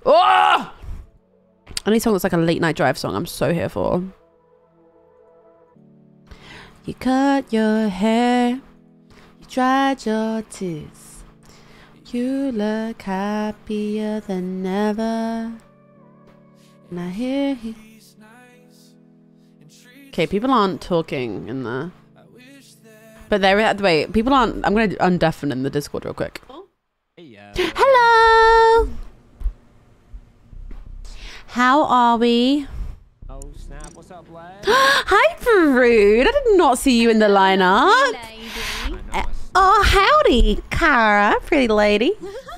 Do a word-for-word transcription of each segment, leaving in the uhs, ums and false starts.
Oh! Any song that's like a late night drive song, I'm so here for. You cut your hair, you dried your tears. You look happier than ever. And I hear he... Okay, people aren't talking in there. But they're at the wait, people aren't... I'm going to undeafen in the Discord real quick. Hey, uh, Hello! How are we? Oh, snap. What's up, lad? Hi, Brood. I did not see you in the lineup. Uh, oh, howdy, Cara. Pretty lady.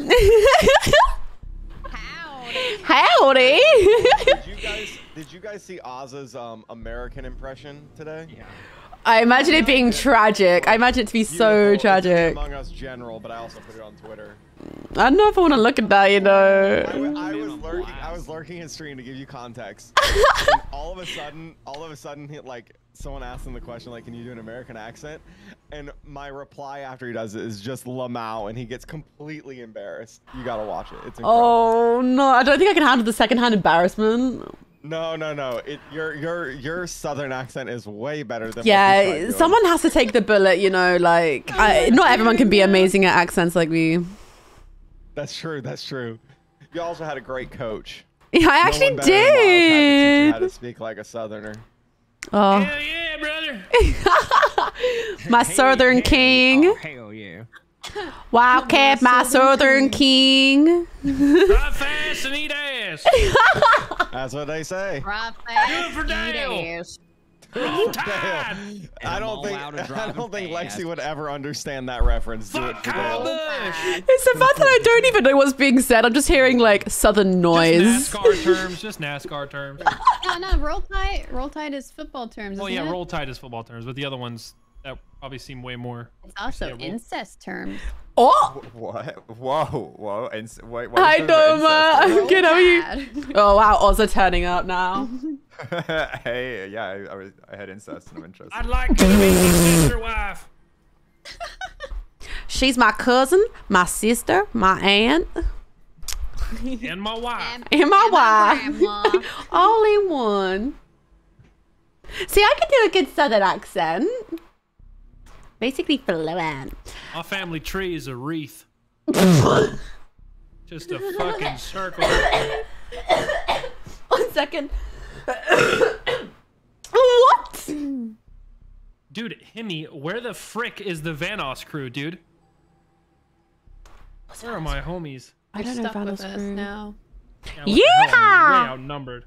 Howdy. Howdy. Did you guys, did you guys see Oz's um, American impression today? Yeah. I imagine it being tragic. I imagine it to be so Beautiful. tragic. It's Among Us general, but I also put it on Twitter. I don't know if I want to look at that, you know. I, w I was lurking. I was lurking in stream to give you context. And all of a sudden, all of a sudden, he, like someone asked him the question, like, "Can you do an American accent?" And my reply after he does it is just Lamau, and he gets completely embarrassed. You gotta watch it. It's incredible. Oh no, I don't think I can handle the secondhand embarrassment. No, no, no. It your your your southern accent is way better than. Yeah, what someone has to take the bullet, you know. Like, I, not everyone can be amazing at accents like me. That's true. That's true. You also had a great coach. Yeah, I No actually one better than Miles had to teach you how did. to speak like a southerner. Oh, Hell yeah, brother. my southern king. Oh, hell yeah. Wildcat, my southern king. Drive fast and eat ass. That's what they say. Drive Do it fast, for eat Dale. ass. Roll Tide. I I'm don't all think out of I driving don't think fast. Lexi would ever understand that reference. Do it Fuck for Kyle Dale. Busch. It's the fact that I don't even know what's being said. I'm just hearing like southern noise. Just NASCAR terms. Just NASCAR terms. No, no, roll tide. Roll tide is football terms. Well, isn't yeah, it? roll tide is football terms, but the other ones that probably seem way more. It's also Yeah, roll- incest terms. Oh, What? Whoa, whoa. Ins wait, what I was know, that man. I'm good. How are you? Bad. Oh wow, Oz are turning up now. incest? Hey, yeah, I, I, was, I had incest and I'm interested. I'd like to meet your sister wife. She's my cousin, my sister, my aunt, And my wife. and my wife. grandma. All in one. See, I can do a good southern accent. Basically fluent. My family tree is a wreath. Just a fucking circle. One second. What? Dude, Hemi, where the frick is the Vanos crew, dude? Where are my homies? I don't know Stuck with Vanos us crew. now. Yeah, what the hell? I'm Yeah! way outnumbered.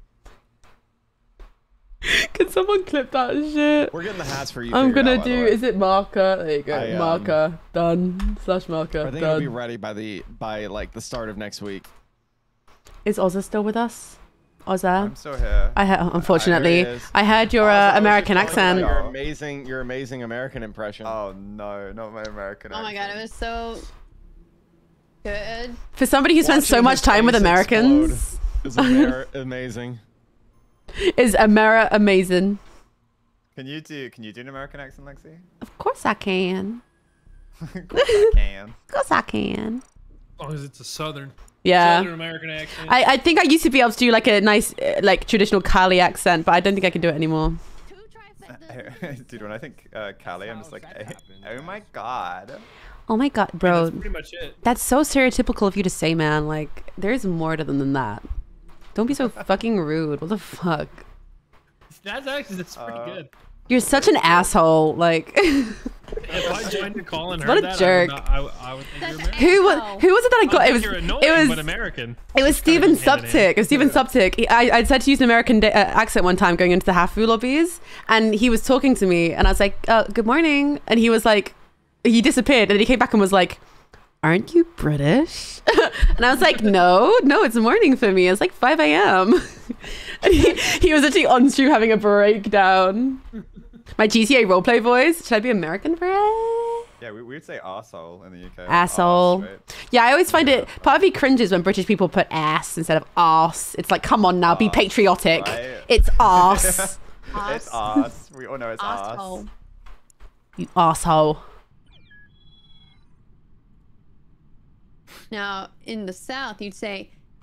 Can someone clip that shit? We're getting the hats for you. I'm figured gonna out, by the do. way. Is it marker? There you go. I, um, marker done. Slash marker I think it'll be done. ready by the by like the start of next week. Is Ozza still with us? Ozza? I'm still here. I heard. Unfortunately, There he is. I heard your Oz, I uh, was American just talking accent. about Your amazing, your amazing American impression. Oh no, not my American Oh my god, accent. it was so good. For somebody who spends so Watching much his time with face Americans, Is Amer amazing. is Amera amazing? Can you do? Can you do an American accent, Lexi? Of course I can. Of course I can. Of course I can. As long as it's a southern, Yeah. southern American accent. I, I think I used to be able to do like a nice, uh, like traditional Cali accent, but I don't think I can do it anymore. Dude, when I think uh, Cali, I'm just like, eh, oh my god. Oh my god, bro. That's pretty much it. That's so stereotypical of you to say, man. Like, there's more to them than that. Don't be so fucking rude. What the fuck? That's actually that's pretty Uh, good. You're such an asshole. Like, If I joined the call and What heard a that, jerk. I would, not, I, would- I would think you're American. who was who was it that I got? I It think was you're annoying, it was but American. it was Steven Kind of hand in Suptic. hand. It was Steven Suptic. He, I I tried to use an American da- uh, accent one time going into the Hafu lobbies, and he was talking to me, and I was like, uh, "Good morning," and he was like, he disappeared, and then he came back and was like, "Aren't you British?" And I was like, "No, no, it's morning for me. It's like five a m" And he, he was actually on stream having a breakdown. My G T A roleplay voice. Should I be American for it? Yeah, we, we would say arsehole in the U K. Asshole. Arse, right? Yeah, I always find it, part of me cringes when British people put ass instead of arse. It's like, come on now, be Arse, patriotic. right? It's arse. It's arse. We all know it's Asshole. arse. You asshole. Now, in the South, you'd say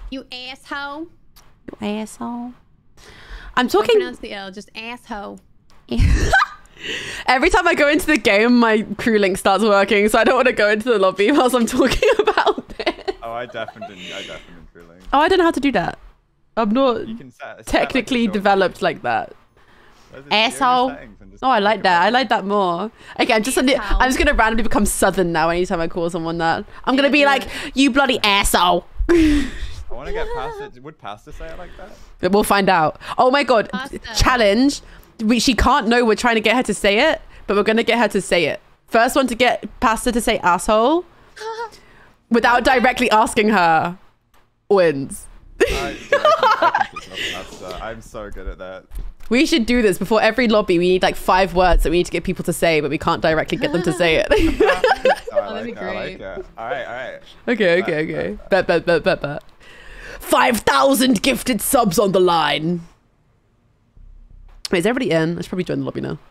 You asshole. You asshole. I'm Don't talking. pronounce the L, just asshole. Every time I go into the game, my crew link starts working, so I don't want to go into the lobby whilst I'm talking about this. Oh, I definitely didn't. I definitely didn't feel like. Oh, I don't know how to do that. I'm not You can set, set like a technically short- developed like that. There's a- go in your Asshole. settings and just Oh, I like click that. I about like that more. Okay, I'm just. I'm just gonna randomly become southern now. Anytime I call someone that, I'm gonna be like, "You bloody asshole." it. I want to get past it. Would Pasta say it like that? But we'll find out. Oh my god! Pasta. Challenge. We, she can't know we're trying to get her to say it, but we're gonna get her to say it. First one to get Pasta to say asshole without directly asking her wins. I, yeah, I can, I can pick up Pasta. I'm so good at that. We should do this before every lobby. We need like five words that we need to get people to say, but we can't directly get them to say it. Oh, I that'd like be it. I like great. it. All right, all right. Okay, okay, okay. Bet, bet, bet, bet, bet. five thousand gifted subs on the line. Wait, is everybody in? Let's probably join the lobby now.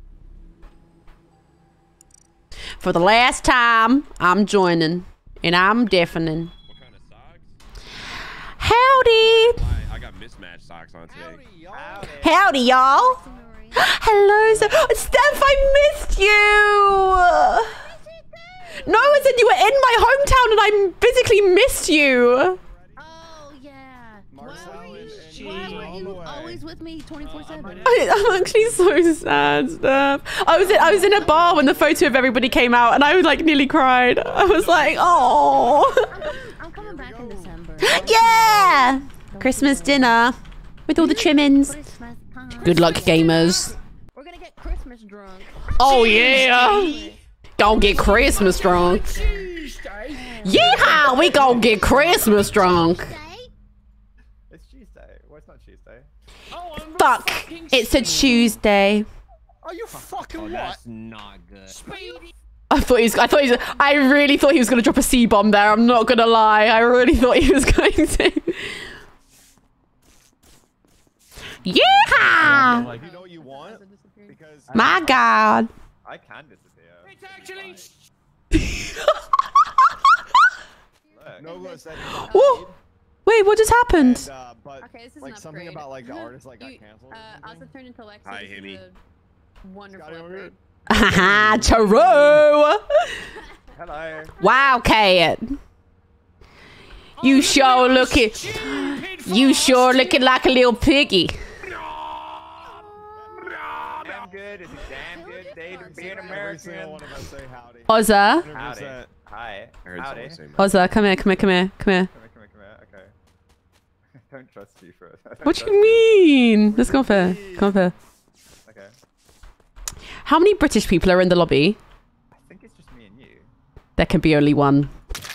For the last time, I'm joining. And I'm deafening. What kind of socks? Howdy! I, I got mismatched socks on today. Howdy, y'all! Hello, so Steph, I missed you! No, I said you were in my hometown and I physically missed you. Oh yeah. Marcel Why were and- you, and why Ian were are on you the way. always with me twenty-four seven? I, I'm actually so sad, Steph. I was in, I was in a bar when the photo of everybody came out and I was like nearly cried. I was like, oh. I'm coming back in December. Yeah! Christmas dinner with all the trimmings. Christmas time. Good luck, gamers. We're gonna get Christmas drunk. Oh, yeah. Don't get Christmas drunk. Yeehaw! We gon' get Christmas drunk. It's Tuesday. Well, it's not Tuesday. Oh, I'm Fuck. It's a Tuesday. Are you fucking Oh, what? that's not good. I thought he was. I thought he was. I really thought he was gonna drop a C bomb there. I'm not gonna lie. I really thought he was going to. Yeehaw! Like, You know what you want? Because My God. I can disappear. it's actually. Look. Nogla said he got Whoa. paid, Wait, what just happened? and, uh, but Okay, this is like an something upgrade. about like the artist like got You- canceled. or Uh, something. also turned into Lexi. Hi, This is Himmy. a Wonderful Scotty, over upgrade. Haha, True. Hello. Wildcat. You sure looking. You sure looking like a little piggy. Damn good. It's a damn good day to be an Every single American. one of us say howdy. Ozza. one hundred Howdy. percent. Hi. I heard Howdy. someone say Ozza, come here, come here, come here, come here. Come here, come here, come here. Okay. I don't trust you for it. I don't What do trust you mean? Let's go up here. Come up here. Okay. How many British people are in the lobby? I think it's just me and you. There can be only one.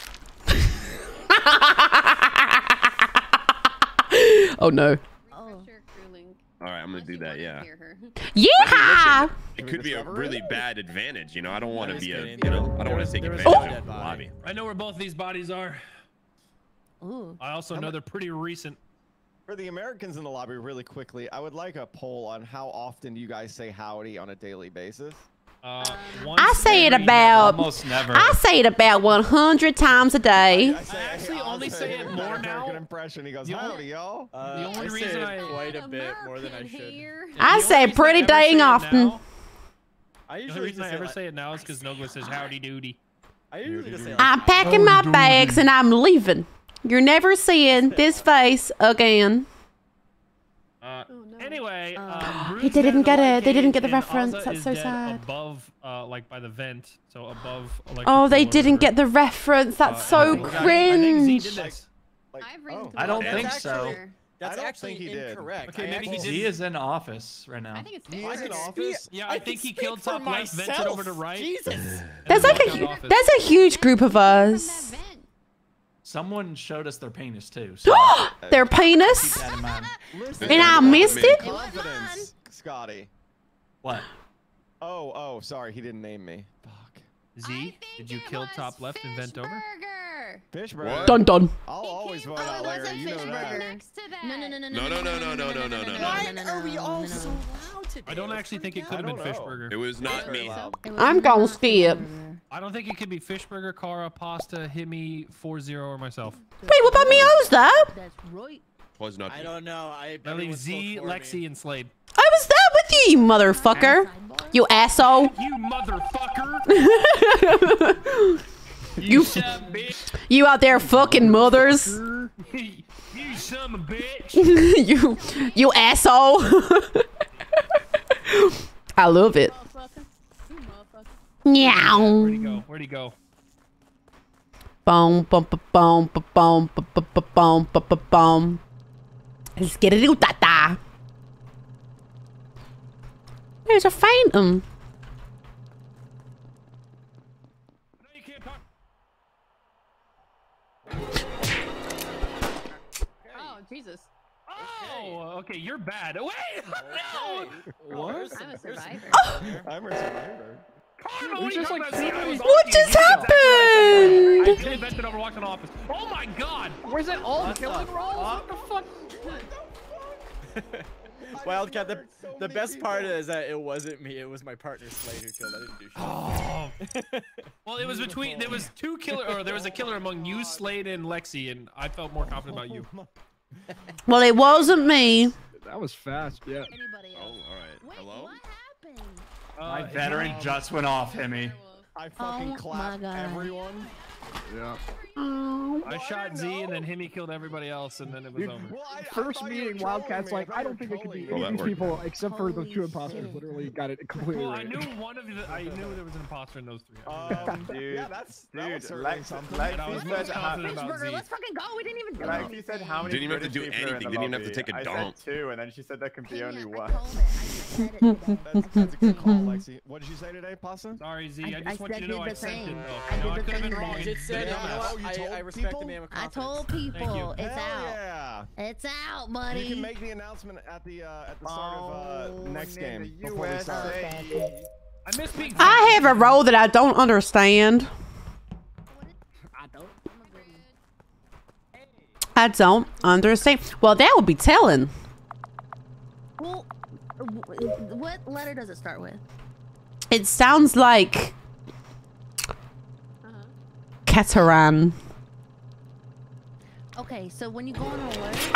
Oh no. Oh. Refresh your crew link. All right, I'm gonna Unless do you that. want to Yeah. hear her. Yeah! It could be a really bad advantage. You know, I don't want to just be a. kidding. You know, I don't want There to take was- advantage there was of the a lobby. I know where both these bodies are. Ooh. I also know they're pretty recent. For the Americans in the lobby, really quickly, I would like a poll on how often you guys say howdy on a daily basis. Uh, Um, once I say it every- about. almost never. I say it about one hundred times a day. I, say, actually I'll only say it an more American now. impression. He goes, The only- howdy, y'all. Uh, The only I reason say it I- quite a bit more than I American should. here. I The say only reason pretty I ever dang say it often. now- I The usually only reason just I say ever like, say it now is because Nogla says howdy doody. I usually just say like, I'm packing my bags and I'm leaving. You're never seeing this face again. Uh, Oh, no. anyway, Uh, um, Rue's They dead didn't in the get light it. They didn't cage, get the and reference. Ozza That's is so dead sad. Above, uh, like by the vent, so above. Like, Oh, the they pool or didn't whatever. get the reference. That's Uh, so I think- I think Z cringe. did this. Like, I've read oh. through I don't it. think That's so. actually- that's I don't actually think he did. incorrect. Okay, I maybe he actually- did. Z is in office right now. I think it's He is Barker. in I office? Yeah, I I can think he speak killed for top left, vented myself. over to right. Jesus. There's like a Walked hu- out office. there's a huge group of From us. that vent. Someone showed us their penis too. So Their keep penis. that in mind. Listen, And I missed it? Confidence, Scotty. What? Oh, oh, sorry, he didn't name me. Fuck. I Z, think did you it kill was top left and vent over? Fishburger. Fishburger. Dun dun. I'll He always came- vote oh, out it Larry. wasn't You know that. Fishburger. Next to that. No, no, no, no, No, no, no, no, no, no, no, no, Why no, no, are we no, all no, so no. loud today? I don't Let's actually think it find could have out. been don't know. Fishburger. It was not me. It was I'm gonna not skip. Fishburger. I don't think it could be Fishburger, Kara, Pasta, Himmy, four zero, or myself. Wait, what about me? I was there. That's right. Was not I me. don't know. I I leave everyone Z, spoke for Lexi, me. and Slade. I was there with you, you motherfucker. Sidebar? You asshole. You motherfucker! You, Son of a bitch! you out there fucking mothers. You son of a bitch! you, you asshole. I love it. Motherfucker. You motherfucker. Meow. Where'd he go? Where'd he go? Boom, boom, boom, boom, boom, boom, boom, boom, boom, boom, boom, boom. Let's get it out, tata. There's a phantom. No, you can't talk. Oh, Jesus. Oh, okay, you're bad. Wait, no! What? I'm a survivor. I'm a survivor. Karma, It what was are you just talking like about? See, I was What on just you. I happened? invented Overwatch in Office. Oh my god! Where's that all What killing the rolls? What fuck? the fuck? Wildcat, the, the best part is that it wasn't me. It was my partner Slade who killed. I didn't do shit. Oh. Well, it was between there was two killer or there was a killer among you, Slade, and Lexi, and I felt more confident about you. Well, it wasn't me. That was fast, yeah. Anybody Oh, else? all right. Wait, Hello? what happened? My Uh, veteran um, just went off, Himmy. I fucking Oh my clapped God. everyone. Yeah. I shot Z and then Himmy killed everybody else, and then it was Dude, over. Well, I, I First thought you were meeting, trolling Wildcat's me. like, thought I you don't were think it could be trolling any me. Well, of that these worked people except for those two Holy imposters. shit. Literally got it completely Well, I right. knew one of the. I knew there was an imposter in those three. Um, Dude, yeah, that's that was dude, certainly Lex, something. And I Lexi was said most how, confident about Fishburger, Z. let's fucking go. We didn't even do Lexi anything. said how many Didn't even have to British do people are in anything, the didn't even have to lobby. take a I dump. said two, and then she said there can be Hey, only I one. told it. I, I said it today. That's, that's a good call, Lexi. What did you say today, Pasta? Sorry, Z. I- I I just want said you to know did I the sent it. thing. Though. I You know, did I the could have been thing wrong. then. and Just said, been you know dumbass. what? Oh, you I, told I respect people? the man with I confidence. told Thank you. people it's Hell out. yeah. It's out, buddy. You can make the announcement at the uh, at the start of uh, Oh, next in game the before we start. U S A. I miss being. I have a role that I don't understand. I don't. I don't understand. Well, that would be telling. Well, w- what letter does it start with? It sounds like Uh-huh. Kataran. Okay, so when you go on a alert,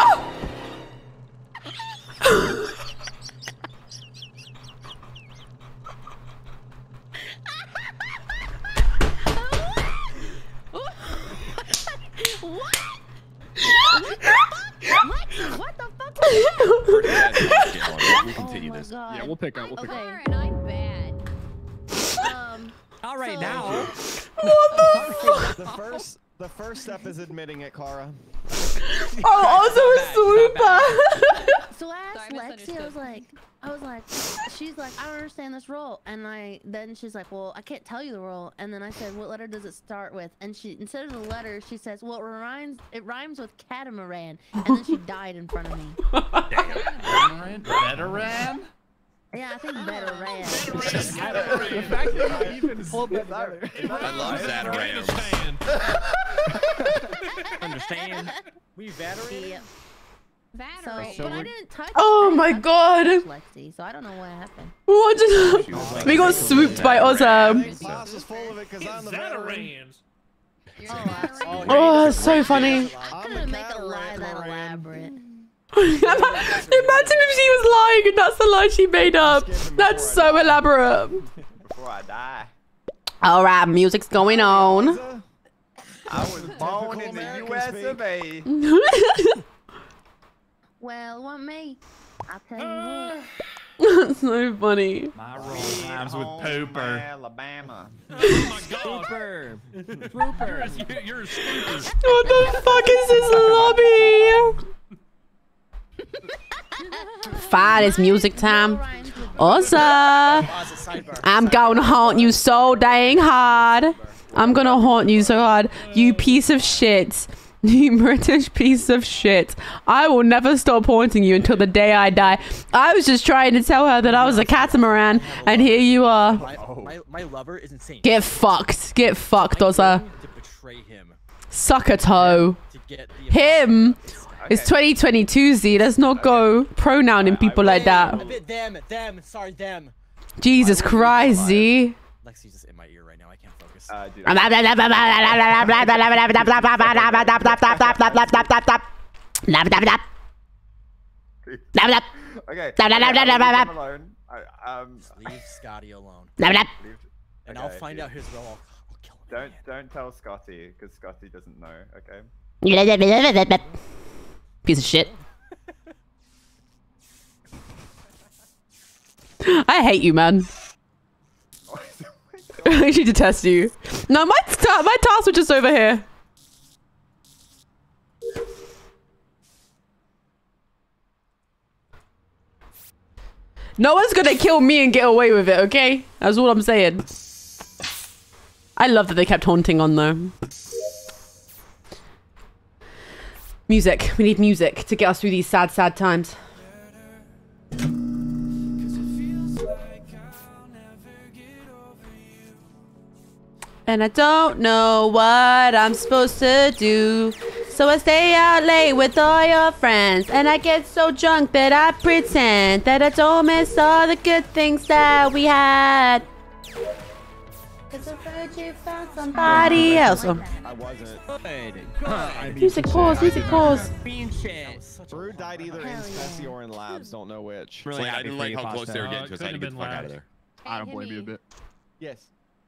what? Lexi, what the fuck? Pretty bad basket on it. We'll continue Oh my this. God. Yeah, we'll pick up. We'll pick Okay. up. And I'm bad. Um, All right, So- now. The first the first step is admitting it, Kara. Oh, also a super. so I asked Sorry, I Lexi, I misunderstood. was like, I was like, she's like, I don't understand this role. And I, then she's like, well, I can't tell you the role. And then I said, what letter does it start with? And she, instead of the letter, she says, well, it rhymes, it rhymes with catamaran. And then she died in front of me. Veteran? Veteran? Yeah, I think better ran. The fact that you even pulled that together. I love that around. Understand. Understand? We veteran. Yeah. So, Vattery. but I didn't touch. Oh I didn't my touch God. Lexi, so I don't know what happened. What just We got swooped by I Ozam. think Pasta's full of it because I'm the veteran. Veterans. You're Oh, a I- Vattery. Oh, that's so funny. I I'm couldn't the make a lie that Catamaran. elaborate. Imagine if she was lying and that's the lie she made up. That's so elaborate. Before I die. All right, music's going on. Liza? I was born in the American U S speak. of A. Well, want me? I'll tell you what. That's so funny. My roll Sweet rhymes with home pooper. Alabama. Oh my god. Trooper. You're Trooper. a, you're a scooper. What the fuck is this lobby? Fine, it's music time. Oza, I'm gonna haunt you so dang hard. I'm gonna haunt you so hard. You piece of shit. You British piece of shit. I will never stop haunting you until the day I die. I was just trying to tell her that I was a catamaran, and here you are. My, my, my lover is insane. Get fucked. Get fucked, I'm Oza. going to betray him Suck a toe. to get the Him. It's twenty twenty-two, Z. Let's not go pronouning people like A that. bit them, them. Sorry, them. Jesus Christ, Z. Lexi's just in my ear right now. I can't focus. Uh, dude, okay. I'm alone. I, um, Leave Scotty alone. leave- And I'll okay, find dude. out his role. I'll, I'll kill him. Don't don't tell Scotty because Scotty doesn't know. Okay. Piece of shit. I hate you, man. I actually detest you. No, my ta my tasks were just over here. No one's gonna kill me and get away with it, okay? That's all I'm saying. I love that they kept haunting on though. Music. We need music to get us through these sad, sad times. And I don't know what I'm supposed to do. So I stay out late with all your friends. And I get so drunk that I pretend that I don't miss all the good things that we had. Cause I heard you found somebody else. Oh. I wasn't. Music pause, music pause. Brew died either in Hell Speci yeah. or in Labs. Don't know which. Slade, I didn't like how close they were Uh, getting to us. I had to couldn't get the have fuck been out of there. I don't blame you a bit. Yes.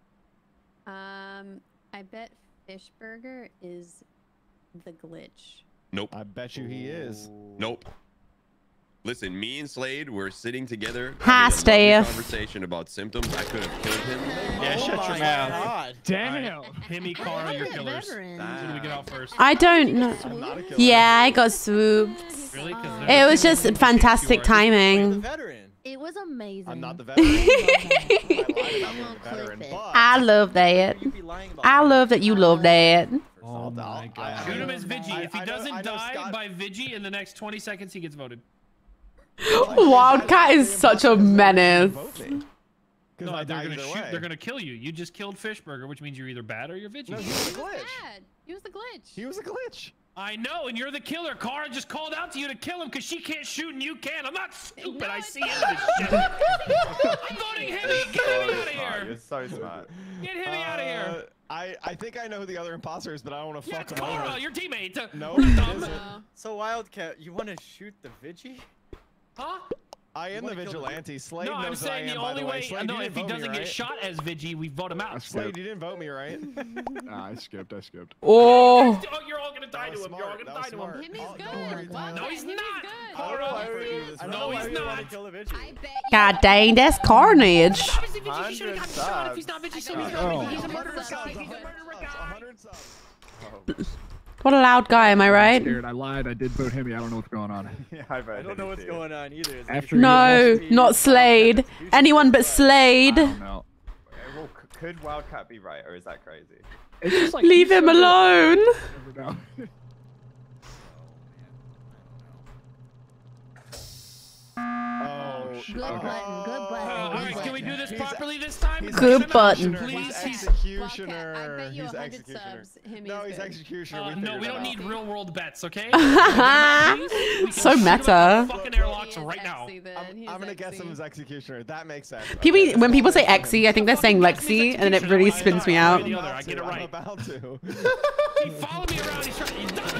Um, I bet Fishburger is the glitch. Nope. I bet you he is. Nope. Listen, me and Slade were sitting together Hi, having a lovely Steph. conversation about symptoms. I could have killed him. Yeah, Oh shut my your mouth. God. Damn. Himmy, Cara, your Look at killers. veteran. Who do we get out first? I don't know. I'm not a killer. Yeah, I got swooped. Really? 'Cause It they're- was just fantastic The timing. veteran. It was amazing. I'm not the veteran. I lied about I being won't the veteran, clip it. but I love that. You'd be lying about I that. love that you love that. Oh my god. I- Shoot him as Vigi. I- If he I know- doesn't I know die Scott- by Vigi in the next twenty seconds, he gets voted. Wildcat is such a menace. No, I they're died gonna either shoot. way. They're gonna kill you. You just killed Fishburger, which means you're either bad or you're Vigi. No, he was a He was glitch. bad. He was the glitch. He was a glitch. I know, and you're the killer. Cara just called out to you to kill him because she can't shoot and you can. I'm not stupid. No, I it's see into this shit. I'm voting Himmy. Get Himmy out of Smart. here. You're so smart. Get Himmy out of here. Uh, I I think I know who the other imposter is, but I don't want to Yeah, fuck it's him Cara, over. your teammate. No, We're it dumb. isn't. Uh, So Wildcat, you want to shoot the Vigi? Huh? I am the wanna kill the- vigilante. Slade No, I'm knows that I saying the am, by only the way. way. Slade, No, you if didn't he vote me, doesn't get right? shot as Vigi, we vote him out. Slade, you didn't vote me, right? Nah, I skipped. I skipped. Oh, Oh, you're all gonna die That to was him. You're all smart. gonna That die was to smart. him. Himmy's Oh, good. don't worry, What? No, he's Himmy's not. good. Cara, I don't know why we- No, I don't know he's why we not. wanna kill the Vigi. I bet you. god dang, that's carnage. Obviously, Vigi, he should have gotten shot if he's not Vigi. I So got he's it. not Oh. Vigi. He's a Oh. murderer. He's a guy. He's a murderer murderer A guy. hundred subs. What a loud guy, am I right? Scared. I lied. I did vote Himmy. I don't know what's going on. Yeah, I, I don't know what's going on either. It's After like- No, he not Slade. Anyone but I Slade. don't know. Well, c- could Wildcat be right, or is that crazy? It's just like Leave he's him so good. alone. Never know. Oh, shit. Good Okay. button. Good button. Uh, all good right, can we do button. this He's- properly this time? He's Good Push him out. button. Please, He's he's. executioner. Wildcat, I bet you he's a hundred executioner. subs. Him No, is he's good. executioner. Uh, we no, figured we it don't out. need real world bets, okay? So meta. Fucking airlocks He is right now. Exy then. I'm, He I'm is gonna guess him Exy. as executioner. That makes sense. People, Okay, when people say that's Exy, I think they're saying Lexi, and then it really spins me out. The other, I get it I'm right. about to. He followed me around. He's trying. He's done.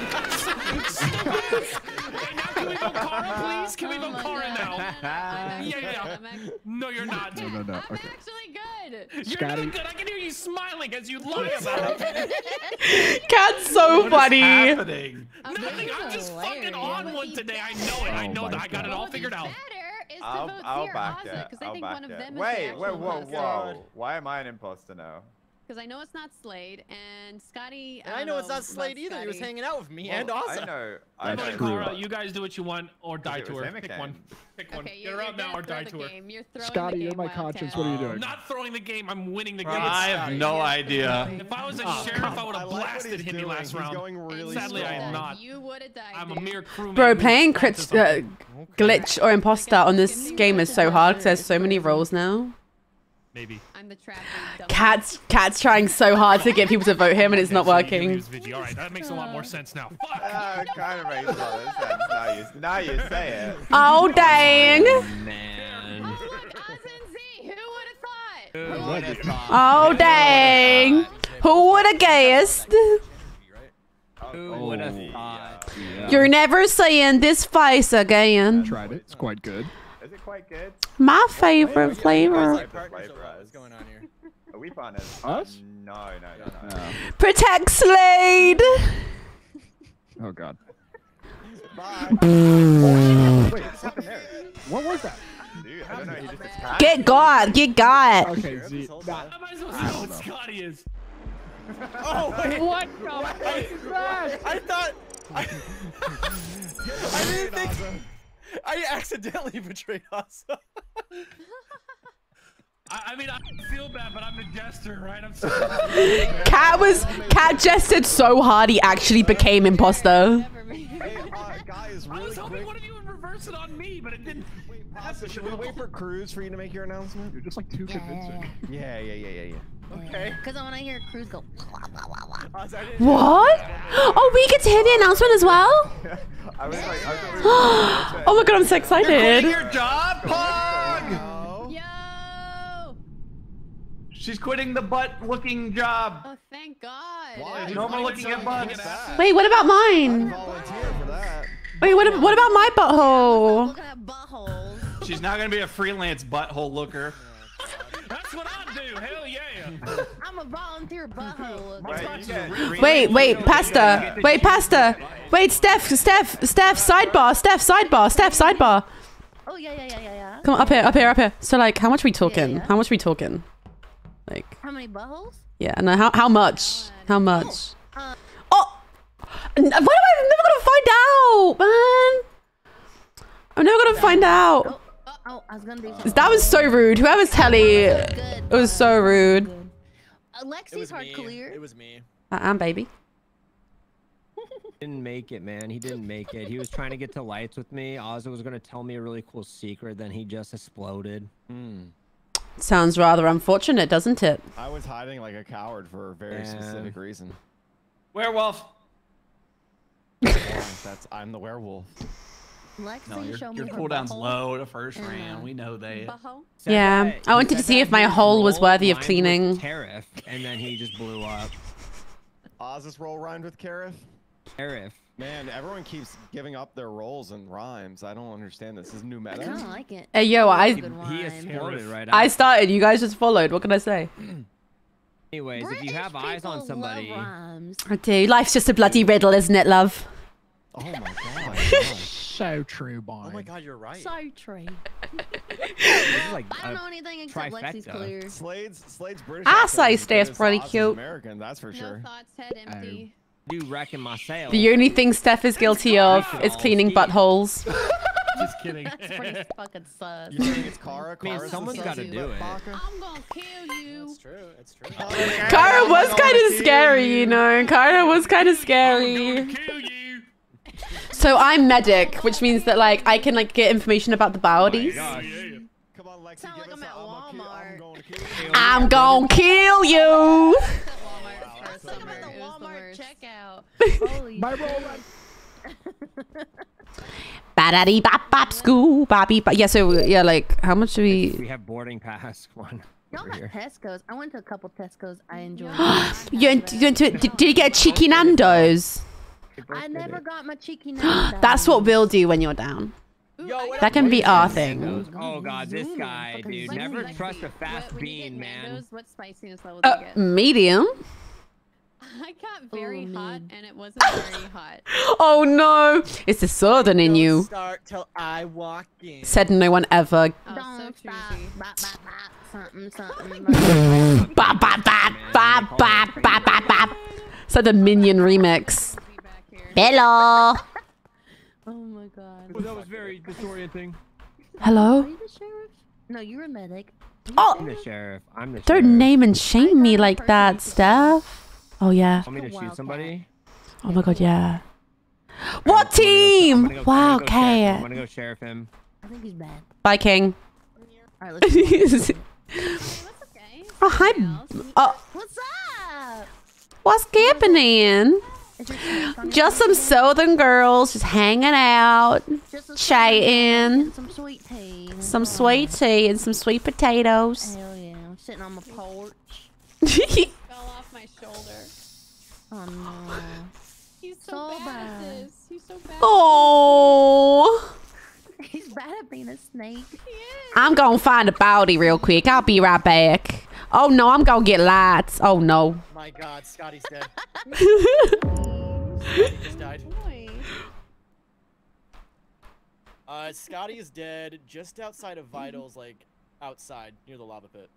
Hey, now can we vote Cara, please? Can we Oh vote my Cara God. now? I'm Yeah, actually- yeah. I'm act- No, you're not. No, no, no. I'm Okay. actually good. You're Scotty. not good. I can hear you smiling as you lie about it. Cat's so funny. Happening. Nothing. I'm just fucking on one today. I know it. I Oh know my that. I got it all What's figured out. better is to I'll, vote I'll Sierra back Ozma, it. 'cause I I'll think back one of it. them is the Wait, actual wait, whoa, imposter. whoa. Why am I an imposter now? Because I know it's not Slade, and Scotty. And I don't know it's not about Slade either. He was Scotty. hanging out with me Well, and Asa. I know. I I'm That's voting know. true. Cara. You guys do what you want or die it to was her. him Pick again. one. Pick one. Okay, Get you're, her you're out now gonna or throw die the to her. game. You're throwing Scotty, the you're game, my Wildcat. conscience. What are you doing? I'm not throwing the game. I'm winning the game. I It's have Scotty. no Yes, idea. you're If I was a doing sheriff, I it. would I have like what blasted he's him doing. last He's round. going really Sadly, I am strong. not. You would have died. I'm a dude. mere crewman. Bro, who playing got to crit, uh, something. glitch or imposter on this game is so hard because there's so many roles now. Maybe. I'm the trap. Cat's Cat's trying so hard to get people to vote him, and it's not working. All right, that makes a lot more sense now. Fuck. Uh, kind of makes a lot of sense. Now you, now you say it. Oh dang! Man. Who would have thought? Who would have thought? Oh dang! Who would have guessed? Who would have thought? You're never seeing this face again. Tried it. It's quite good. Is it quite good? My favorite flavor. What's going on here? Are we partners? Us? No, no, no, no. No. Protect Slade. Oh god. Bye. Wait, what's happened there? What was that? Dude, I don't know. He just attacked. Get God. Get God. Okay, Z. How am I supposed to know what Scotty is? Oh wait. What the fuck is that? I thought. I, I didn't think. I accidentally betrayed Asa. I, I mean, I feel bad, but I'm the jester, right? I'm sorry. Cat was Cat jested so hard he actually became imposter. Hey, uh, guys, I really was hoping quick. one of you would reverse it on me, but it didn't. Pasta, should we wait for Cruz for you to make your announcement? You're just like too convincing. Yeah, yeah, yeah, yeah, yeah. Okay. Because when I hear Cruz go, wah, wah, wah, wah. Asa, I didn't- What? Oh, we get to hear the announcement as well? I was like, I thought we were Oh my god, I'm so excited. Your job, Pog! No. Yo! She's quitting the butt-looking job. Oh, thank God. Why? No more looking at butts. Wait, what about mine? Volunteer for that. Wait, what, what about my butthole? Looking at buttholes. She's not gonna be a freelance butthole looker. That's what I do. Hell yeah. I'm a volunteer butthole. Wait, you get- Wait, wait, pasta. Wait, pasta. Wait, Steph, Steph, Steph, sidebar, Steph, sidebar, Steph, sidebar. Oh yeah, yeah, yeah, yeah, yeah. Come on, up here, up here, up here. So, like, how much are we talking? Yeah, yeah. How much are we talking? Like, How many buttholes? yeah, no, how, how much? How much? Uh, Oh! Why do I, I'm never gonna find out, man? I'm never gonna find out. oh, oh, oh, I was gonna do something. That was so rude. Whoever's telly, Good. it was so rude. Good. It Alexi's was hard me. clear. It was me. I am, baby. Didn't make it, man. He didn't make it. He was trying to get to lights with me. Ozzy was gonna tell me a really cool secret, then he just exploded. Hmm. Sounds rather unfortunate, doesn't it? I was hiding like a coward for a very Yeah. specific reason. Werewolf. Yeah, that's I'm the werewolf. Lexi, No, your, show your me her cooldown's butthole. low the first Yeah. round. We know that. Butthole? Said Yeah, that- I wanted he to said see that if my his hole was roll worthy of rhymed with cleaning. Tariff, and then he just blew up. Oz's roll rhymed with Karif. Tariff. Man, everyone keeps giving up their rolls and rhymes. I don't understand this. This is new I kind of meta. like it. Hey, yo, I, Good He rhyme. exploded right I after. started. You guys just followed. What can I say? Anyways, if you British have eyes on people somebody, love rhymes. I do. Life's just a bloody riddle, isn't it, love? Oh my god. So true, Bonnie. Oh my God, you're right. So true. this is like I don't a- know anything except Lexi's trifecta. clear. Slade's Slade's British. I accent say is Steph's good as pretty Oz's cute. American, that's for sure. No thoughts, head empty. do reckon myself. The only thing Steph is guilty of is cleaning buttholes. Just kidding. That's pretty fucking sus. You think it's Kara? I mean, Kara's someone's the gotta sexy do it. Baka? I'm gonna kill you. It's true. It's true. Kara was kind of scary, you know. Kara was kind of scary. Kill you. So I'm medic, which means that like I can like get information about the bodies. Come on, Lexi, Sound give like us I'm a- at I'm a kill- I'm Walmart. going to kill you. I'm gonna kill you. At Walmart for a summer. the It was the Walmart worst. checkout. Holy My shit. roll. Ba-da-dee bop bop scoo bobby bop. Yeah, so yeah, like how much do We we? have boarding pass. One Y'all over got here. Tesco's. I went to a couple Tesco's. I enjoyed. You went, you went to, did, did you get a cheeky Nando's? I never got my cheeky Nando's. That's what we'll do when you're down. Yo, what That can be our thing. Oh god, this Zoom, guy, fucking dude. zoom. Never Lexi, trust a what- fast when you get bean, man. Nando's, what spiciness level do Uh, you get? medium. I got very Ooh, hot, mid. and it wasn't very hot. Oh no, it's the southern in Don't you. start till I walk in. Said no one ever. Oh, Don't so stop. choosy. Bop, bop, bop. Something, something. Bop bop bop bop bop bop bop bop. So the Minion remix. Be back here. Hello. Oh my god. That was very disorienting. Hello. Are you the sheriff? No, you're a medic. I'm Oh, the sheriff. I'm the don't sheriff. name and shame me like that, Steph. Oh yeah. Want me to shoot Wildcat. somebody? Oh my god, yeah. I'm What gonna go- I'm team? gonna go- I'm Wow, gonna go sheriff him. I'm okay. gonna go sheriff him. I think he's bad. Bye, King. Alright, let's go. Hey, what's the Oh, hi. Oh, What's up? what's happening? Just some southern girls just hanging out, chatting, Some sweet tea. some sweet tea and some sweet potatoes. Hell yeah. I'm sitting on my porch. Fell off my shoulder. Oh no. He's so, So bad, bad. at this. He's so bad. Oh, He's bad at being a snake. I'm gonna find a body real quick. I'll be right back. Oh no, I'm gonna get lights. Oh no. My God, Scotty's dead. Scotty just died. Boy. Uh, Scotty is dead just outside of Vitals, like outside near the lava pit.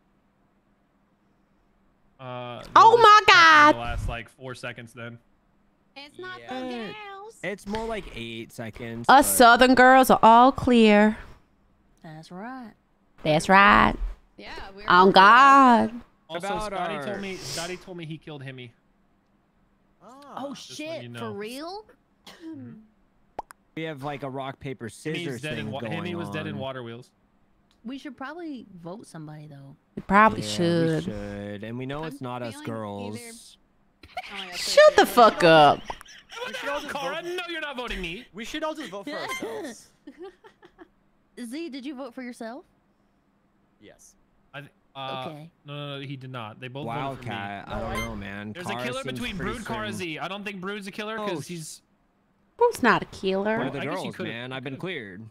Uh, Oh we'll my just check in God. The last like four seconds then. It's not Yeah. the gals. It's more like eight seconds. Us but- southern girls are all clear. That's right. That's right. Yeah. We're On God. Also, About Scotty our- told me Scotty told me he killed Himmy. Oh letting shit, you for know. real? We have like a rock paper scissors Himmy's dead thing in wa- going Himmy was dead in on. water wheels. We should probably vote somebody though. We probably Yeah, we should. should, and we know it's not us feeling girls. either- Oh my God, Shut the fuck up. What the hell, Cara? No, you're not voting me. We should all just vote for ourselves. Z, did you vote for yourself? Yes. I th- uh, Okay. No, no, no, he did not. They both voted for me. Wildcat, I don't know, man. There's Cara a killer seems between pretty Brood, Cara, certain- Z. I don't think Brood's a killer Oh, because sh- he's. Who's not a One killer? of the I guess you girls, could've- man. I've been cleared.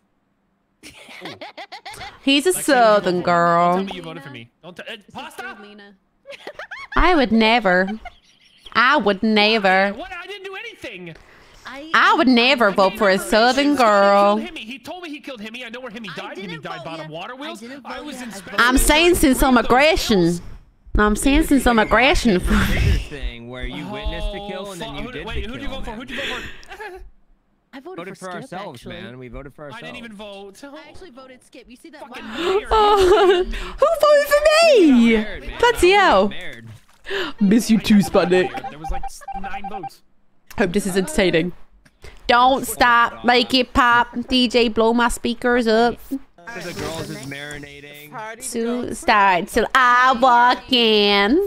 He's a Lexi, southern don't tell girl. me you voted for me. Don't t- uh, pasta. Lena. I would never. I would never. What? I didn't do anything. I I would never vote for a southern girl. He killed Himmy. He told me he killed Himmy. I know where Himmy I died. Himmy didn't died vote bottom yet. water I wheels. didn't I vote was yet. I inspecting. voted. I'm sensing some aggression. I'm sensing some aggression. Scissors thing where you witnessed the kill and then Oh, you who- did Wait, the who'd kill. you vote for? man. Who'd you vote for? I voted, voted for Skip, ourselves, actually. man. We voted for I ourselves. didn't even vote. I actually voted Skip. You see that? Fucking Wow. liar. Oh, who voted for me? Married, man. Bloody I hell. was married. Miss you too, Sputnik. There was like s- nine votes. Hope this is entertaining. Don't stop, make it pop. D J, blow my speakers up. The girls is marinating. To start till I walk in.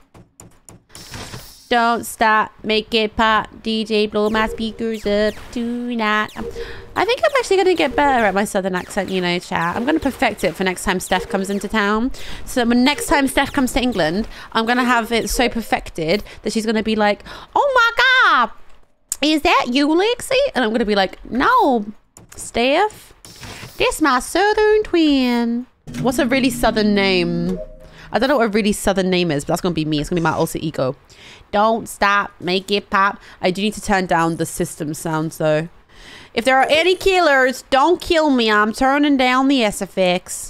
Don't stop, make it pop. D J, blow my speakers up tonight. I think I'm actually going to get better at my southern accent, you know, chat. I'm going to perfect it for next time Steph comes into town. So when next time Steph comes to England, I'm going to have it so perfected that she's going to be like, oh my God, is that you, Lexi? And I'm going to be like, no, Steph, this my southern twin. What's a really southern name? I don't know what a really southern name is, but that's going to be me. It's going to be my alter ego. Don't stop, make it pop. I do need to turn down the system sounds though. If there are any killers, don't kill me. I'm turning down the S F X.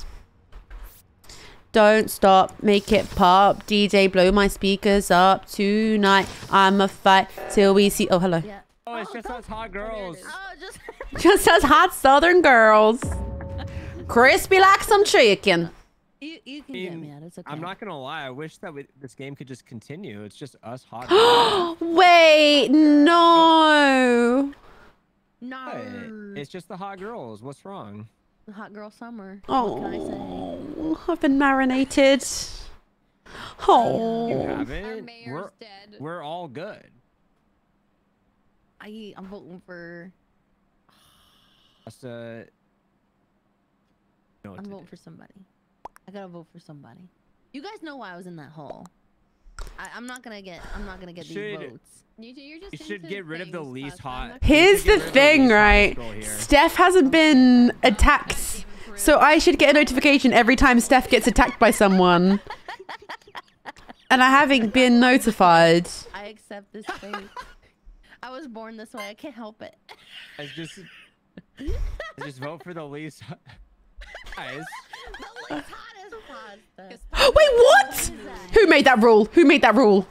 Don't stop, make it pop. D J, blow my speakers up tonight. I'ma fight till we see. Oh, hello. Yeah. Oh, it's just us hot girls. Oh, just Just as hot southern girls. Crispy like some chicken. you. You can I get mean, me out. It's okay. I'm not gonna lie. I wish that we, this game could just continue. It's just us hot girls. Wait, no. No. What? It's just the hot girls. What's wrong? Hot girl summer. What can I say? Oh, I've been marinated. You Oh. Our haven't. mayor's We're dead. we're all good. I I'm voting for. Just, uh, know what I'm to voting do. for somebody. I gotta vote for somebody. You guys know why I was in that hole. I, I'm not gonna get. I'm not gonna get these Should- votes. You, you're just You should into get rid of the things, least Pasta. I'm hot. not- Here's You the should get rid of thing, least hottest right? girl here. Steph hasn't been attacked. So I should get a notification every time Steph gets attacked by someone. And I haven't been notified. I accept this fate. I was born this way. I can't help it. I just, I just vote for the least. hot- Guys, The least hottest pasta. Wait, what? Who made that rule? Who made that rule?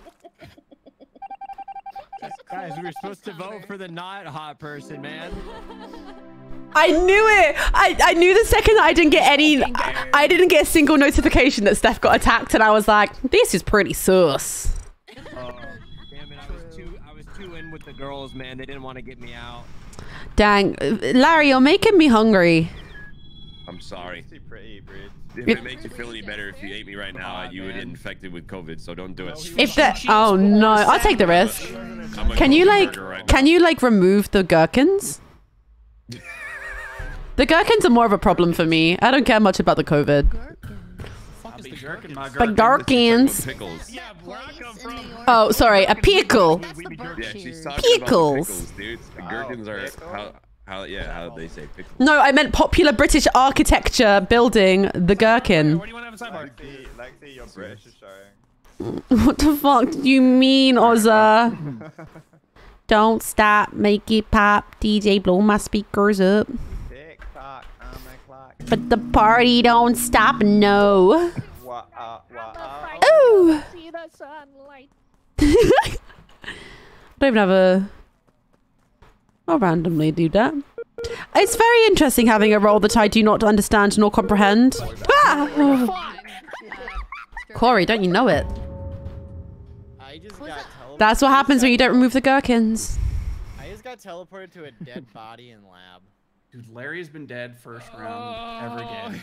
guys, we were supposed to vote for the not hot person, man. I knew it. I, I knew the second that I didn't get any, I, I didn't get a single notification that Steph got attacked, and I was like, this is pretty sus. Oh, damn it! I was too, I was too in with the girls, man. They didn't want to get me out. Dang, Larry, you're making me hungry. I'm I'm sorry. Too pretty, Bridge. If it makes you feel any better, if you ate me right now, you would get infected with COVID. So don't do it. If that, oh no, I'll take the risk. I'm a Can you COVID like, burger right can you like remove the gherkins? The gherkins are more of a problem for me. I don't care much about the COVID. The gherkins. Pickles. Yeah, where I come from. Oh, sorry, a pickle. Yeah, she's talking Pickles. about the pickles, dude. The gherkins are how, how, yeah, how they say pickles. No, I meant popular British architecture building, the gherkin. What do you want to have a sidebar? Lexi, Lexi, your British is showing. What the fuck do you mean, Ozza? Don't stop, make it pop. D J, blow my speakers up. Tick tock on my clock. But the party don't stop, no. What up, what up? Ooh. See the sunlight. I don't even have a... I'll randomly do that. It's very interesting having a role that I do not understand nor comprehend. Ah! Corey, don't you know it? I just got teleported. That's what happens when you don't remove the gherkins. I just got teleported to a dead body in lab. Dude, Larry's been dead first round ever again.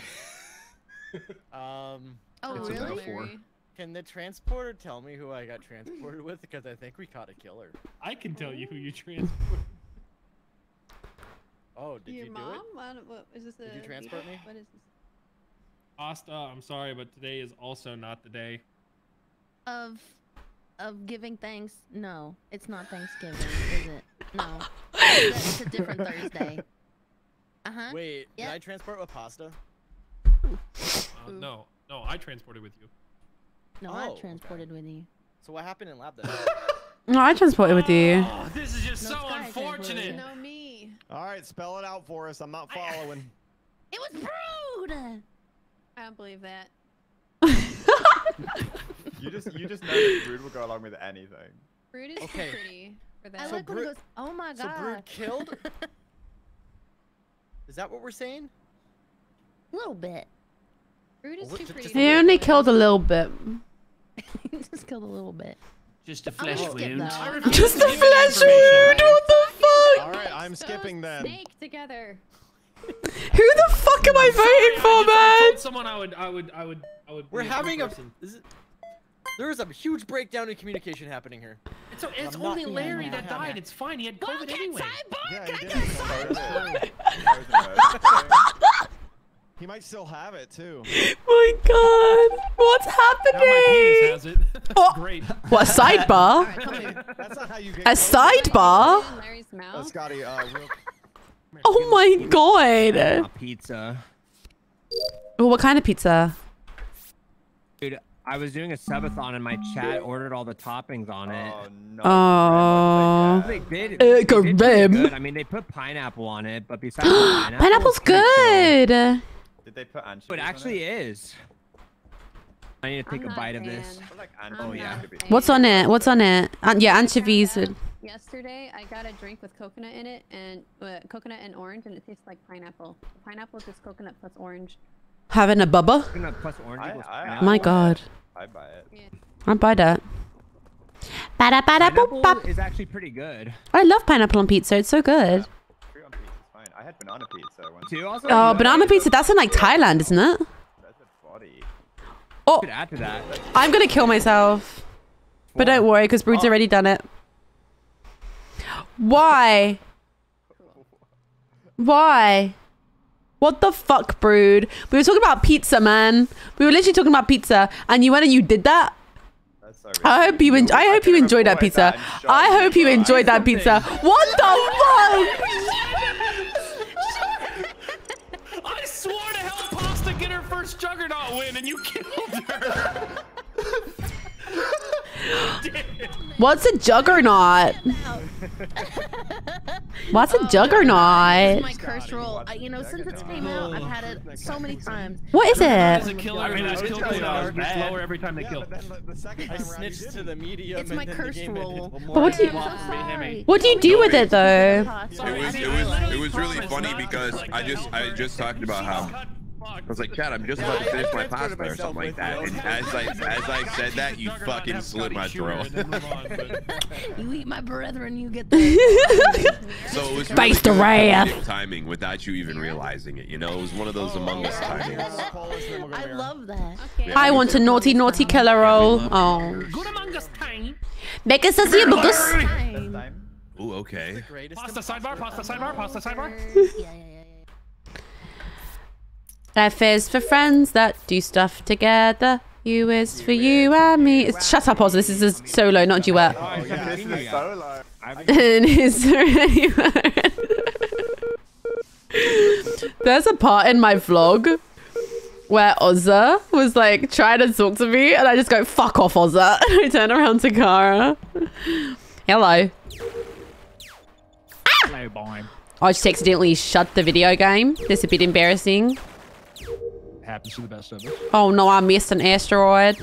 Um. Oh, It's a really? metaphor. Can the transporter tell me who I got transported with? Because I think we caught a killer. I can tell you who you transport. Oh, did Your you do mom? it? What, what, is this Did a you transport me? What is this? Asta, I'm sorry, but today is also not the day. Of, of giving thanks? No, it's not Thanksgiving, is it? No, it's a different Thursday. Uh huh. Wait, Yep. did I transport with pasta? Uh, no, no, I transported with you. No, Oh, I okay. transported with you. So what happened in lab then? No, I transported with you. Oh, this is just No, so Sky unfortunate. No, me. All right, spell it out for us. I'm not following. It was Brood. I don't believe that. You just, you just know that Brood will go along with anything. Brood is too Okay. pretty for I that. like when he Brood- goes, "Oh my So god." Brood killed? Is that what we're saying? A little bit. Brood is Well, too just- pretty. just for He that. only killed a little bit. Just killed a little bit. Just a I'm gonna flesh skip wound. though. I I'm refuse Just to a give any flesh information. wound. What the fuck? All right, I'm So skipping then. Snake together. Who the fuck am I voting Sorry, for, I, just, I man? told someone I would, I would, I would, I would. We're be having a. person. Is it, there is a huge breakdown in communication happening here. It's, it's I'm not only being Larry mad. that died. It's fine. He had COVID anyway. Yeah, he did. Frozen- frozen earth. He might still have it too. My god. What's Now my penis happening? has it. Oh. Great. What, a sidebar? Come here. That's not how you get A COVID. sidebar? In Larry's Uh, mouth. Scotty, uh, real Oh my god. A pizza. Oh, what kind of pizza? Dude, I was doing a subathon and my chat ordered all the toppings on it. Oh no. Oh. They did. Uh, They did pretty grim. good. I mean, they put pineapple on it, but besides the pineapple, Pineapple's it's pretty chill. good. Did they put anchovies But it on actually it? is. I need to take I'm a not bite a of this. fan. I put, like, I'm Oh, not yeah. a fan. What's on it? What's on it? Uh, yeah, anchovies. Found out Yesterday, I got a drink with coconut in it, and uh, coconut and orange, and it tastes like pineapple. Pineapple is just coconut plus orange. Having a bubba? Coconut plus orange I- equals I- pineapple. My god. I buy it. Yeah. I'd buy that. Bada bada boop Pineapple bop. is actually pretty good. I love pineapple on pizza. It's so good. Fruit on pizza is fine. I had banana pizza once. Too, also, Oh, you banana pizza. That's in like Thailand, isn't it? That's a body. Oh, could add to that. I'm gonna kill myself. But don't worry, because Brood's already done it. Why? Why? What the fuck, Brood? We were talking about pizza, man. We were literally talking about pizza, and you went and you did that. That's so I hope you. En- I hope you enjoyed that pizza. I hope you enjoyed that pizza. What the fuck? I swore to help Pasta get her first Juggernaut win, and you killed her. What's a juggernaut? What's a juggernaut? It's my cursed roll. I, you know, since it's came out, I've had it so many times. What is As a it? killer, I mean, who's I killed told you that was Cleaner, gets bad. lower every time they Yeah, kill. but then the, the second I time around you snitched to didn't. the medium. It's and my then the cursed game ended roll. one But more what do you- time. I'm so sorry. What do you do with it though? It was, it was, it was really funny because I just, I just talked about how I was like, Chad, I'm just about to finish my pasta or something like that. And as I as I said that, you fucking slit my throat. You eat my brethren, you get the. So it was Face the really wrath. good timing without you even realizing it. You know, it was one of those Among Us timings. I love that. I want a naughty, naughty killer roll. Oh. Good Among Us time. Make us a bogus. Ooh, okay. Pasta sidebar, pasta sidebar, pasta sidebar. Yeah, yeah, yeah. F is for friends that do stuff together. U is for you and me. It's, shut up, Oz. This is a solo, not duet. Oh, yeah, this is solo. And is there anyone? There's a part in my vlog where Ozza was like trying to talk to me, and I just go, "Fuck off, Ozza." And I turn around to Kara. Hello. Hello, boy. I just accidentally shut the video game. That's a bit embarrassing. Happens to the best of us. Oh no, I missed an asteroid.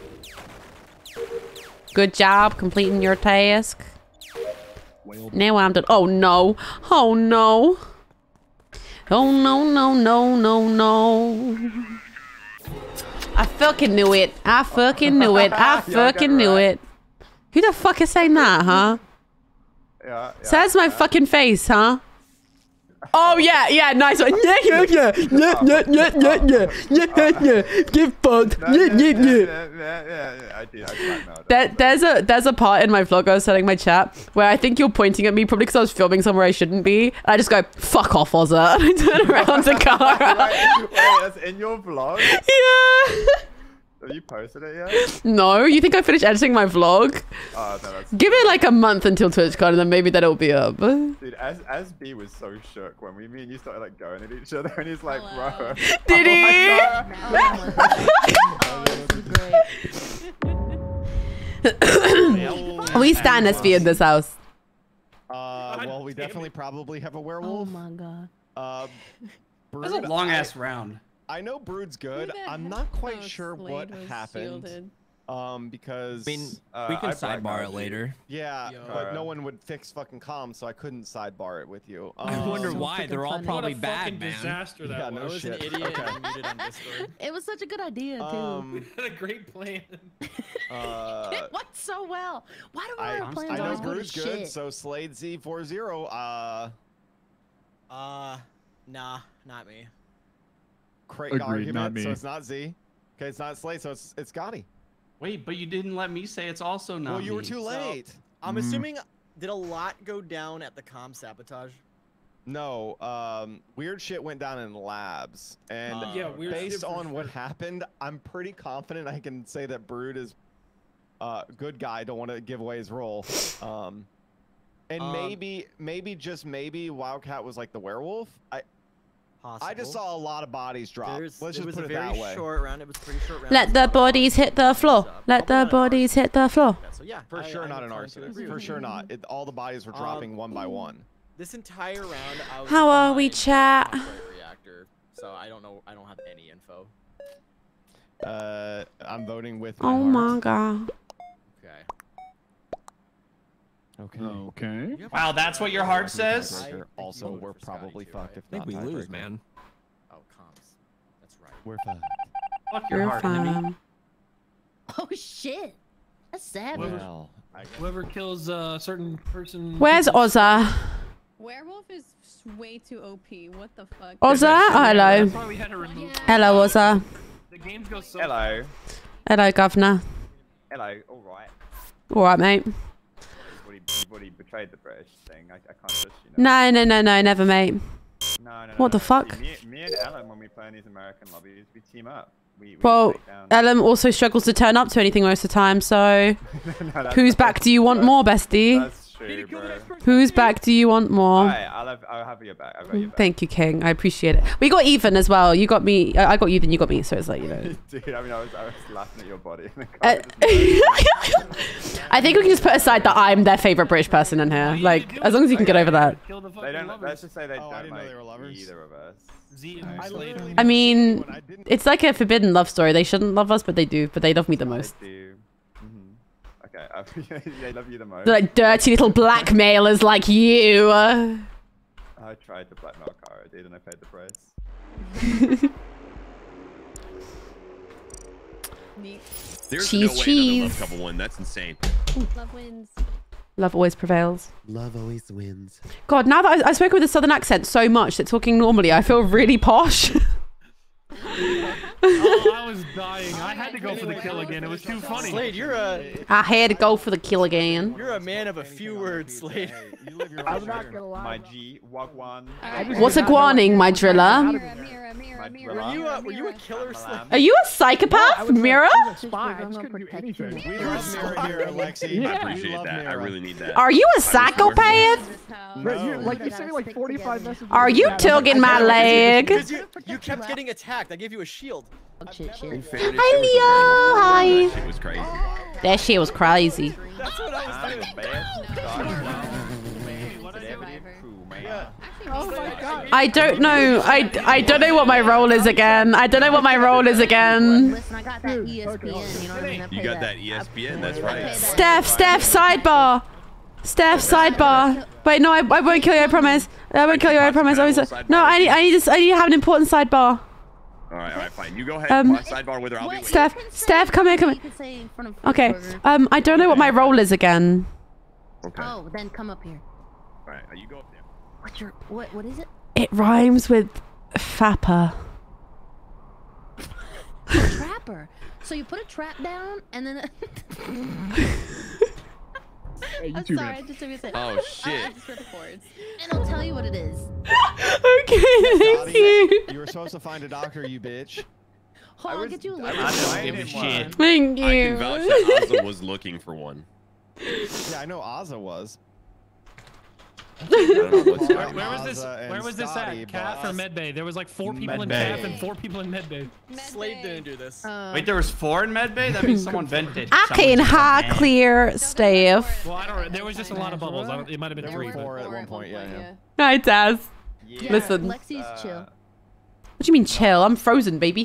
Good job completing your task. Well, Now I'm done. Oh no. Oh no. Oh no, no, no, no, no. I fucking knew it. I fucking knew it. I fucking knew it. Who the fuck is saying that, huh? Yeah, yeah. So that's my fucking face, huh? Oh yeah, yeah, nice one. Yeah, yeah, yeah, yeah, yeah, yeah, yeah, yeah, yeah, yeah. Get fucked. Yeah, yeah, yeah. Yeah, yeah, yeah. I did. I did know That there's a there's a part in my vlog I was telling my chat where I think you're pointing at me probably because I was filming somewhere I shouldn't be. And I just go, "Fuck off, Ozza." And I turn around to Kara. Wait, wait, that's in your vlog? Yeah. Have you posted it yet? No, you think I finished editing my vlog? Oh, no, that's... Give it like a month until TwitchCon and then maybe that'll be up. Dude, as as B was so shook when we me and you started like going at each other, and he's like, "Bro." Did he? We stand as V in this house. Uh, well, we definitely probably have a werewolf. Oh my god. Uh, That's a Brood, long I- ass round. I know Brood's good. Who the I'm heck- not quite oh, sure Slade what was happened. shielded. Um, because I mean, Uh, we can I sidebar blackmailed it you. later. yeah, Yo. but no one would fix fucking comms, so I couldn't sidebar it with you. I Um, wonder so why. freaking They're all funny. probably What a bad, fucking man. disaster that Yeah, was. no I was shit. an idiot Okay. and muted on Discord. It was such a good idea too. Um, Had a great plan. uh, It went so well. Why do I, our plans I know always go to Brood's good, shit? so Slade Z forty. Uh, Uh, nah, not me. great Agreed, argument. not me. So it's not Z. Okay, it's not Slade, so it's it's Gotti. Wait, but you didn't let me say it's also not Well, you were me. too late. I'm Mm. assuming, did a lot go down at the comm sabotage? No, um, weird shit went down in labs, and Uh, Yeah, weird shit based for on what sure. happened, I'm pretty confident I can say that Brood is uh, good guy. Don't want to give away his role. Um, and Um, maybe, maybe just maybe Wildcat was like the werewolf. I Possible. I just saw a lot of bodies drop. There's, Let's it just was put a it very that way. short round. It was a pretty short round. Let the bodies hit the floor. Let the bodies hit the floor. So yeah, For I- sure, I'm not an inclined to arsonist. agree For with sure you. not. It, all the bodies were Um, dropping one by one. This entire round, I was How are we, behind chat? Convoy Reactor, so I don't know. I don't have any info. Uh, I'm voting with. My Oh my heart. god. Okay. Okay. Okay. Wow, that's what your heart says? Tiebreaker. Also, voted we're for Scotty probably too, fucked right? if I think not we lose, tiebreaker. man. Oh, comms. That's right. We're fucked. Fuck your You're heart, enemy. fine. Oh shit. That's savage. Well, I guess. Whoever kills a certain person. Where's Ozza? Werewolf is way too O P. What the fuck? Ozza? Oh, hello. That's why we had to remove. Hello, Ozza. The games go so. Hello. Hello, Governor. Hello. All right. All right, mate. You've already, you've already betrayed the British thing. I, I can't just, you know. No, no, no, no, never, mate. No, no, no. What no, the fuck? See, me, me and Alan, when we play in these American lobbies, we team up. We, we Well, take down... Ellum also struggles to turn up to anything most of the time, so No, that's- whose back do you want more, bestie? That's true, bro. Whose back do you want more? Alright, I'll have, I'll have your back. I've got your back. Thank you, King. I appreciate it. We got even as well. You got me. I I got you, then you got me. So it's like, you know. Dude, I mean, I was, I was laughing at your body. And the Uh, just... I think we can just put aside that I'm their favorite British person in here. Like, as long as you can get over that. Kill the They fucking don't. lovers. Let's just say they Oh, I don't didn't know like they were lovers. either of us. Z and I Slade. literally I mean, when I didn't- it's like a forbidden love story. They shouldn't love us, but they do. But they love me the most. They do. Mm-hmm. Okay, uh, they love you the most. They're like dirty little blackmailers like you. I tried to blackmail Kara, dude, and I paid the price. Neat. There's Cheese, no way cheese. another love couple won. That's insane. Love wins. Love always prevails. Love always wins. God, now that I, I spoke with a southern accent so much that talking normally, I feel really posh. Oh, I was dying. I had to go for the kill again. It was too funny. Slade, you're a I had to go for the kill again. you're a man of a few words, Slade. You live your I'm life. not gonna lie. My G, Wagwan. What's a guaning, my driller? Mira, Mira, Mira, Mira. Were you a were you a killer, Slade? Are you a psychopath, Mira? I was a spy. I just couldn't do anything. We love Mira here, Alexi. Yeah. I We appreciate love that. I Mira. really need that. Are you a I just work- psychopath? Bro, you, No. like you sent me like forty-five messages. Are you Yeah, tugging my leg? Because you, you kept getting attacked. I gave you a shield. Oh, shit, shit. In fairness, Hi, it was Leo. amazing. Hi. That shit was crazy. That shit was crazy. That's what I was I'm doing. bad. Oh my god. I don't know. I, I don't know what my role is again. I don't know what my role is again. Listen, I got that E S P N. You know what I mean? I You pay got that E S P N. That's I pay right. that. Steph, Steph, sidebar. Steph, sidebar. Wait, no, I, I won't kill you. I promise. I won't kill you. I promise. I was, no, I need, I need to, I need to have an important sidebar. All right, all right, fine. You go ahead. Um, Sidebar with her. I'll be waiting. Steph, Steph, come here, come You here. can say in front of Okay. Burger. Um, I don't know what my role is again. Okay. All Oh, then come up here. right, you go up there. What's your what? What is it? It rhymes with Fapper. Trapper. So you put a trap down and then. Hey, you I'm too, sorry, man. I just took a second. Oh shit. Just for the chords. And I'll tell you what it is. Okay, thank you. You were supposed to find a doctor, you bitch. Hold on, I'll get you a I little. was give a finding shit. one. Thank I can you. vouch that Ozza was looking for one. Yeah, I know Ozza was. I don't know what's Where, happening. where was this? Ozza and Where was this Scotty, at? Calf but- or Medbay? There was like four people in Medbay. Calf and four people in Medbay. Slade didn't do this. Uh, Wait, there was four in medbay? That means someone vented. I Someone can just high went, clear, Steph. Well, I don't. There was just a lot of bubbles. I don't, it might have been There three. were But four at one point, yeah, yeah. Hi, Taz. Yeah, Listen. Lexi's uh, chill. What do you mean chill? I'm frozen, baby.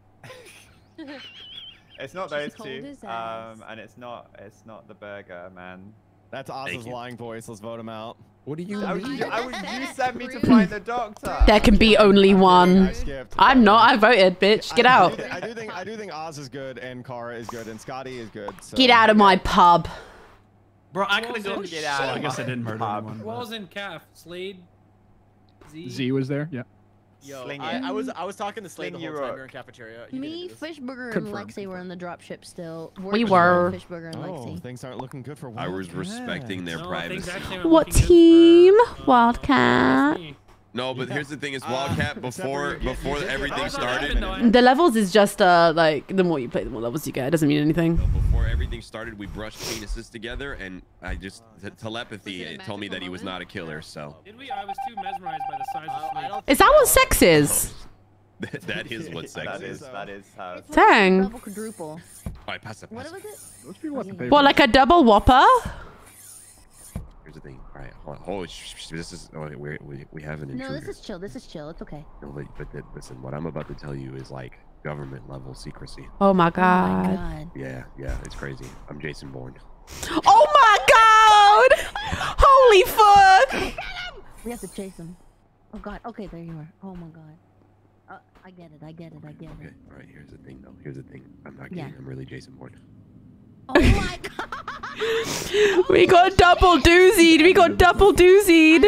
It's not She's those cold two, as ass. um, and it's not it's not the burger, man. That's Thank Ozza's you. lying voice. Let's vote him out. What do you I was, mean? I was, you sent me to find the doctor. There can be only I one. skipped. I'm not. I voted, bitch. Get I- I out. do, thi- I do think I do think Oz is good and Kara is good and Scotty is good. So. Get out of my pub. Bro, I could have Well, gone then get get out. out. I guess I didn't murder Pub. anyone. What was in Calf? Slade. Z. Z was there. Yeah. Yo, Sling I, it. I was I was talking to Slade the Sling whole your time rock. we were in cafeteria. He Me, didn't do this. Fishburger, and Confirmed, Lexi were in the dropship still. We Working were. on Fishburger and Oh, Lexi. things aren't looking good for I was Wildcat. respecting their No, things privacy. actually aren't What looking good team? for, uh, Wildcat. me. No, but here's the thing: is Wildcat except for before you get- you before did get everything I was on started. admin, though. I- The levels is just uh like the more you play, the more levels you get. It doesn't mean anything. Before everything started, we brushed penises together, and I just t- telepathy Was it a it told me that he magical was not a killer. So Did we? I was too mesmerized by the size I, of I Slade. don't Is that what sex is? that is what sex That is. is that is how. It's like Dang. Double quadruple. All right, pass it. What Pass was it. it? Those people have to pay. What, for like a double whopper? Here's the thing. All right, hold on. Holy sh- sh- this is. Oh, we we we have an No, intruder. this is chill. This is chill. It's okay. No, but, but th- listen, what I'm about to tell you is like government level secrecy. Oh my Oh my god. god. Yeah, yeah, it's crazy. I'm Jason Bourne. Oh my god! Holy fuck! We have to chase him. Oh god. Okay, there you are. Oh my god. Uh, I get it. I get it. I get Okay, it. all right. Here's the thing, though. Here's the thing. I'm not Yeah. kidding. I'm really Jason Bourne. Oh my god. We got double doozied. We got double doozied.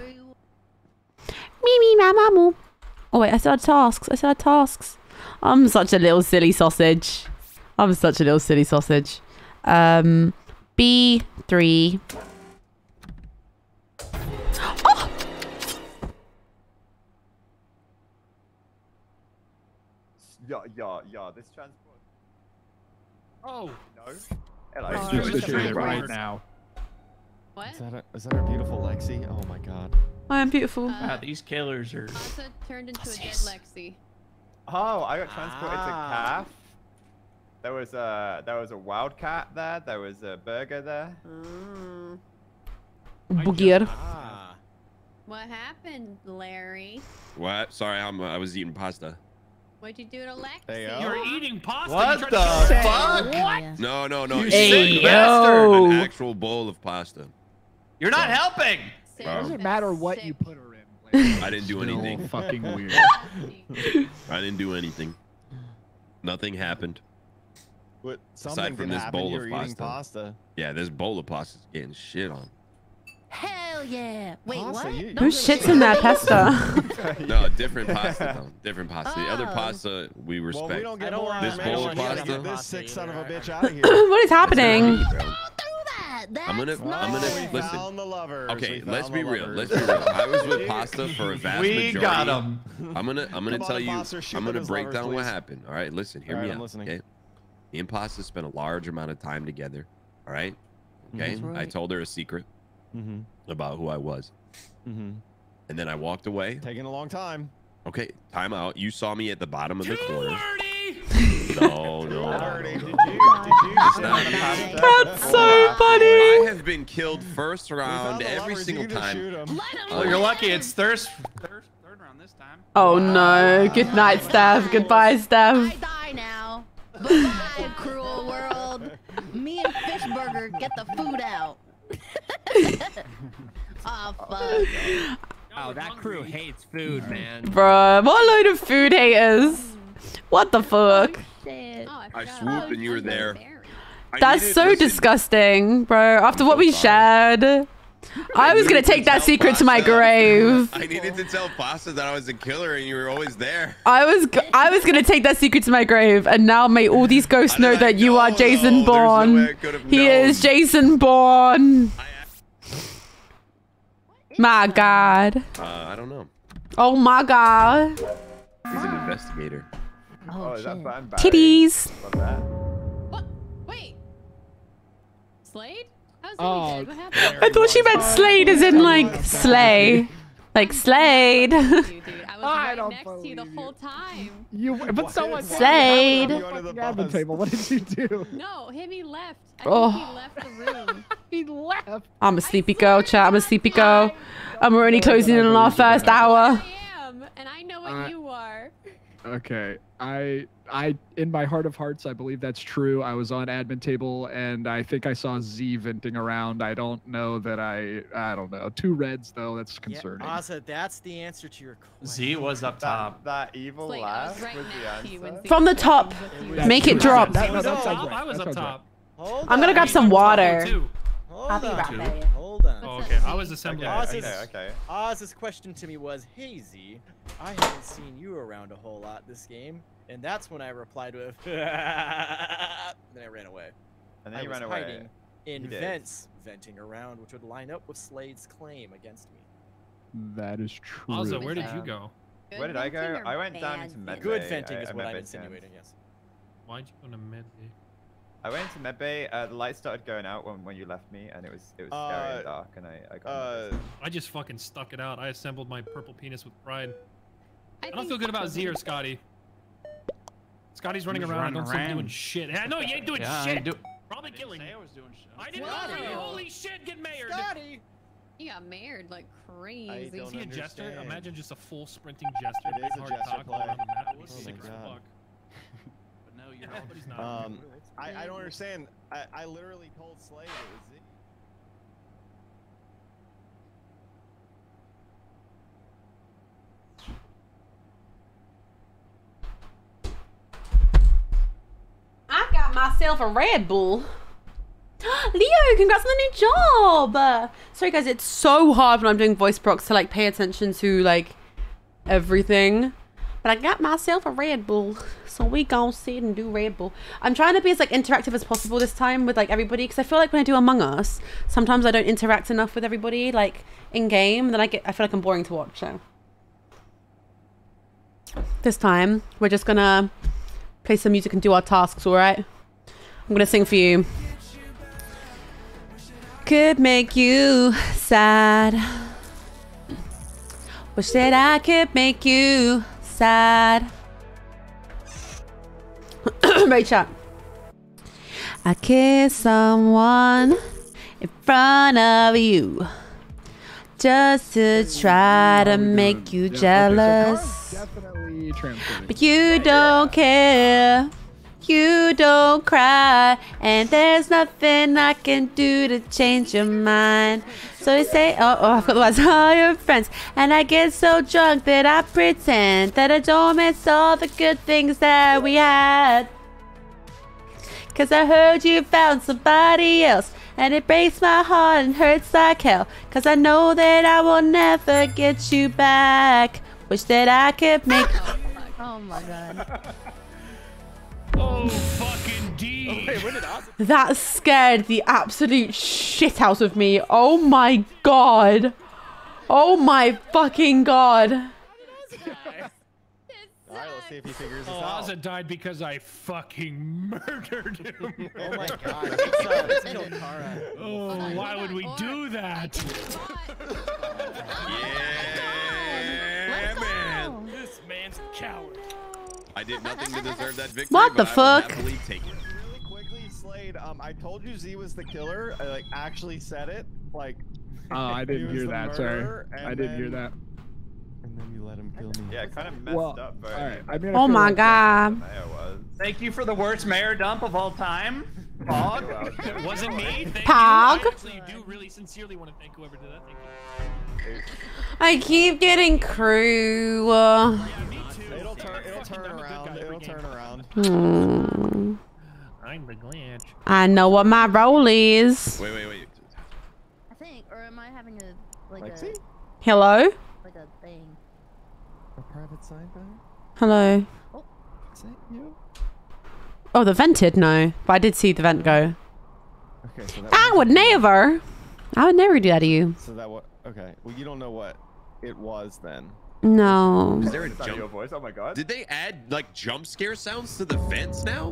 Me me mama moo. Oh wait, I said tasks. I said tasks. I'm such a little silly sausage. I'm such a little silly sausage. Um, B three. Oh! Yeah, yeah, yeah. This transport. Oh. No. Hello. Oh, Just it's to show you right. right now. What? Is that, a, is that our beautiful Lexi? Oh my god. I am beautiful. Uh, Wow, these killers are. Asa turned into a dead Pussies. Lexi. Oh, I got transported Ah. to Calf. There was a there was a wildcat there. There was a burger there. Mm. Boogier. Ah. What happened, Larry? What? Sorry, I'm. Uh, I was eating pasta. What'd you do to Lexi? There you go. You were eating pasta. What you tried the to kill her. fuck? Yeah. No, no, no. You it Hey, was sick bastard. yo. An actual bowl of pasta. You're not helping. Sick. Wow. It doesn't matter what Sick. you put her in. I didn't do Still anything. Fucking weird. I didn't do anything. Nothing happened. What, something Aside from can this happen, bowl you of were eating pasta. pasta. Yeah, this bowl of pasta is getting shit on. Hell yeah. Wait, Pasta, what? you- Don't Who say shits in that pasta? No, different pasta though. Different pasta. The other Oh. pasta we Well, respect. we don't I get don't more want This information. bowl of We gotta pasta? Get this sick son of a bitch out of here. What is happening? Bro. Don't do that. That's I'm gonna- not I'm gonna- it. We listen. found the lovers. Okay, We let's found be the real. lovers. Let's be real. I was with pasta for a vast We majority. got him. I'm gonna I'm gonna Come tell on, you Imposter, shoot I'm them gonna as break lovers, down what please. happened. All right, listen, hear All me right, I'm out. listening. Okay. Me and Pasta spent a large amount of time together. All right. Okay. That's right. I told her a secret Mm-hmm. about who I was. Mm-hmm. And then I walked away. Taking a long time. Okay, time out. You saw me at the bottom of the Too corner. wordy. No, no. Dirty. Did you? Did you? It's sit not- on the pasta That's before so or after funny. you I left? have been killed first We found round the every lovers, single you can just time. shoot 'em. Let 'em Oh, Well, you're lucky. live. It's third, third, third round this time. Oh no. Good night, Steph. Goodbye, I Steph. die now. Bye-bye, cruel world. Me and Fishburger get the food out. Oh, fuck. Oh, that crew hates food, man. Bruh, what a load of food haters. What the fuck? Shit. Oh, I, I forgot swooped about and you were the there. berry. I That's needed- so listen, disgusting, bro. After what so we sorry. shared. I was gonna needed to take that tell secret to my Pasta- grave. I needed to tell Pasta that I was a killer and you were always there. I was g- I was gonna take that secret to my grave, and now may all these ghosts How know did I that you are know, Jason though? There's no Bourne. way I could have He known. is Jason Bourne. I, My God. uh, I don't know. Oh my God. He's an investigator. Oh, Oh, is that shit. Ban Barry? Titties. Love that. What? Wait. Slade? How's Oh. he dead? What happened? I thought she meant Slade as in like slay. Like Slade. You, dude. I was I right don't next to you the believe you. whole time. You, but someone Slade. You under the fucking admin bus. table. What did you do? No, him he left. I Oh. think he left the room. He left. I'm a sleepy girl, chat. I'm a sleepy girl. And we're only closing in on our first hour. I am, and I know what Uh, you are. Okay. I, I, in my heart of hearts, I believe that's true. I was on admin table, and I think I saw Z venting around. I don't know that I, I don't know. Two reds though. That's concerning. Yeah, Asa, that's the answer to your question. Z was up top. That, that evil Slade, I was laugh right was next the to you when answer. Z From the was top. with you. That's Make it true. drop. That, He no, was that up sounds top. right. I was That up sounds right. top. Hold I'm gonna on. grab some water. Two. Hold I'll be on. right there. Hold on. Oh, okay. I was assembling. Okay, pieces. okay, Okay, okay. Oz's question to me was, "Hey Z, I haven't seen you around a whole lot this game," and that's when I replied with, then I ran away. And then I you was ran away. hiding in You did. vents, venting around, which would line up with Slade's claim against me. That is true. Also, where did you Um, go? Good Where did I go? venting or I went down bad into venting? med Good bay. venting I- is I what med I'm bayed insinuating. Yes. Why'd you go to mid? I went into medbay. Uh, the lights started going out when, when you left me, and it was it was scary Uh, and dark, and I I got. Uh, nervous. I just fucking stuck it out. I assembled my purple penis with pride. I don't think feel good about Z or Scotty. Scotty's running He's around. running I don't see him around. doing shit. Yeah, no, he ain't doing Yeah, I shit. do- Probably killing. I was doing shit. I didn't Scotty. know. Holy shit, get mayored. Scotty! He got married like crazy. don't Is he a jester? understand. Imagine just a full sprinting jester. It is big a hard jester cock all play. around the map. Oh He's my sick as God. fuck. But no, you're Yeah, but he's not. Um, I, I don't understand. I, I literally told Slade it was Z. I got myself a Red Bull. Leo, congrats on the new job. Uh, sorry guys, it's so hard when I'm doing voice procs to like pay attention to like everything. But I got myself a Red Bull. So we gon' sit and do Red Bull. I'm trying to be as like interactive as possible this time with like everybody, because I feel like when I do Among Us, sometimes I don't interact enough with everybody like in game. Then I get I feel like I'm boring to watch. So this time we're just gonna play some music and do our tasks, alright? I'm gonna sing for you. Could make you sad. Wish that I could make you sad. Right, chat. I kissed someone in front of you just to try to make you jealous. Definitely transported. But you don't care, you don't cry, and there's nothing I can do to change your mind. So you say, oh, oh, I've got the words, all your friends, and I get so drunk that I pretend that I don't miss all the good things that we had. Cause I heard you found somebody else. And it breaks my heart and hurts like hell. Cause I know that I will never get you back. Wish that I could make. Oh my god. Oh, fucking D. Oh, wait, when did Ozzy? That scared the absolute shit out of me. Oh my god. Oh my fucking god. Alright, let's see if he figures this Oh, out. Ozzy died because I fucking murdered him. Oh my god. Let's, uh, let's kill Kara. Oh, why would we do that? Yeah, man. This man's a coward. I did nothing to deserve that victory. What the but I will fuck? happily take it. Really quickly, Slade, um, I told you Z was the killer. I like actually said it. Like, Oh, I he didn't was hear the that. Sorry, murderer, and I didn't hear then- that. And then you let him kill me. Yeah, kind of messed Well, up. But all right. I mean, I Oh feel my like, uh, god. Mayor was. Thank you for the worst mayor dump of all time. Fog. It wasn't me. Thank Pog. you. I actually do really sincerely want to thank whoever did that. Thank you. I keep getting crew. Uh, Yeah, me too. It'll turn. It'll turn I'm a good around. guy every It'll game. turn around. hmm. I'm the glitch. I know what my role is. Wait, wait, wait. I think, or am I having a like Lexi? a Hello? like a thing? A private side bag? Hello? Is that you? Oh, the vented? No. But I did see the vent go. Okay, so that. I was- would never. I would never do that to you. So that what? Okay. Well, you don't know what it was then. No. Is there a Is that your jump? voice? Oh my god. Did they add like jump scare sounds to the vents now?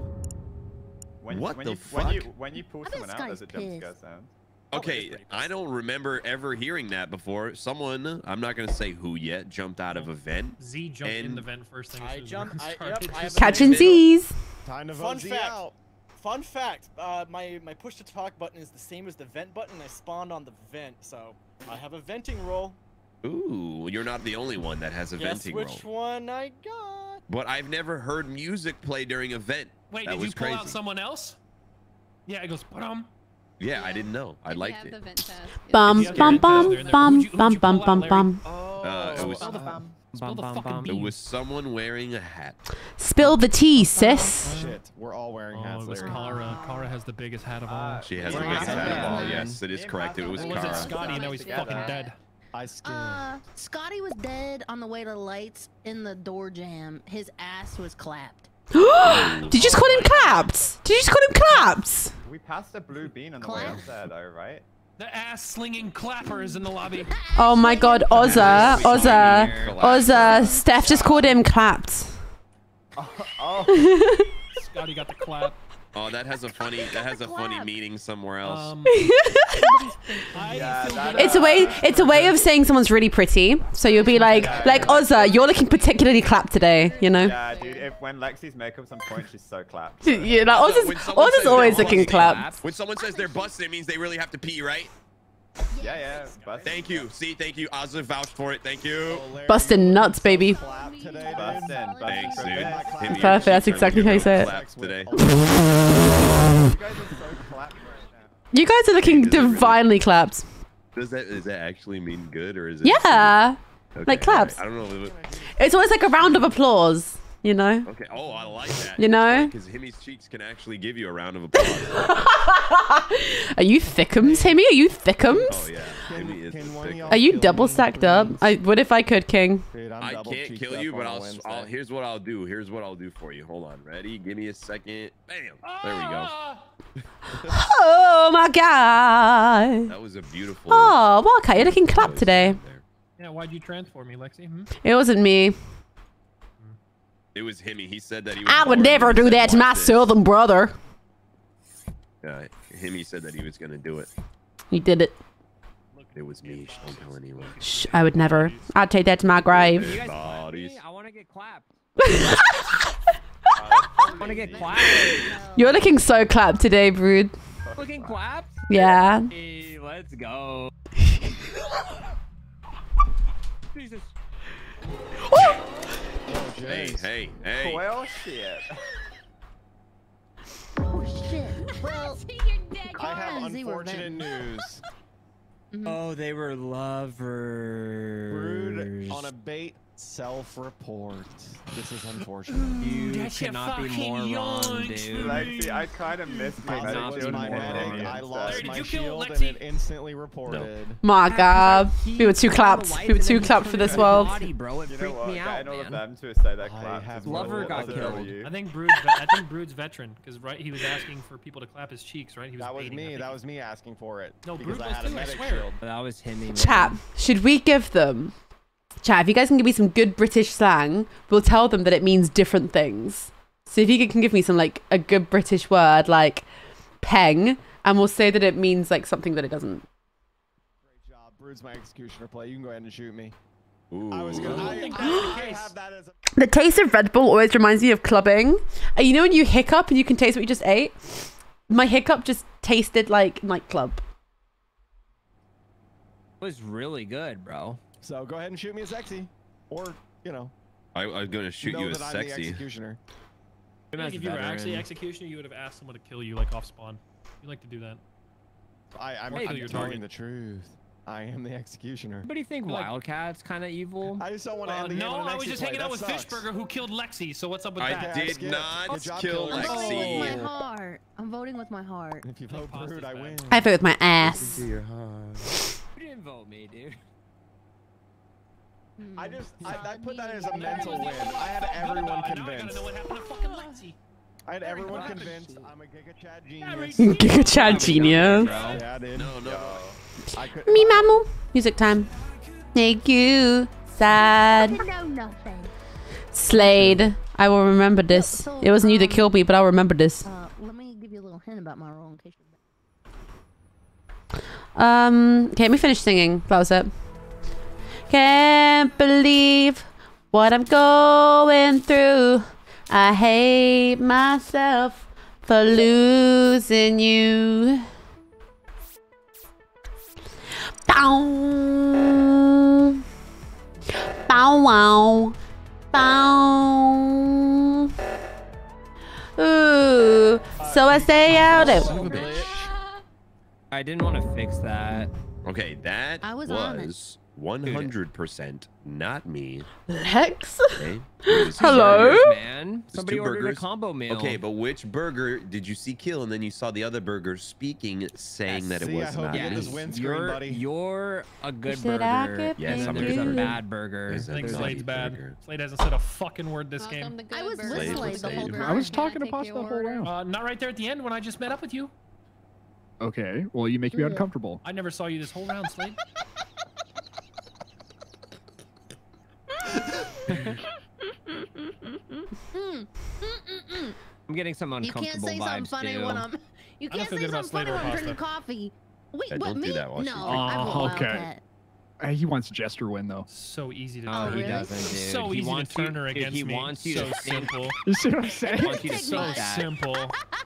When, What when the you, When you, fuck? when you pull I bet someone out, Sky's there's a jump scare pissed. sound. Okay, I don't remember ever hearing that before. Someone, I'm not gonna say who yet, jumped out of a vent. Z jumped in And- the vent first thing. I as soon as the jumped- round I- yep, started. I have a- Catching Vent. Z's. Time to Fun vote Z fact. out. Fun fact. Uh, my my push to talk button is the same as the vent button. I spawned on the vent, so I have a venting roll. Ooh, you're not the only one that has a Guess venting which roll. one I got? But I've never heard music play during a vent. Wait, that did was you pull crazy. out someone else? Yeah, it goes, ba-dum. Yeah, I didn't know. I If you liked have it. the vent test, yeah. Bum, Yeah, bum, there- bum, there- there- bum, who'd you- bum, who'd you bum, pull out, bum, Larry? bum. Oh. Uh, it was- Spell the, spell the Bum, bum, fucking bum. B. It was someone wearing a hat. Spill the tea, sis. Shit. We're all wearing Oh, hats. it was Larry. Kara. Kara has the biggest hat of all. Uh, She has the Yeah. biggest hat of all. Yeah. Yes, it is Yeah. correct. It was Or was it Kara. Scotty? Now he's Together. fucking dead. I scanned. Uh, Scotty was dead on the way to lights in the door jam. His ass was clapped. Did you just call him clapped? Did you just call him clapped? We passed a blue bean on the way Clap. up there, though, right? The ass slinging clapper is in the lobby. Oh my god, Ozza, Ozza, Ozza. Steph just called him clapped. Oh, Scotty got the clap. Oh, that has a funny. That has a funny meaning somewhere else. Um, I Yeah, feel that- good. It's a way. It's a way of saying someone's really pretty. So you'll be like, like Ozza, you're looking particularly clapped today. You know. yeah, dude. If when Lexi's makeup's on point, she's so clapped. You know, Also, Ozza's, when someone Ozza's says always they're looking busted, clapped. When someone says they're busted, it means they really have to pee, right? Yeah, yeah. Busted. Thank you. See, thank you. Ozzy vouched for it. Thank you. Oh, Larry, Busting you were nuts, baby. clap today, dude. Busted. Busted. Thanks, for dude. a bit. Hit me Perfect, that's your cheeks exactly and how you give me say a it. clap today. You guys are so clapped right now. You guys are looking Does it really? divinely clapped. Does that does that actually mean good or is it? Yeah, Okay, like claps. I don't know. It's always like a round of applause. You know. Okay. Oh, I like that. You know? Because Himmy's cheeks can actually give you a round of applause. Are you thickums, Timmy? Are you thickums? Oh yeah. Himmy is Can the one of thick. y'all Are you kill double me, stacked up? please? I what if I could, King? Dude, I'm I double can't cheeked kill up you, but on a I'll, Wednesday. I'll. Here's what I'll do. Here's what I'll do for you. Hold on. Ready? Give me a second. Bam. There we go. Ah! Oh my god. That was a beautiful. Oh, well, okay, you're looking clapped today. Yeah, why'd you transform me, Lexi? Hmm? It wasn't me. It was Himmy. He said that he was. I would bored. never He do said, that to my "Watch this." southern brother. Yeah, Himmy said that he was gonna do it. He did it. It was me. Don't tell anyone. Shh, I would never. I'd take that to my grave. You guys clap Bodies. me? I want to get clapped. I want to get clapped. You're looking so clapped today, Brood. Looking clapped? Yeah. Hey, let's go. Jesus. Hey, hey, hey. Well, shit. Oh shit. Well, I have Kara and Z were unfortunate venting. news. Oh, they were lovers. Brood on a bait Self-report. This is unfortunate. You That's your cannot be fucking more wrong, yoinks, dude. Lexi, I kind of missed my Could not medic be shield more more wrong. than you I instead. lost Larry, did my you kill shield and Lexi? it instantly reported. My God, we were too clapped. We were too clapped for this world. Body, bro. It You know freaked what? me out, Getting all of man. them to say that I clap. have is Lover more got than killed. you. I think Brood's. I think Brood's veteran because right, he was asking for people to clap his cheeks, right? He was. That was baiting, I me. think. That was me asking for it. No, because Brood I was had a too, I medic swear. shield. That was him. man. Chat, should we give them? Chat, if you guys can give me some good British slang, we'll tell them that it means different things. So if you can give me some like a good British word like peng, and we'll say that it means like something that it doesn't. Great job. Brood's my executioner play. You can go ahead and shoot me. Ooh. I was gonna. I, think I, that's the I case. have that as a. The taste of Red Bull always reminds me of clubbing. Uh, You know when you hiccup and you can taste what you just ate? My hiccup just tasted like nightclub. It was really good, bro. So go ahead and shoot me as sexy, or you know. I, I was gonna shoot know you as that I'm the sexy. executioner. I think if you were actually executioner, you would have asked someone to kill you like off spawn. You like to do that. I, I'm, Hey, I'm your telling target. the truth. I am the executioner. Anybody think Like- Wildcat's kind of evil? I just don't want to Uh, end the game no, with an I was Lexi just play. hanging That out with sucks. Fishburger who killed Lexi. So what's up with I that? did Skip. not Good job, kill killer. I'm voting with my Lexi. heart. I'm voting with my heart. If you Like vote pasta's Brood, I bad. win. I vote with my ass. You didn't vote me, dude. Hmm. I just, I, I put that as Solid a mental win. I had everyone Now I gotta convinced. know what happened to fucking Lexi. I had everyone Larry, convinced. I'm a Giga Chad Larry, genius. Giga Chad genius. Yeah, dude. No, no. I could. Me mamu. Music time. Thank you. Sad. know nothing. Slade. I will remember this. So, It wasn't you that um, killed me, but I'll remember this. Uh, let me give you a little hint about my role in case you're Um, okay, let me finish singing. That was it. Can't believe what I'm going through. I hate myself for losing you. Bow. Bow wow. Bow. Ooh. So I stay out of I didn't want to fix that. Okay, that I was on it. was one hundred percent not me. Lex. Okay. It was Hello? burgers. Man, Just somebody two ordered burgers. a combo meal. Okay, but which burger did you see kill, and then you saw the other burger speaking, saying that it See, I was hope not you get me? this win screen, you're buddy. you're a good Said I burger. could Yes, and I'm a there's good a burger. bad burger. There's a I think There's Slade's a bad. burger. Slade hasn't said a fucking word this Welcome game. to I was Good Slade listening was the whole saved. time. I was Can I talking to take Pasta your the whole order? round. Uh, not right there at the end when I just met up with you. Okay, well, you make me Yeah. uncomfortable. I never saw you this whole round, Slade. Mm, mm, mm, mm. I'm getting some You uncomfortable can't say something vibes funny too. when I'm. You I don't can't feel say good about something funny Slade or when I'm pasta. drinking coffee. Wait, Yeah, what don't do me? that while no, she's I drinking. vote Oh, okay. Wildcat. Uh, he wants Jester win though. So easy to Oh, turn. he really? doesn't, dude. So he easy wants to turn you, her dude, against he me. wants you so to think. simple. You see what I'm saying? He wants you to Take So think mine. that. simple.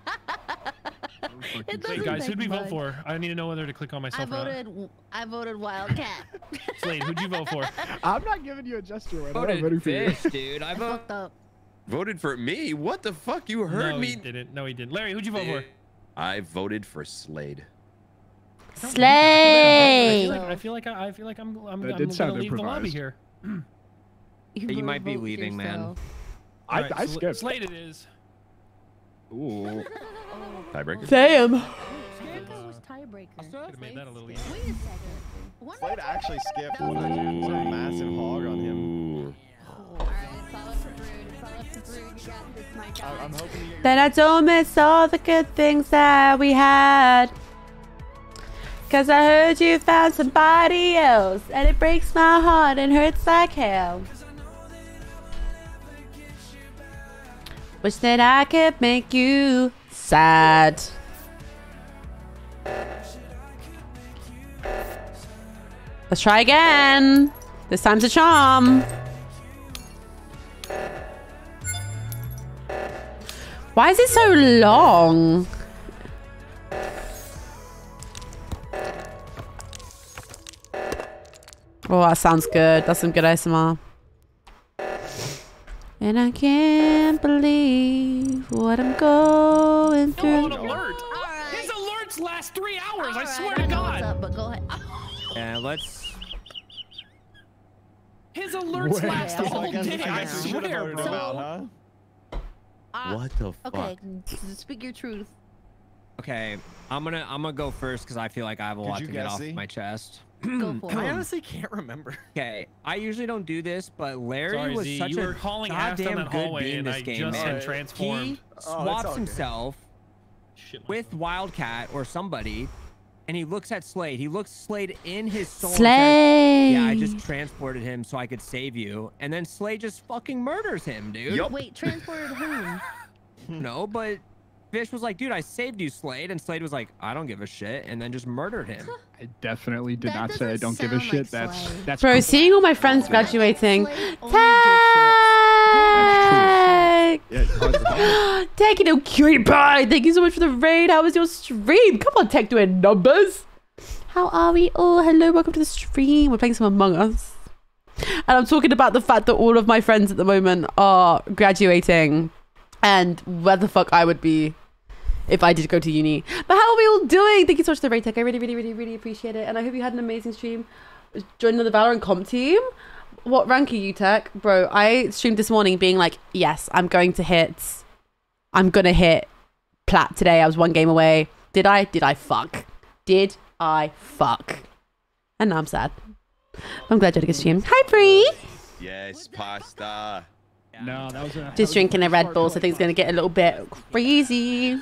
It Wait, doesn't guys, take who'd we vote much. for? I need to know whether to click on I myself or not. voted. I voted Wildcat. Slade, who'd you vote for? I'm not giving you a Jester win. I'm not Voted voting for you. fish, dude. I I vote. fucked up. Voted for me? What the fuck? You heard no, me? he didn't. No, he didn't. Larry, who'd you vote for? I voted for Slade. I feel Slade. like I feel like I, I feel like I'm I'm, That I'm did gonna sound leave the lobby improvised. here. You better might be vote leaving, man. yourself. I, Alright, I Sl- skipped. Slade it is. Ooh. Tiebreaker? Damn. Jericho was tiebreaker. Could have made that a little easier. Wait a second. What Slade actually skipped. What a, Ooh. what a massive hog on him. Ooh. Alright, solid for Brood. Solid for Brood. You got this, my guy. I, I'm hoping you get Then I don't miss all the good things that we had. Cause I heard you found somebody else, and it breaks my heart and hurts like hell. Wish that I could make you sad. Let's try again. This time's a charm. Why is it so long? Oh, that sounds good. That's some good A S M R. And I can't believe what I'm going Still on through. alert. Alright. His alerts last three hours. I Alright, swear I to know what's God. up, but go ahead. Yeah, let's. His alerts Wait. last Okay, all I guess- day. I I guess we should've swear, voted him bro. out, huh? Uh, What the fuck? Okay, speak your truth. Okay, I'm gonna I'm gonna go first because I feel like I have a lot you to get guess, off Z? my chest. Go for I it. honestly can't remember. Okay, I usually don't do this, but Larry Sorry, was Z, such you a were calling ass down goddamn that good hallway being and this I game, just man. had transformed. He Oh, it's swaps all good. himself Shit, my with Wildcat or somebody, and he looks at Slade. He looks Slade in his soul. and says, Slade. yeah, I just transported him so I could save you, and then Slade just fucking murders him, dude. Yup. Wait, transported whom? No, but Fish was like, dude, I saved you, Slade, and Slade was like, I don't give a shit, and then just murdered him. I definitely did That not say I doesn't don't give a sound shit. like that's Slade. that's Bro, cool. seeing all my friends graduating. Slade only gives Tag! Yeah, Tag, you know, cutie pie. Thank you so much for the raid. How was your stream? Come on, Tech, doing numbers. How are we? Oh, hello, welcome to the stream. We're playing some Among Us. And I'm talking about the fact that all of my friends at the moment are graduating and where the fuck I would be if I did go to uni. But how are we all doing? Thank you so much for the raid, Tech. I really, really, really, really appreciate it. And I hope you had an amazing stream. Joining the Valorant comp team. What rank are you, Tech? Bro, I streamed this morning being like, yes, I'm going to hit. I'm going to hit plat today. I was one game away. Did I? Did I fuck? Did I fuck? And now I'm sad. I'm glad you had a good stream. Hi, Bree. Yes, pasta. No, that was a, that was Just drinking a Red smart Bull, so play. things going to get a little bit crazy.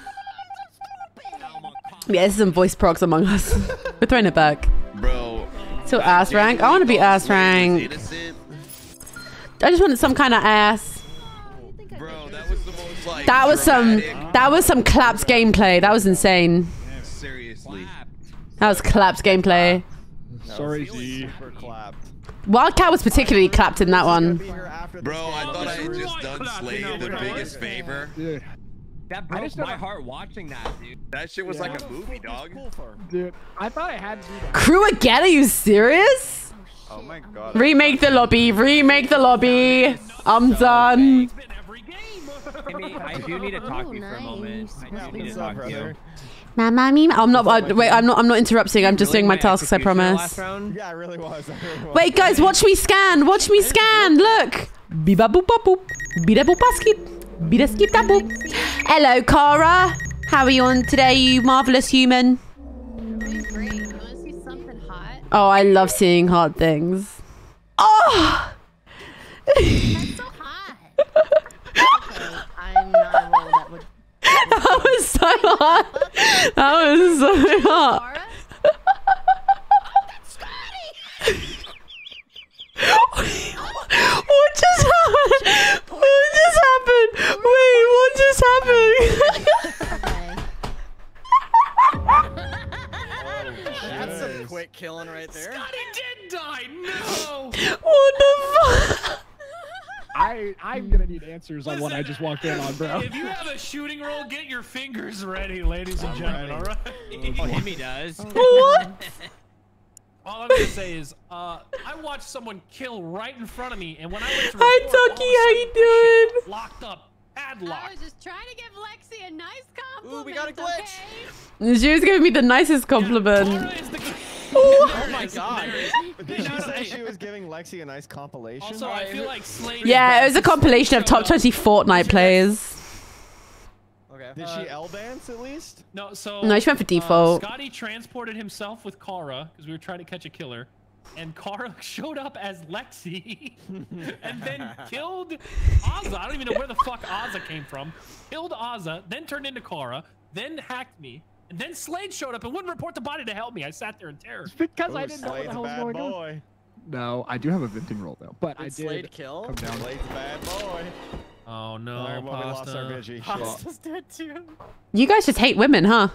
Yeah, this is some voice procs among us. We're throwing it back. Bro. So ass rank. I want to be ass rank. Innocent. I just wanted some kind of ass. Bro, that was the most like. That was some. dramatic- That was some claps gameplay. That was insane. Seriously. That was claps gameplay. Sorry, Z. Super clapped. Wildcat was particularly clapped in that one. Bro, I thought I had Right, just done clap, Slade you know, the bro. biggest favor. Dude, That I broke just my never- heart watching that, dude. That shit was Yeah. like a movie, dog. dude, I thought I had to do that. Crew again? Are you serious? Oh my god. Remake the lobby. Remake the lobby. I'm done. It's been every game. I mean, I do need to talk to you for a Oh, moment. nice. I do need What's to up, talk to you. brother? Mama, me. I'm not. Uh, wait, I'm not. I'm not interrupting. I'm just Really doing my went tasks. I executioner promise. last round? Yeah, I really was. I really was. Wait, guys, watch me scan. Watch me scan. Look. Biba boop boop boop. Bida boop skip. Bida skip da boop. Hello, Cara. How are you on today, you marvelous human? Doing great. You want to see something hot? Oh, I love seeing hot things. Oh. That's so hot. Okay, I'm not a role that would. That was so hot. That was so hot. Laura? What just happened? What just happened? Wait, what just happened? That's some quick killing right there. Scotty did die. No. What the fuck? I I'm gonna need answers on what I Listen, just walked in on, bro. If you have a shooting roll, get your fingers ready, ladies and gentlemen. All right. Oh, Himmy does. What? All I'm gonna say is, uh, I watched someone kill right in front of me, and when I went to Hi, report, all of a Tucky, how you sudden, my shit doing? Locked up, I padlocked. was just trying to give Lexi a nice compliment. Ooh, we got a glitch. Okay? She was giving me the nicest Cara compliment. is the. Oh There it my is, God. there it is. Did she No, no, say hey. she was giving Lexi a nice compilation? Also, I feel like Slade. is Yeah, bad it was a because compilation of Slade top showed up- twenty Fortnite players. Okay. Did she L dance at least? No, so. No, she went for uh, default. Scotty transported himself with Kara because we were trying to catch a killer. And Kara showed up as Lexi and then killed Ozza. I don't even know where the fuck Ozza came from. Killed Ozza, then turned into Kara, then hacked me. And then Slade showed up and wouldn't report the body to help me. I sat there in terror. Because Ooh, I didn't know what Slade's the hell a was bad going on. boy. No, I do have a venting roll though, but I Did did Slade kill? come down. Slade's a bad boy. Oh no, Alright, well, we lost our pasta. Vigi. Shit. Pasta's dead too. You guys just hate women, huh?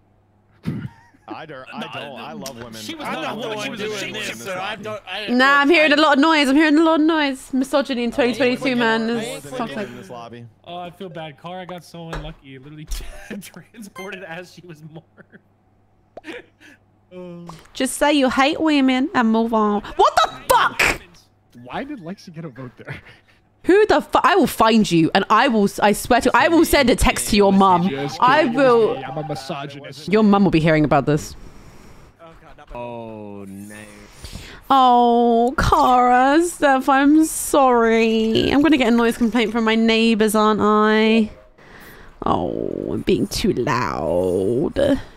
I don't. I don't. I love women. She was I not love a woman, the she ones was a doing chick, this so So I lobby. don't. I, Nah, I'm hearing a lot of noise. I'm hearing a lot of noise. Misogyny in twenty twenty-two, flicking- man. I This ain't sounds flicking like. in this lobby. Oh, I feel bad. Kara got so unlucky. Literally transported as she was more. Oh. Just say you hate women and move on. What the fuck? Why did Lexi get a vote there? Who the fuck? I will find you, and I will. I swear to. I will send a text to your mum. Just I kidding, it was will. me. I'm a misogynist. Your mum will be hearing about this. Oh god, not my Oh no. Oh, Cara, Steph, I'm sorry. I'm gonna get a noise complaint from my neighbors, aren't I? Oh, I'm being too loud.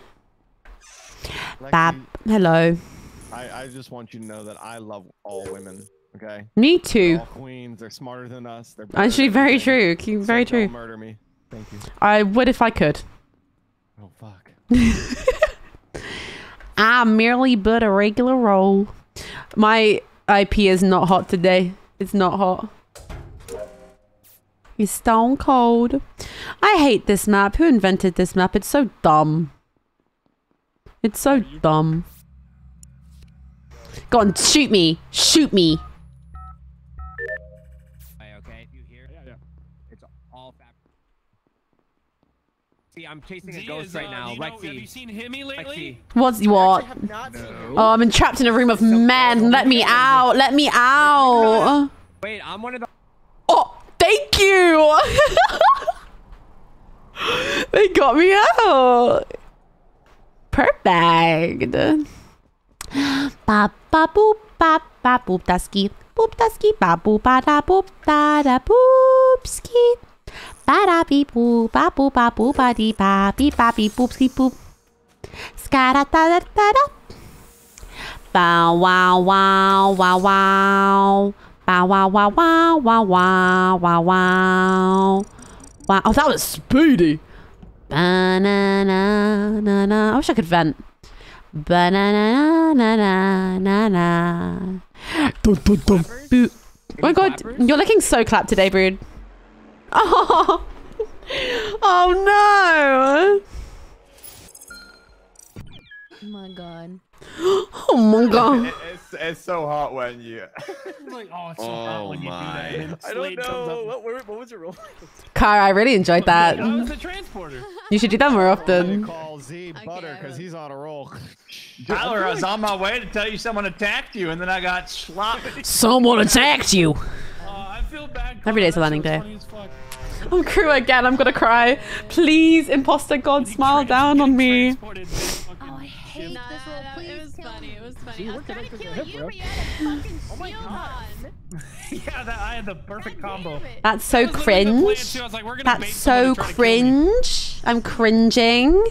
Lexi, Bab, hello. I, I just want you to know that I love all women. Okay. Me They're too. all queens. They're smarter than us. They're better Actually, than very everything. true. So Very don't true. murder me. Thank you. I would if I could. Oh fuck. I merely but a regular roll. My I P is not hot today. It's not hot. It's stone cold. I hate this map. Who invented this map? It's so dumb. It's so dumb. Go on, shoot me. Shoot me. Okay, if you hear, Yeah, yeah. it's all fabric. See, I'm chasing a Z ghost is, right uh, now. you know, Lexi. have you seen Himmy lately? What's what? No. Oh, I'm trapped in a room of men. Let me out. Let me out. Wait, I'm one of the. Oh, thank you. They got me out. Perfect. Ba ba boop ba ba boop da ski boop da ski ba boop ba da boop da da boop ski ba da beep boop ba boop ba boop ba dee ba beep ba beep boop ski boop ska da da da da da. Bow wow wow wow wow. Bow wow wow wow wow wow wow wow. Wow. Oh, that was speedy. Ba-na-na, na-na. I wish I could vent. Ba-na-na, na-na, na-na. Dun, dun, dun, boo. Oh my god, you're looking so clapped today, Brood. Oh, oh no. Oh my god. Oh my god. It, it's, it's so hot when you. Like, oh, it's so Oh hot when you do my. that. And then I don't Slade comes know. up. What, were, what was your role? Cara, I really enjoyed that. I was the transporter. You should do that more They often. call Z butter because he's on a roll. Tyler, I was on my way to tell you someone attacked you, and then I got sloppy. Someone attacked you. Uh, I feel bad. Every day's a That learning shit was day. funny as fuck. I'm crew again. I'm gonna cry. Please, imposter god, smile down on me. Transported this fucking Oh, I hate Nah, this role. nah, Please it was kill funny. me. It was funny. See, I was we're trying to connected kill to hip, you, bro. but you had a fucking shield on. Yeah, that I had the perfect combo. Damn it. That's so That was literally the plan, cringe. too. I was like, we're gonna bait That's someone so to try to kill me. cringe. I'm cringing.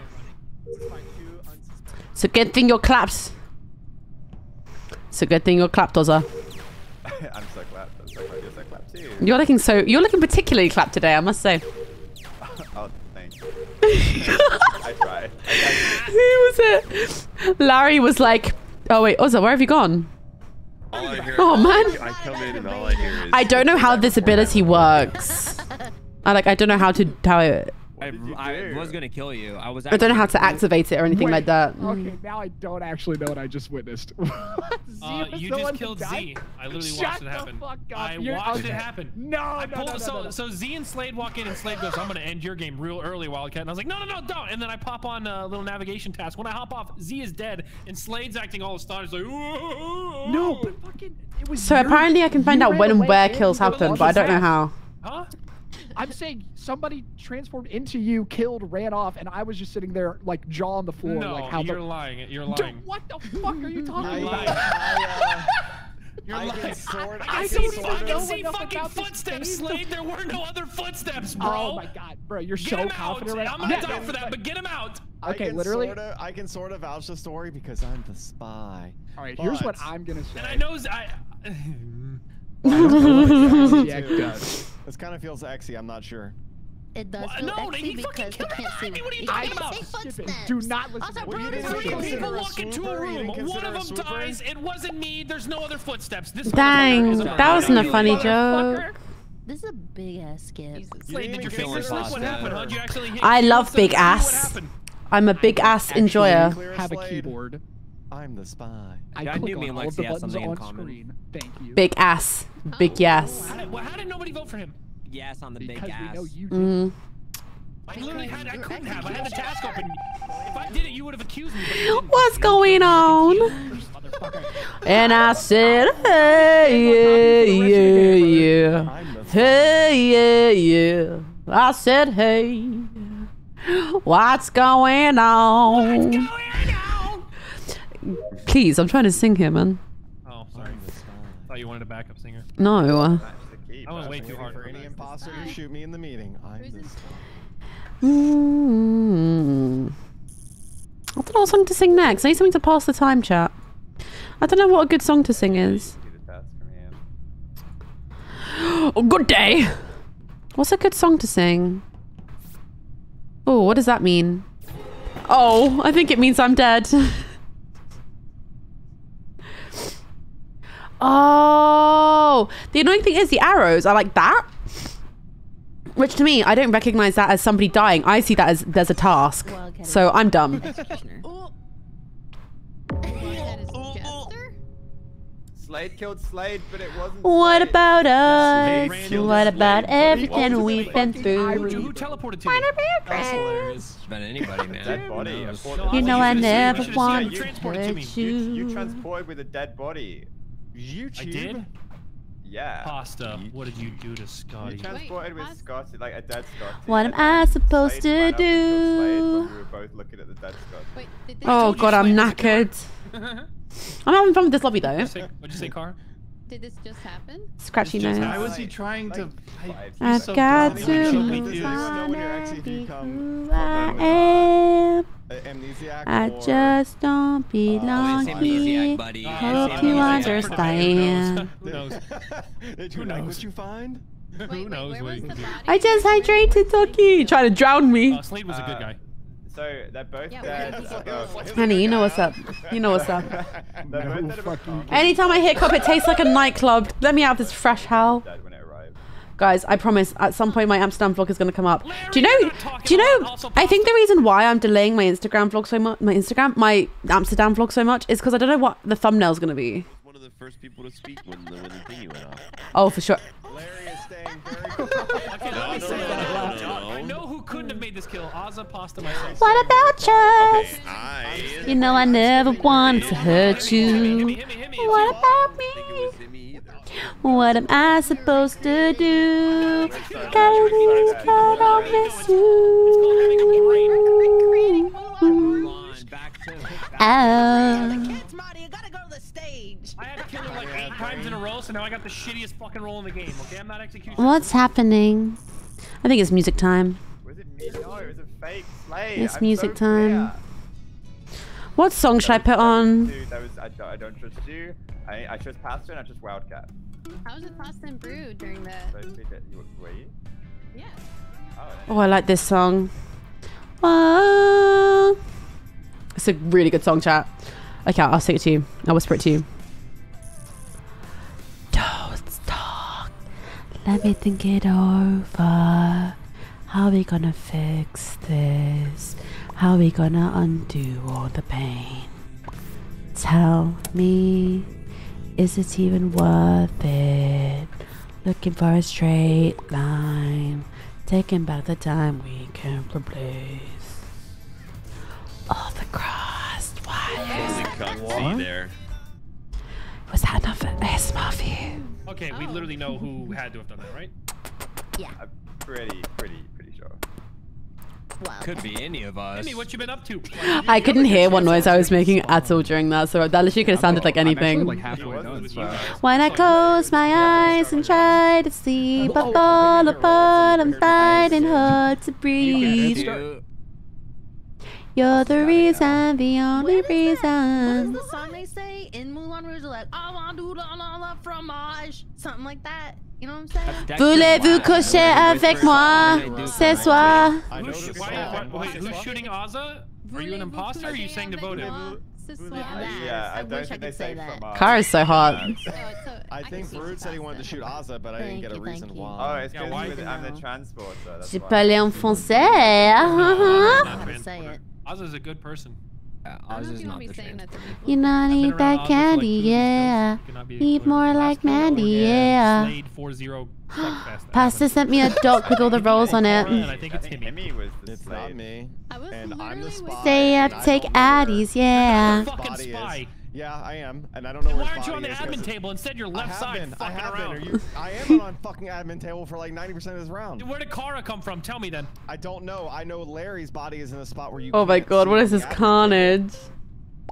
It's a good thing you're clapped. It's a good thing you're clapped, Ozza. I'm so glad. I'm so glad you're so glad too. You're looking so. You're looking particularly clapped today, I must say. Oh, thanks. I tried. Who was it? Larry was like, "Oh wait, Ozza, where have you gone?" All I hear, Oh, all man. I, I come in and all I hear is. I don't know how this ability works. I like. I don't know how to how it. I, I was gonna kill you. I was. I don't know how to actually- activate it or anything Wait, like that. Okay, now I don't actually know what I just witnessed. Z Uh, was you the just one killed that died? Z. I literally Shut watched it the happen. fuck up. I You're- watched okay. it happen. No, I no, pulled, no, no, so, no, no. so Z and Slade walk in, and Slade goes, "I'm gonna end your game real early, Wildcat." And I was like, "No, no, no, don't!" And then I pop on a little navigation task. When I hop off, Z is dead, and Slade's acting all astonished, like, "Whoa." No, but fucking. It was So your- apparently I can find you out ran when and away where in, kills you were happen, the but I don't know one how. Huh? I'm saying somebody transformed into you, killed, ran off, and I was just sitting there like jaw on the floor. No, like how you're the... lying. You're Dude, lying. what the fuck are you talking You're about? lying. I, You're uh, I lying. can sort. I, I see don't fucking even know see enough fucking about this footsteps, game. Slade. There were no other footsteps, bro. Oh my god, bro, you're Get so him out. confident right I'm now. not Yeah, down for that, but get him out. I Okay, can literally- Sorta, I can sort of vouch the story because I'm the spy. All right, here's what But- I'm gonna say. And I know Z- I. Yeah, it does. This kind of feels sexy. I'm not sure. It does What? feel No, exy he fucking because killed they can't see me. What are you It talking doesn't about? say Skip it. footsteps. Do not listen Also, to Well, you Bruno didn't is Three consider real. people a walk into a swooper? You room. didn't One consider of a them swooper? dies. It wasn't me. There's no other footsteps. This Dang, motherfucker is a that wasn't a murderer. funny Motherfucker. joke. This is a big ass skip. You Slade, didn't did you even fix consider this? a What pasta. happened? How'd you actually hit? I What's love the- big what ass. happened? I'm a big ass enjoyer. Clear as Have a Slade. keyboard. I'm the spy. I Yeah, I click knew me on and all of the Lexi had buttons something in on common. screen. Thank you. Big ass. Big yes. How did, well, how did nobody vote for him? Yes, on the big Because we ass. know you did. Mm. I literally had. I couldn't have. I had the task open. If I did it, you would have accused me. But you didn't. What's going on? Motherfucker. And I said, hey, yeah, yeah, yeah. I'm the Hey, yeah, yeah. I said, hey, what's going on? What's going on? Please, I'm trying to sing here, man. thought you wanted a backup singer. No. I went way too hard For any imposter to shoot me in the meeting, I'm this. Mm. I don't know what song to sing next. I need something to pass the time, chat. I don't know what a good song to sing is. Oh, good day. What's a good song to sing? Oh, what does that mean? Oh, I think it means I'm dead. Oh, the annoying thing is the arrows are like that. Which to me, I don't recognize that as somebody dying. I see that as there's a task. So I'm dumb. Slade killed Slade, but it wasn't. What Slade. about us? Slade What about Slade. everything What we've been through? Who teleported to me? That's hilarious. It's been anybody, man. Dead body. Who I knows? thought- You know I never seen- want you to transported to me. hurt You, you. you transported with a dead body. YouTube. I did? Yeah. Pasta, what did you do to You Scotty? transported Wait, with what? Scotty, like a dead Scotty. What am and I then supposed Slade ran to up and killed Slade do? when we were both looking at the dead Scotty. Wait, did they, Oh told you god, I'm Slade was a killer. knackered. I'm having fun with this lobby though. What'd you say, what'd you say, Car? did this just happen? Scratchy Just- nose. Why was he trying to? I, I've he's so got dumb. to He showed Does me move dudes. anyone know on when your and X E be D come who from I the- am. Uh, amnesiac I or just don't belong it's here. amnesiac, buddy. Hope It's you amnesiac. understand. Who knows? Did you Who like knows? what you find? Wait, Who wait, knows where what was you the can do? body? I just hydrated Toki. Trying to drown me. Uh, Slade was a good Uh, guy. So they're both Yeah, dead. where did he uh, go? uh, Honey, you know what's up. You know what's up. They're No both dead about fucking- half Anytime I hiccup, it tastes like a nightclub. Let me out this fresh hell. dead when it arrived. Guys, I promise, at some point my Amsterdam vlog is going to come up. Larry, Do you you're know, not talking do you know, about also I think pasta. the reason why I'm delaying my Instagram vlog so much, my Instagram, my Amsterdam vlog so much is because I don't know what the thumbnail's going to be. One of the first people to speak when the, when the thingy went off. Oh, for sure. Larry is staying very Okay, No, let me no, say no, that. no, no. I know who couldn't have made this kill. Ozza, Pasta, myself. What about Okay, us? I You know I never wanted to hurt Hit me, hit me, you. hit me, hit me. What about think it me? was him either. What am I supposed to do? Gotta leave, but I'll miss you. Come on, back to. Ah. Kids, Marty, you gotta go to the stage. I had to kill her like eight times in a row, so now I got the shittiest fucking roll in the game. Okay, I'm not execution. What's happening? I think it's music time. Was it me? No, it was a fake Slade. It's I'm music so time. clear. What song should I put That was on? two, That was I don't, I don't trust you. I I chose Pastor and I chose Wildcat. How was it Pasta and Brew during that? So pick it. You were you? Yeah. Oh. Oh, I like this song. Whoa. It's a really good song, chat. Okay, I'll sing it to you. I'll whisper it to you. Don't talk. Let me think it over. How we gonna fix this? How we gonna undo all the pain? Tell me, is it even worth it? Looking for a straight line, taking back the time we can replace. All the crust, why? Holy cunt, see there. Was that enough A S M R for you? Okay, we literally know who had to have done that, right? Yeah. I'm pretty pretty pretty sure. Wow. Could be any of us. Timmy, what you been up to? I couldn't hear what noise I was making at all during that, so that literally could have sounded like I'm actually anything. like halfway done. So. When I close my eyes and try to sleep, I fall apart. I'm fighting hard to breathe. You- You're the reason, the only What is that? reason. What is the song they say in Moulin Rouge? They're like, I want to do la la la fromage. Something like that. You know what I'm saying? Voulez-vous coucher avec moi ce soir? I know Who's, this why, song. why, wait, who's shooting Ozza? Are you an imposter or are you saying devoted? That. Yeah, I, I don't wish I think they could say say that. from us. Car is so hot. I think Brood said he wanted to shoot Ozza, but I didn't Thank get a you, reason thank you. Oh, why. it's Yeah, because why with- you I'm the know? transporter. That's Je why. parle en français. How to say it. Ozza's a good person. Yeah, I Oz don't know is if you not want me the saying that transport. to people. You know, I I've been need around that Ozza for, candy, like, two yeah. skills. Cannot be Eat excluded. more like Pasta, Mandy, oh, yeah. Slade four zero. Fuck fast. Pasta sent me a doc with all the rolls on And it. I think it's Timmy. Timmy was the It's slave. not me. I was And I'm the literally spy. Stay and up, I take don't know where addies, yeah. his Fucking body is. spy. Yeah, I am, and I don't know Then where why his aren't you on body the is 'cause admin table? Instead, you're I left have side been. I fucking have been. around. Are you, I am on fucking admin table for like ninety percent of this round. Where did Kara come from? Tell me then. I don't know. I know Larry's body is in a spot where you. Oh my can't god, see what on is the this admin table. carnage?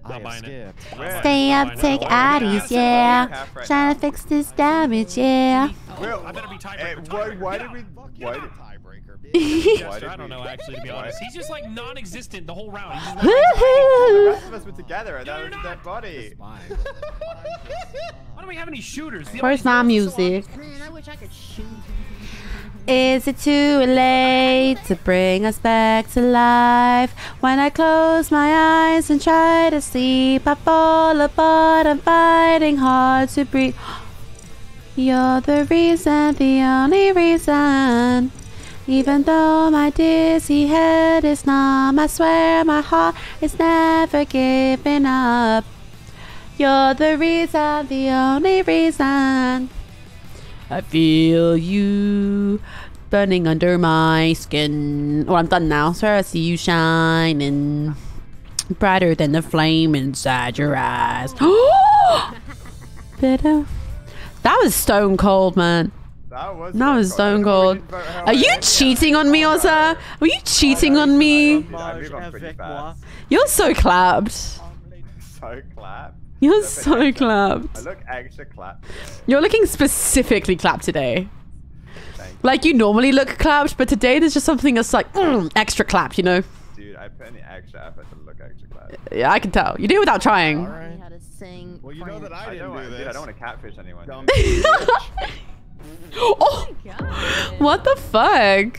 Not buying it. Stay up, take Addies, yeah. Trying to fix this damage, yeah. Well, I better be tied. eh, why, why did we? Why did, Jester, I don't know actually, to be honest. He's just like non-existent the whole round. He's just the Woohoo! rest of us were together, and No, that you're was a not. dead body. Why don't we have any shooters? The Where's my music? Man, I wish I could shoot. Is it too late to bring us back to life? When I close my eyes and try to sleep, I fall apart. I'm fighting hard to breathe. You're the reason, the only reason. Even though my dizzy head is numb, I swear my heart is never giving up. You're the reason, the only reason. I feel you burning under my skin. Well, I'm done now. So I see you shining brighter than the flame inside your eyes. Bitter. That was stone cold, man. That was. That was stone cold. Are you cheating on me, Oza? Are you cheating on me? Dude, I move on pretty fast. You're so clapped. So clap. You're Look so extra- clapped. I look extra clap. You're looking specifically clapped today. Thank you. Like you normally look clapped, but today there's just something that's like mm, extra clapped, you know? Dude, I put in the extra effort to look extra clap. Yeah, I can tell. You do it without trying. Alright. How to sing. Well, you know that I I didn't don't do want, this. dude, I don't want to catfish anyone. Dumb dude. Oh, what the fuck?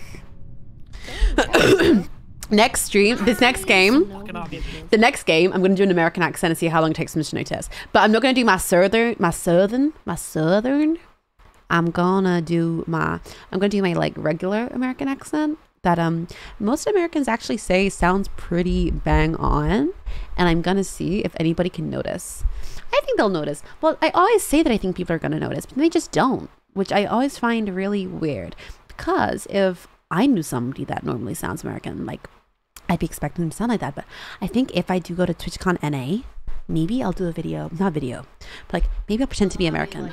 Next stream, this next game, the next game, I'm gonna do an American accent and see how long it takes them to notice. But I'm not gonna do my southern, my southern, my southern. I'm gonna do my, I'm gonna do my like regular American accent that um most Americans actually say sounds pretty bang on, and I'm gonna see if anybody can notice. I think they'll notice. Well, I always say that I think people are gonna notice, but they just don't, which I always find really weird. Because if I knew somebody that normally sounds American, like I'd be expecting them to sound like that. But I think if I do go to TwitchCon N A, maybe I'll do a video, not video, but like maybe I'll pretend to be American.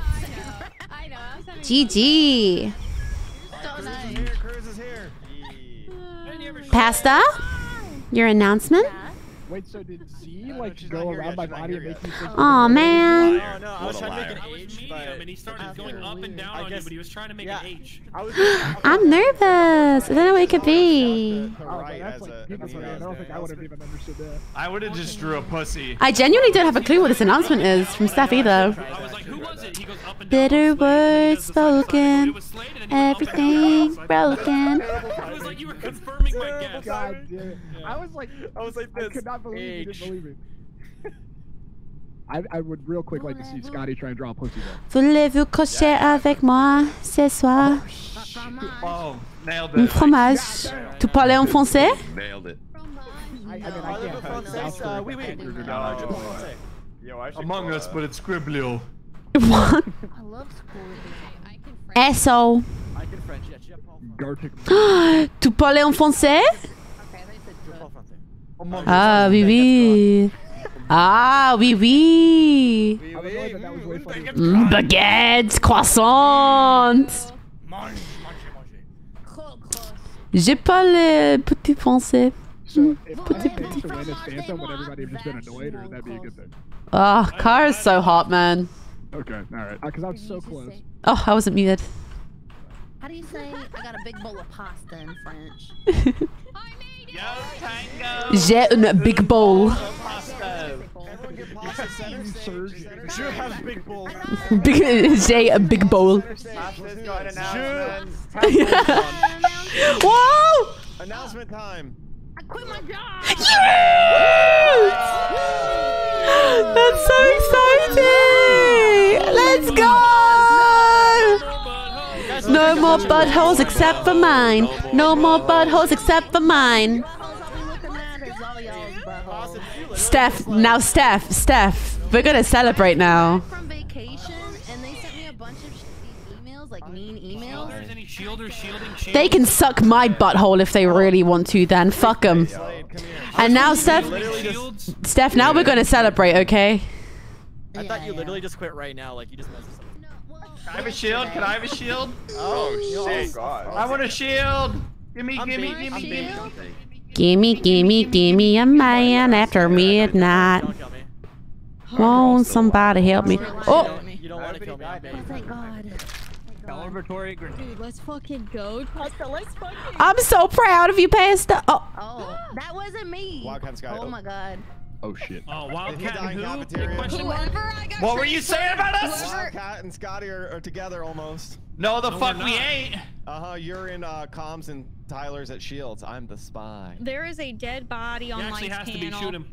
G G. Cruz is here. Pasta, your announcement? Wait, so did Z like go around my body and make you think? Aw, man. No, no, I was What a trying to make liar. an I was H, medium, but and he started going up and down I on you, guess- but he was trying to make yeah. an H. I was. I'm nervous. I don't know what it could be. Oh, but that's like people say, I don't think I would have even understood that. I would have just drew a pussy. I genuinely don't have a clue what this announcement is from Steph either. I was like, who was it? He goes up and down. Bitter on Slade, and then he words does the second side, spoken, it was Slade, and then he went up and down on everything Slade. broken. It was like you were confirming my guess. God damn it. I was like, I was like I this. could not believe you H. didn't believe me. I, I would real quick like to see Scotty try and draw a pussy though. Voulez-vous coucher avec moi ce soir? Oh, nailed Un it. fromage. Tu parlais en français? Nailed it. I, I mean, I Parlez-vous can't. français? South Uh, Korea oui, oui. can't do No, that. je parle français. Yo, I should Among call, Us, uh, but it's Scriblio. What? I love school. S O. I can French. Yeah, je parle français. Gartic. Tu parlais en français? Je parle français. Among Ah, oui, oui. Ah, oui, oui. Oui, I would know that that was way funny. Mm, baguettes, croissants. Mange, mange, J'ai pas le petit français. So if I had managed to win as Phantom, would everybody have just been annoyed, or would that be a good thing? Oh, car is so hot, man. Okay, all right. Because I was so close. Oh, I wasn't muted. How do you say I got a big bowl of pasta in French? Yo, Tango. J'ai une big bowl. Everyone get pasta center stage. Je have a big bowl. Big, j'ai a big bowl. Pasta's got an announcement. Whoa! Announcement time. I quit my job. Yes! That's so exciting! Let's go! No more buttholes except for mine. No more buttholes except for mine. Steph, now Steph, Steph, we're gonna celebrate now. From vacation, and they sent me a bunch of shitty emails, like mean emails. There's any shielders shielding shields? They can suck my butthole if they really want to, then fuck them. And now Steph, Shields? Steph, now we're gonna celebrate, okay? I thought you literally just quit right now, like you just messed us up. Can I have a shield? Can I have a shield? Oh, shit. God. I want a shield. Gimme, I'm gimme, big. gimme, I'm gimme. big. Gimme, gimme, gimme a man after midnight. Don't kill me. Won't somebody help me? Oh, You don't want to kill me. I'm Oh, thank God. Celebratory grenade. Dude, let's fucking go. Pasta, let's fucking I'm so proud of you, Pasta. Oh, Oh, that wasn't me. Wildcat Scotty. Oh my God. Oh shit. Oh, Did he Wildcat die in and who? cafeteria? Big question mark? Whoever I got What were you saying about us? Wildcat and Scotty are, are together almost. No, the No, fuck we're we not. ain't. Uh huh. You're in uh, comms and Tyler's at Shields. I'm the spy. There is a dead body He on actually Light's has to be. panel. Shoot him.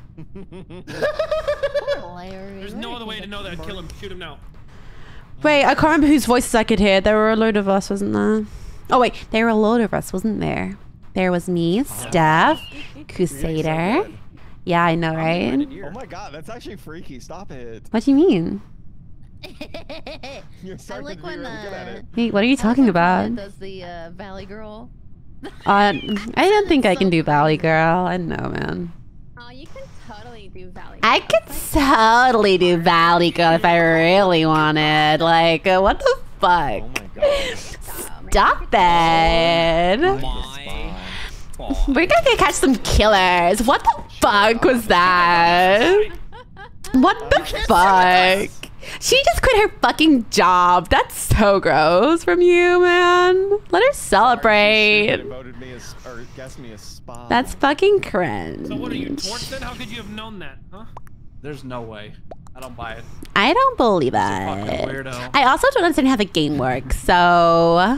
Hilarious. There's no other way to know that. Kill him. Shoot him now. wait, I can't remember whose voices I could hear. There were a load of us, wasn't there? Oh wait, there were a load of us, wasn't there? There was me, Steph, Crusader. Yeah, I know, right? Oh my god, that's actually freaky. Stop it. What do you mean? You're I starting like to be when really good at uh, it. Wait, what are you talking about? does the uh, Valley Girl. Uh, I don't think I can do Valley Girl. I don't know, man. Oh, you can totally do Valley. I could totally do Valley Girl if I really wanted. Like, uh, what the fuck? Oh my god. Stop it. My fault. We're gonna go catch some killers. What the fuck was that? What the fuck? She just quit her fucking job. That's so gross from you, man. Let her celebrate. Voted me as, or guessed me a spy. That's fucking cringe. So what are you, Torch then? How could you have known that, huh? There's no way. I don't buy it. I don't believe fucking it. weirdo. I also don't understand how the game works, so...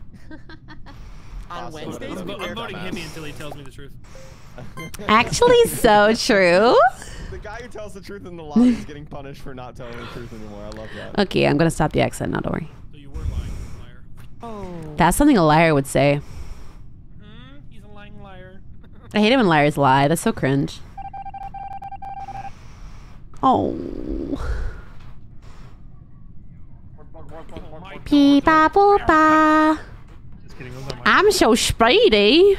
On Wednesdays, I'm, we vo- wear I'm voting dumbass. him until he tells me the truth. Actually, so true. The guy who tells the truth in the lobby is getting punished for not telling the truth anymore. I love that. Okay, I'm gonna stop the accent now, don't worry. So you were lying, liar. Oh. That's something a liar would say. Hmm? He's a lying liar. I hate it when liars lie. That's so cringe. Oh. Peepa boopa. Just kidding. Those are my I'm so speedy.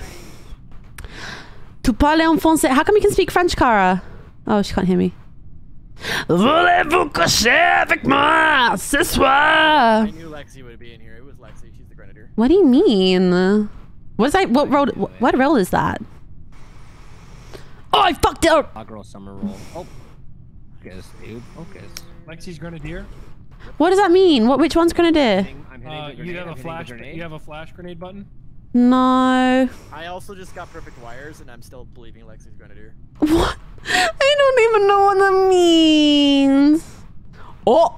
Tu parles en français. How come you can speak French, Cara? Oh, she can't hear me. Voulez-vous coucher avec moi ce I soir? knew Lexi would be in here. It was Lexi. She's the grenadier. What do you mean? What's that? What role? What role is that? Oh, I fucked up. Hot girl summer roll. Oh. Focus, dude. Focus. Lexi's grenadier. What does that mean? What? Which one's grenadier? I'm hitting Uh, the you grenade. have I'm a hitting the flash. grenade. You have a flash grenade button. No. I also just got perfect wires, and I'm still believing Lexi's grenadier. What? I don't even know what that means. Oh.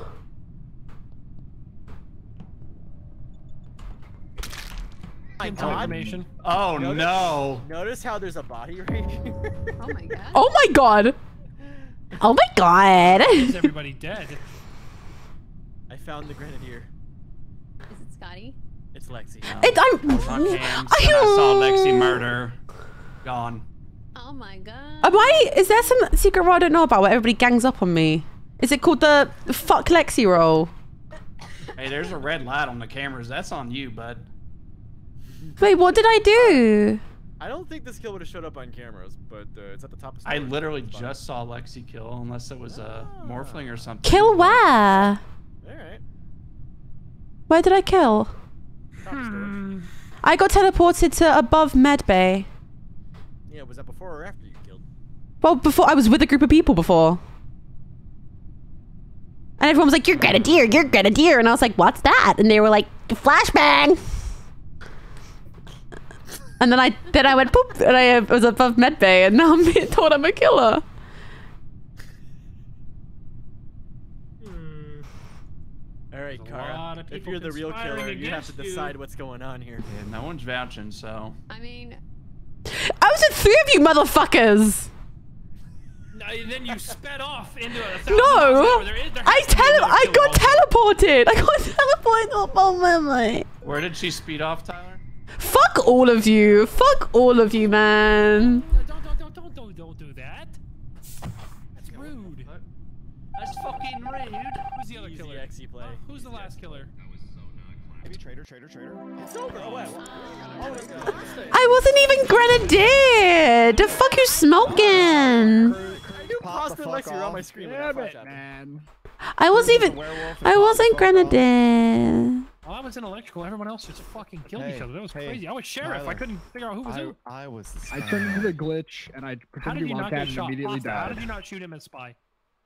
My Info God. information. Oh Notice- no. Notice how there's a body right here. Oh my god. Oh my god. Oh my god. Is everybody dead? I found the grenadier. Is it Scotty? It's Lexi. It, I'm. Fuck him. I saw Lexi murder. Gone. Oh my god. Am I? Is there some secret role I don't know about where everybody gangs up on me? Is it called the fuck Lexi roll? Hey, there's a red light on the cameras. That's on you, bud. Wait, what did I do? I don't think this kill would have showed up on cameras, but uh, it's at the top of I storage. literally It's fine. just saw Lexi kill, unless it was a morphling or something. Kill but- where? Alright. Where did I kill? Top of storage. I got teleported to above medbay. Yeah, was that before or after you killed? Well, before I was with a group of people before. And everyone was like, "You're grenadier, you're grenadier," and I was like, "What's that?" And they were like, "Flashbang." And then I then I went poop, and I was above medbay, and now I'm being told I'm a killer. Alright, There's a lot Kara. of If people you're the real conspiring killer, you have to against you. decide what's going on here. Yeah, no one's vouching, so. I mean, I was with three of you motherfuckers. No, and then you sped off into a thousand No, miles an hour. There is, there I has to be tele another I killer got also. teleported. I got teleported up on memory. Where did she speed off, Tyler? Fuck all of you. Fuck all of you, man. No, don't, don't, don't, don't, don't, don't do that. That's rude. That's fucking rude. Who's the other Easy killer? X E play. Huh? Who's the last killer? Maybe traitor, traitor, traitor. It's over. Oh, wait. Oh, it's good. I wasn't even grenadier. The fuck you smoking? I knew Pasta and Lexi were on my screen when that flash happened. Man. I wasn't even. I wasn't grenadier. Well, I was in electrical. Everyone else just fucking killed each Hey, other. That was hey, crazy. I was sheriff. I Tyler. couldn't figure out who was I, who. I was the I spy. turned into the glitch and I How pretended did to be you not Wildcat get and shot? immediately Pasta, how died. did you not shoot him as spy?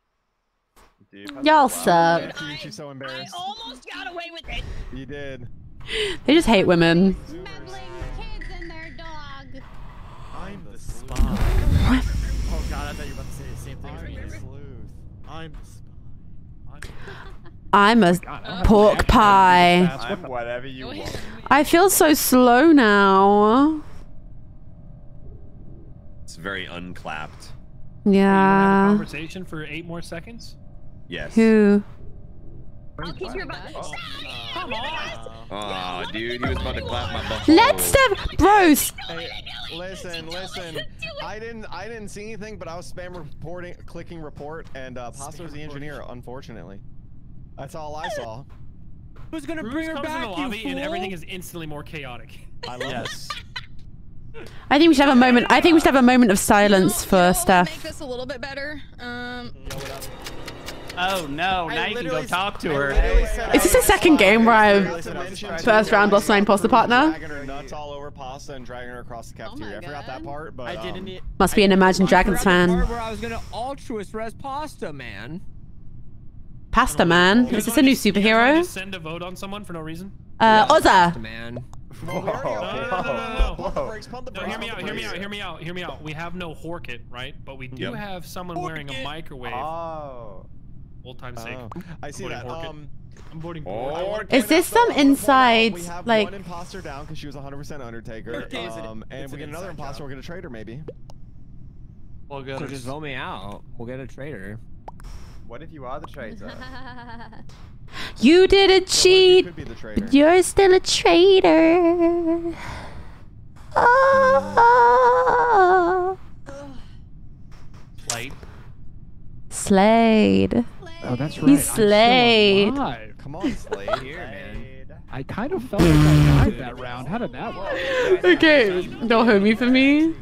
Y'all suck. She's so embarrassed. I almost got away with it. You did. They just hate women. Kids and their dog. I'm the spy. Oh god, I thought you were about to say the same thing as me. I'm the spy. I'm a pork pie. I'm whatever you want. I feel so slow now. It's very unclapped. Yeah. Conversation for eight more seconds. Yes. Who? I'll teach you about this. Come on. Oh, dude, he was about to clap my butt. Let's step, bros. Hey, listen, listen. I didn't, I didn't see anything, but I was spam reporting, clicking report, and uh, Pasta was the engineer. Unfortunately, that's all I saw. Who's gonna Bruce bring her comes back, in the lobby you fool? and everything is instantly more chaotic. I love yes. I think we should have a moment. I think we should have a moment of silence for Steph. Make this a little bit better. Um. Oh no! Now you can go talk to her. Is this the second game where I first round lost my imposter partner? Dragging her nuts all over Pasta and dragging her across the cafeteria. I forgot that part, but I didn't. um, Must be an Imagine Dragons fan. Where I was gonna altruist res pasta, man. Pasta Man. Is this a new Just superhero? send a vote on someone for no reason. Uh, Ozza. Man. No, no, no, no, no, pump the brakes, pump the no. brakes. Hear me pump out. the Hear me brakes. out. Hear me out. Hear me out. We have no Horkit, right? But we do Yep. have someone wearing a microwave. Oh. Old time's sake. Oh, I see voting that. Horkit. Um, I'm voting Oh, Horkit. Is this some inside, we have like? one imposter down because she was one hundred percent Undertaker. Okay, is it- Um, and it's we an get another inside imposter. job. We're gonna trade her maybe. Well, good. So just vote me out. We'll get a traitor. What if you are the traitor? You didn't So what if you cheat, could be the traitor? but you're still a traitor. Oh. Light. Slayed. Oh, that's right. He I'm still slayed. alive. Come on, Slade. Here, man. I kind of felt like I died that round. How did that work? Okay, don't hurt me for me.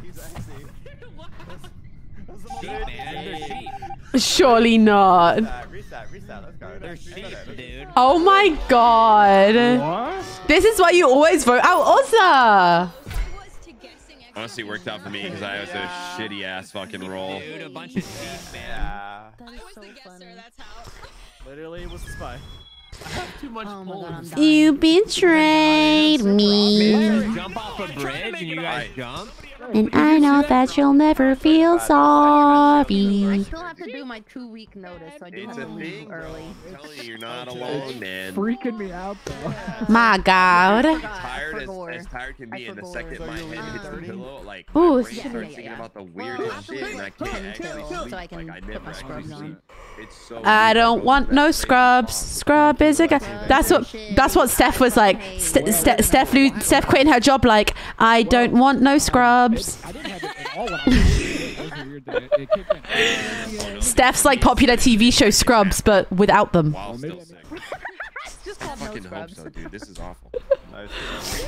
Sheep, man. They're sheep. Surely not. Reset, reset, reset. Let's go. They're sheep, dude. Oh my god. What? This is why you always vote out Ozza. Honestly, it worked out for me because I was a shitty ass fucking roll. Dude, a bunch of sheep, man. Yeah. That is so funny. Literally, it was the spy. I have too much Oh my pull. god, I'm dying. You betrayed me. Jump off a bridge and you guys jump? And I know that you'll never feel I sorry. still have to do my two week notice, so I do It's have a to leave thing. early. I'm telling you, you're not alone, man. Freaking me out though. My god. Tired I as, forgot. as tired can be, I and the forgot. second So my you're head hits the leaving pillow, like Ooh, my brain yeah, starts yeah, thinking yeah. about the Well, weirdest after shit, and I put- can't put- actually put- so sleep. I can Like I put never my actually scrubs sleep. on. It's so. I weird. don't Goes want that no crazy scrubs. long. Scrub is a guy. That's what. That's what Steph was like. St- St- Steph, lo- Steph quitting her job like, I don't want no scrubs. I didn't have it at all when I was That was a weird day. It kicked in. Steph's like popular T V show Scrubs, but without them. While still sick. Just I called no fucking hope scrubs. so, dude. This is awful. Nice.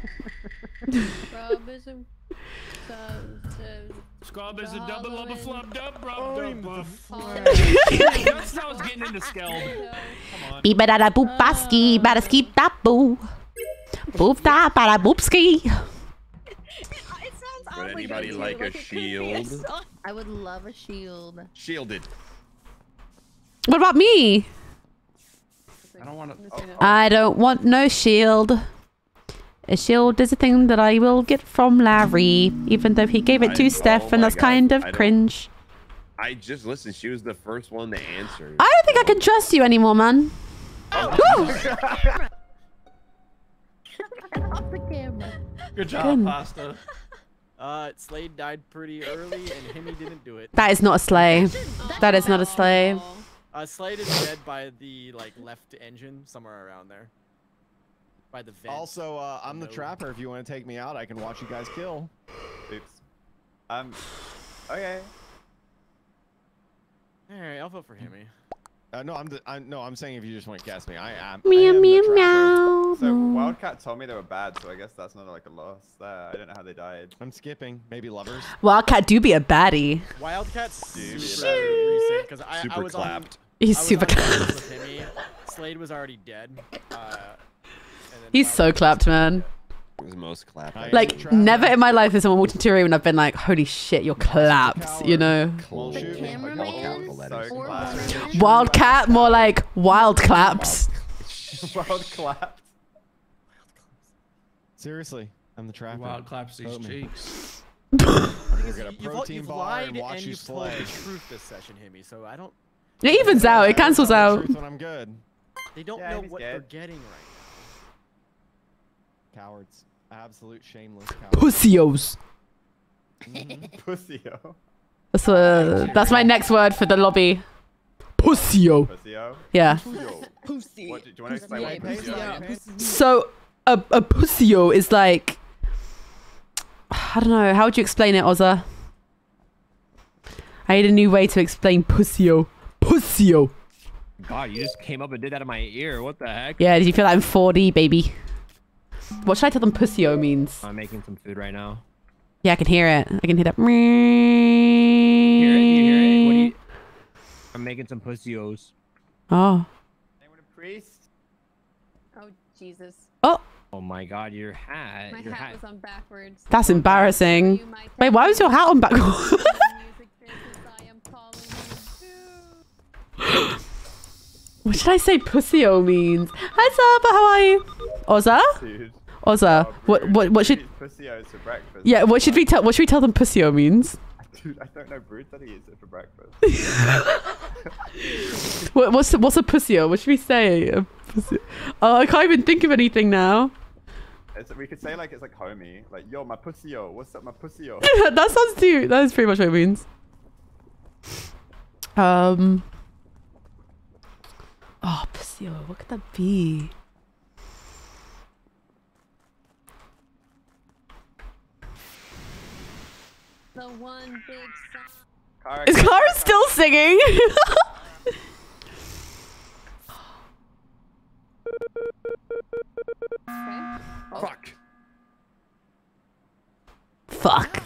Scrub is a. Scrub is a double lubba flub dub rub I'm dub the bub. That's how I was getting into Skeld. Come on. Beep da da boop baski, bada ski da boo. Boop da bada boop ski. It sounds Would oddly anybody good, like too. a it could be shield? song. I would love a shield. Shielded. What about me? I don't want to. I don't want no shield. A shield is a thing that I will get from Larry, even though he gave it I- to Steph, oh and my that's God, kind of I don't- cringe. I just listened. She was the first one to answer. I don't think I can trust you anymore, man. Woo! Off the camera. Good job, Good. Pasta. Uh, Slade died pretty early, and Himmy didn't do it. That is not a sleigh. That is not a sleigh. Uh, Slade is dead by the like left engine, somewhere around there. By the vent. Also, uh, I'm the No. trapper. If you want to take me out, I can watch you guys kill. Oops. Um. Okay. All right, I'll vote for Himmy. Uh, no, I'm the. I, no, I'm saying if you just want to guess me, I am. I Meow am the meow trapper. meow. So Wildcat told me they were bad, so I guess that's not like a loss there. I don't know how they died. I'm skipping. Maybe lovers. Wildcat do be a baddie. Wildcat's Dude, super recent because I, I Super was clapped. He's on, I was super on teams clapped. with Himmy. Slade was already dead. Uh, and then He's so Wildcat- clapped, man. It was the most most clap. I- Like, never in my life has someone walked into a room and I've been like, holy shit, your claps, you know? Cold. cameraman All capital letters. or woman. Wildcat, more like wild claps. Wild clap. Seriously, I'm the trapper. Wild claps these Vote me. cheeks. We're gonna You've, protein you've bar lied and watch and you you've told slay. the truth this session, Himmy. So I don't. It evens out, it cancels I tell the out. truth when I'm good. They don't Yeah, know he's what dead. they're getting right Cowards. Absolute shameless cowards. Pussios. Pussyo. That's, uh, that's my next word for the lobby. Pussio. Pussyo. Yeah. Pussy. What, do you want to explain what Pussy. pussyo is? So, a, a pussio is like... I don't know, how would you explain it, Ozza? I need a new way to explain pussio. Pussio. God, you just came up and did that in my ear. What the heck? Yeah, did you feel that in four D, baby? What should I tell them pussio means? I'm making some food right now. Yeah, I can hear it. I can hear that. Hear it? You hear it? What do you... I'm making some pussios. Oh. Anyone a priest? Oh Jesus. Oh. Oh my God, your hat. My your hat, hat was on backwards. That's embarrassing. You might Wait, why was your hat on backwards? music business, I am calling you. What should I say pussio means? Hi, Saba, how are you? Ozza? Dude. Ozza, Oh, what, Brood. what, what should... Eat Pussyo for breakfast. Yeah, what should we tell, what should we tell them pussio means? Dude, I don't know. Brood said he eats it for breakfast. What, what's, what's a pussio? What should we say? A pussio. Oh, I can't even think of anything now. It's, we could say like it's like homie, like yo my pussyo, what's up my pussyo? That sounds too, that is pretty much what it means. Um... Oh, pussio, what could that be? The one big song. Kara, Is Kara still singing? Okay. Fuck. Fuck.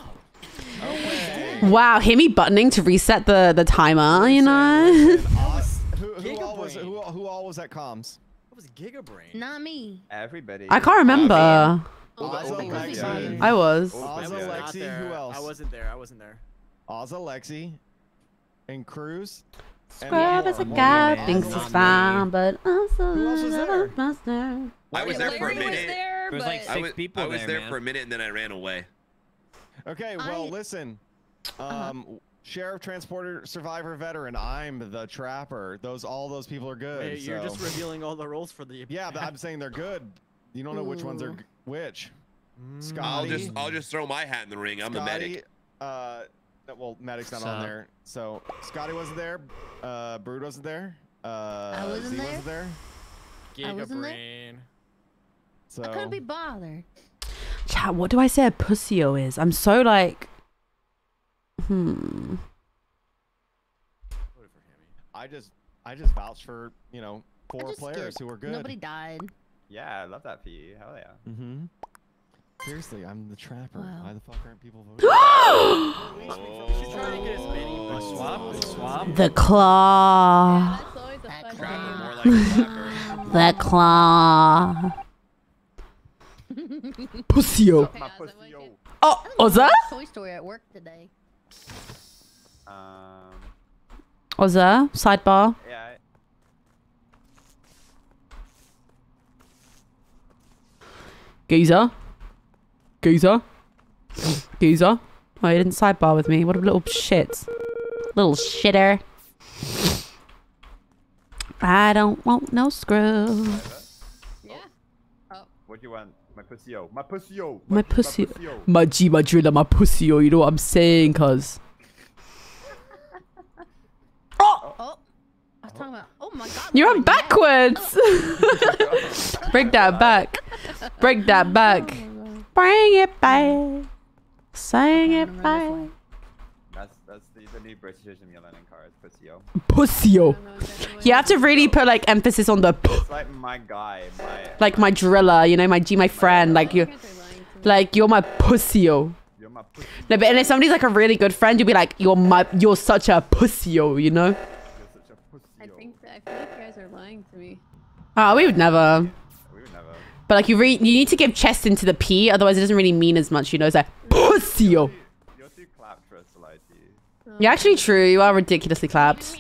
Wow, Himmy buttoning to reset the, the timer, you know? Who, who, all was, who, who all was at comms? What was Gigabrain? Not me. Everybody. I can't remember. Ozza, Lexi. I was. Ozza, I was not Lexi, there. who else? I wasn't there. I wasn't there. Ozza, Lexi, and Cruz. Scrub as a guy thinks he's fine, but also Who else was there? master. I was there for a Larry was minute. there, There was like but- I six was, people I was there, there man. for a minute and then I ran away. Okay, well, I- listen. Um, Sheriff, Transporter, Survivor, Veteran. I'm the Trapper. Those, all those people are good. Hey, you're so- just revealing all the roles for the. Yeah, but I'm saying they're good. You don't know which ones are Ooh. g- which. Mm. Scotty. I'll just I'll just throw my hat in the ring. I'm the Scotty, medic. Uh, no, well, medic's not What's on up? there. So Scotty wasn't there. Uh, Brood wasn't there. Uh, wasn't Z there? wasn't there. I wasn't there? Gigabrain. So I couldn't be bothered. Chat, what do I say a pussio is? I'm so like... Hmm... Voted for Himmy. I just, I just vouched for you know I four just players skipped. who were good. Nobody died. Yeah, I love that for you. Hell yeah. Mm-hmm. Seriously, I'm the Trapper. Wow. Why the fuck aren't people voting? She's trying to get as many Good votes. swap. Good swap. The claw. That's always a That fun crap. game. More like a clapper. The claw. Pussio. Okay, My Oz, I like pussyo. it. Oh, I Ozza? watched Toy Story at work today. Um. Ozza, sidebar. Yeah. Geezer. Geezer. Geezer. Oh, he didn't sidebar with me. What a little shit. Little shitter. I don't want no screw. Yeah. Oh. What do you want? My pussyo. My pussyo. My G- pussy. pussyo. My G, my driller, my pussy. You know what I'm saying, cuz. Oh! Oh, I was talking about. Oh my god. You're look on at my neck. backwards! Break that back. Break that back. Bring it back. Sing Okay, it I'm gonna run back. this way. That's that's the, the new Britishism you're learning, Cara. It's pussyo. Pussyo. I don't know exactly what You it have to is. really put like emphasis on the p- It's like my guy. My. like my driller, you know, my G, my friend. Like you, You guys are lying to me. like you're my pussyo. You're my pussy. No, but and if somebody's like a really good friend, you'll be like, you're my, you're such a pussyo, you know? You're such a pussyo. I think that, I feel like you guys are lying to me. Ah, we would never. We would never. But like you re you need to give chest into the P, otherwise it doesn't really mean as much. You know, it's like pussy-o. You're too clapped for us to lie to you. You're actually true. You are ridiculously clapped.